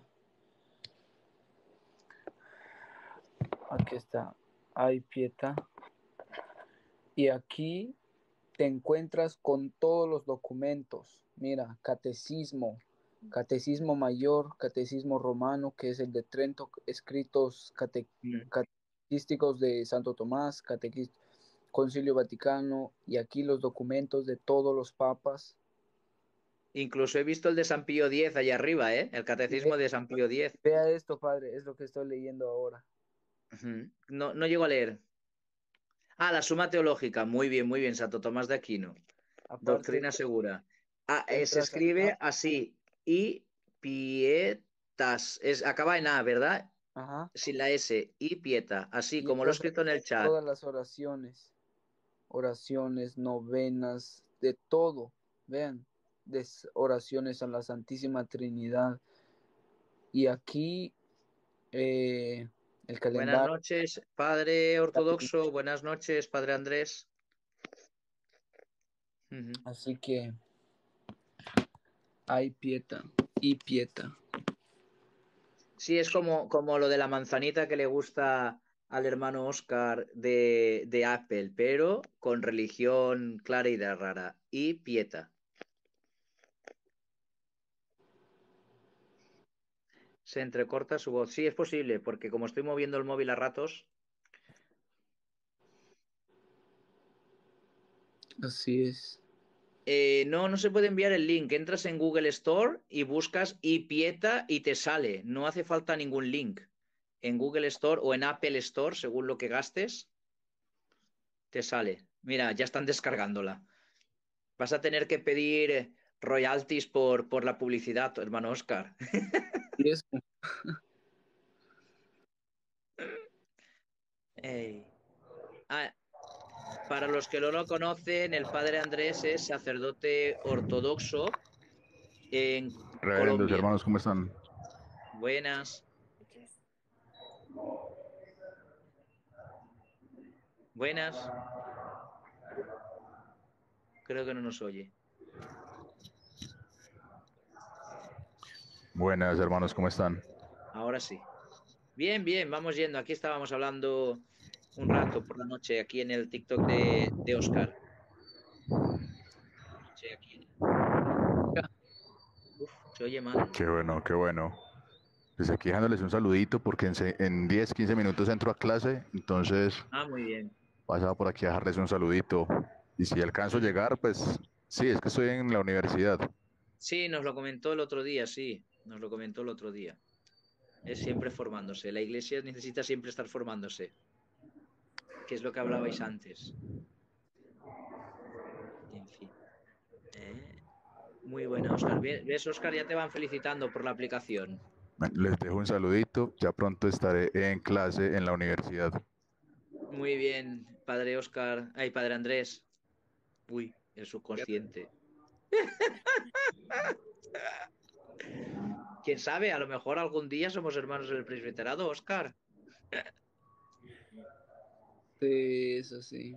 aquí está, hay Pieta, y aquí te encuentras con todos los documentos, mira, catecismo, catecismo mayor, catecismo romano, que es el de Trento, escritos cate, Mm. catequísticos de Santo Tomás, catequísticos, Concilio Vaticano, y aquí los documentos de todos los papas. Incluso he visto el de San Pío X allá arriba, ¿eh? El catecismo de San Pío X. Vea esto, padre, es lo que estoy leyendo ahora. Uh-huh. No, no llego a leer. Ah, la Suma Teológica. Muy bien, muy bien, Santo Tomás de Aquino. Aparte, Doctrina segura. Ah, eh, se entras escribe acá, así. Y pietas. Es, acaba en A, ¿verdad? ajá, Sin la S. Y pieta. Así y como lo he entras escrito en el chat. todas las oraciones, oraciones, novenas, de todo, vean, de oraciones a la Santísima Trinidad. Y aquí eh, el Buenas calendario, noches, Padre Ortodoxo. Buenas noches, Padre Andrés. Uh-huh. así que hay pieta y pieta. Sí, es como, como lo de la manzanita que le gusta al hermano Oscar de, de Apple, pero con religión clara y de rara. Y pieta. Se entrecorta su voz. Sí, es posible, porque como estoy moviendo el móvil a ratos. Así es. Eh, no, no se puede enviar el link. Entras en Google Store y buscas iPieta y te sale. No hace falta ningún link. En Google Store o en Apple Store, según lo que gastes, te sale. Mira, ya están descargándola. Vas a tener que pedir royalties por, por la publicidad, hermano Oscar. Y eso, Hey. Ah, para los que no lo conocen, el padre Andrés es sacerdote ortodoxo en Reverendos Colombia. hermanos, ¿cómo están? Buenas. Buenas. Creo que no nos oye. Buenas hermanos, ¿cómo están? Ahora sí. Bien, bien, vamos yendo. Aquí estábamos hablando un rato por la noche aquí en el TikTok de, de Oscar. Aquí. Uf, se oye mal. Qué bueno, qué bueno. Pues aquí dejándoles un saludito porque en, se- en diez, quince minutos entro a clase, entonces Ah, muy bien. pasaba por aquí a dejarles un saludito. Y si alcanzo a llegar, pues sí, es que estoy en la universidad. Sí, nos lo comentó el otro día, sí. Nos lo comentó el otro día. Es siempre formándose. La iglesia necesita siempre estar formándose. Que es lo que hablabais antes. En fin. ¿Eh? Muy buena, Óscar. ¿Ves, Óscar? Ya te van felicitando por la aplicación. Bueno, les dejo un saludito. Ya pronto estaré en clase en la universidad. Muy bien, padre Óscar. Ay, padre Andrés. Uy, el subconsciente. ¿Quién sabe? A lo mejor algún día somos hermanos del presbiterado, Óscar. Sí, eso sí.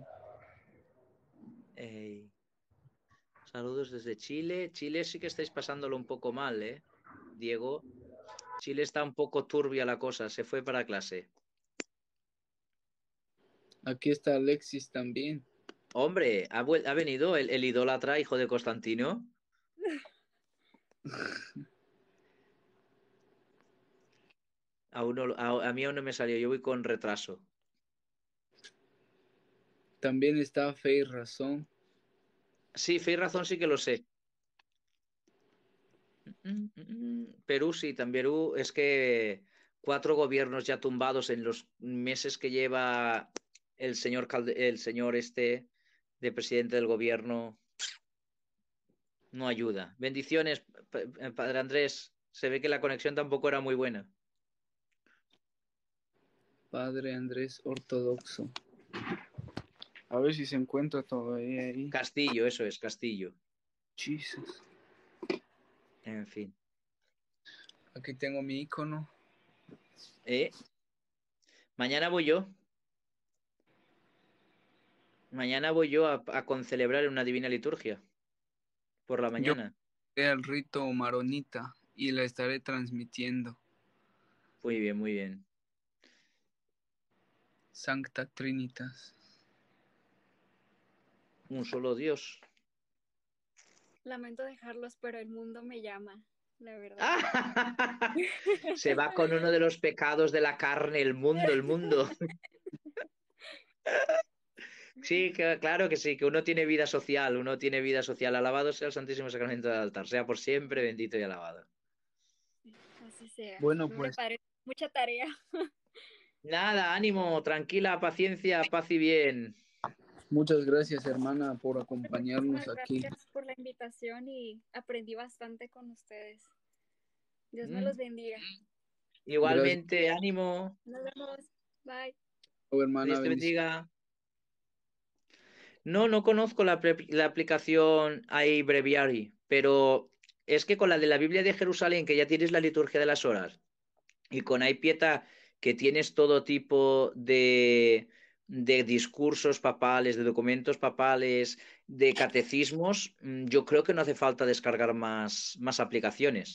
Ey. Saludos desde Chile. Chile sí que estáis pasándolo un poco mal, ¿eh? Diego. Chile está un poco turbia la cosa. Se fue para clase. Aquí está Alexis también. Hombre, ha, ha venido el, el idólatra hijo de Constantino. A, uno, a, a mí aún no me salió. Yo voy con retraso. También está Fe y Razón. Sí, Fe y Razón sí que lo sé. Perú sí, también Perú es que cuatro gobiernos ya tumbados en los meses que lleva el señor Calde el señor este de presidente del gobierno no ayuda. Bendiciones, padre Andrés. Se ve que la conexión tampoco era muy buena. Padre Andrés Ortodoxo. A ver si se encuentra todavía ahí. Castillo, eso es, Castillo. Jesus. En fin. Aquí tengo mi icono. ¿Eh? Mañana voy yo. Mañana voy yo a, a concelebrar una divina liturgia. Por la mañana. Yo el rito maronita y la estaré transmitiendo. Muy bien, muy bien. Sancta Trinitas. Un solo Dios. Lamento dejarlos, pero el mundo me llama, la verdad. Se va con uno de los pecados de la carne, el mundo, el mundo. Sí, que, claro que sí, que uno tiene vida social, uno tiene vida social. Alabado sea el Santísimo Sacramento del altar, sea por siempre bendito y alabado. Así sea. Bueno, pues. Me parece mucha tarea. Nada, ánimo, tranquila, paciencia, paz y bien. Muchas gracias, hermana, por acompañarnos Muchas aquí. Gracias por la invitación y aprendí bastante con ustedes. Dios me Mm. los bendiga. Igualmente, Gracias. ánimo. Nos vemos. Bye. Oh, hermana, Dios te bendiciones. bendiga. No, no conozco la, la aplicación iBreviary, pero es que con la de la Biblia de Jerusalén, que ya tienes la liturgia de las horas, y con iPieta, que tienes todo tipo de, de discursos papales, de documentos papales, de catecismos, yo creo que no hace falta descargar más, más aplicaciones.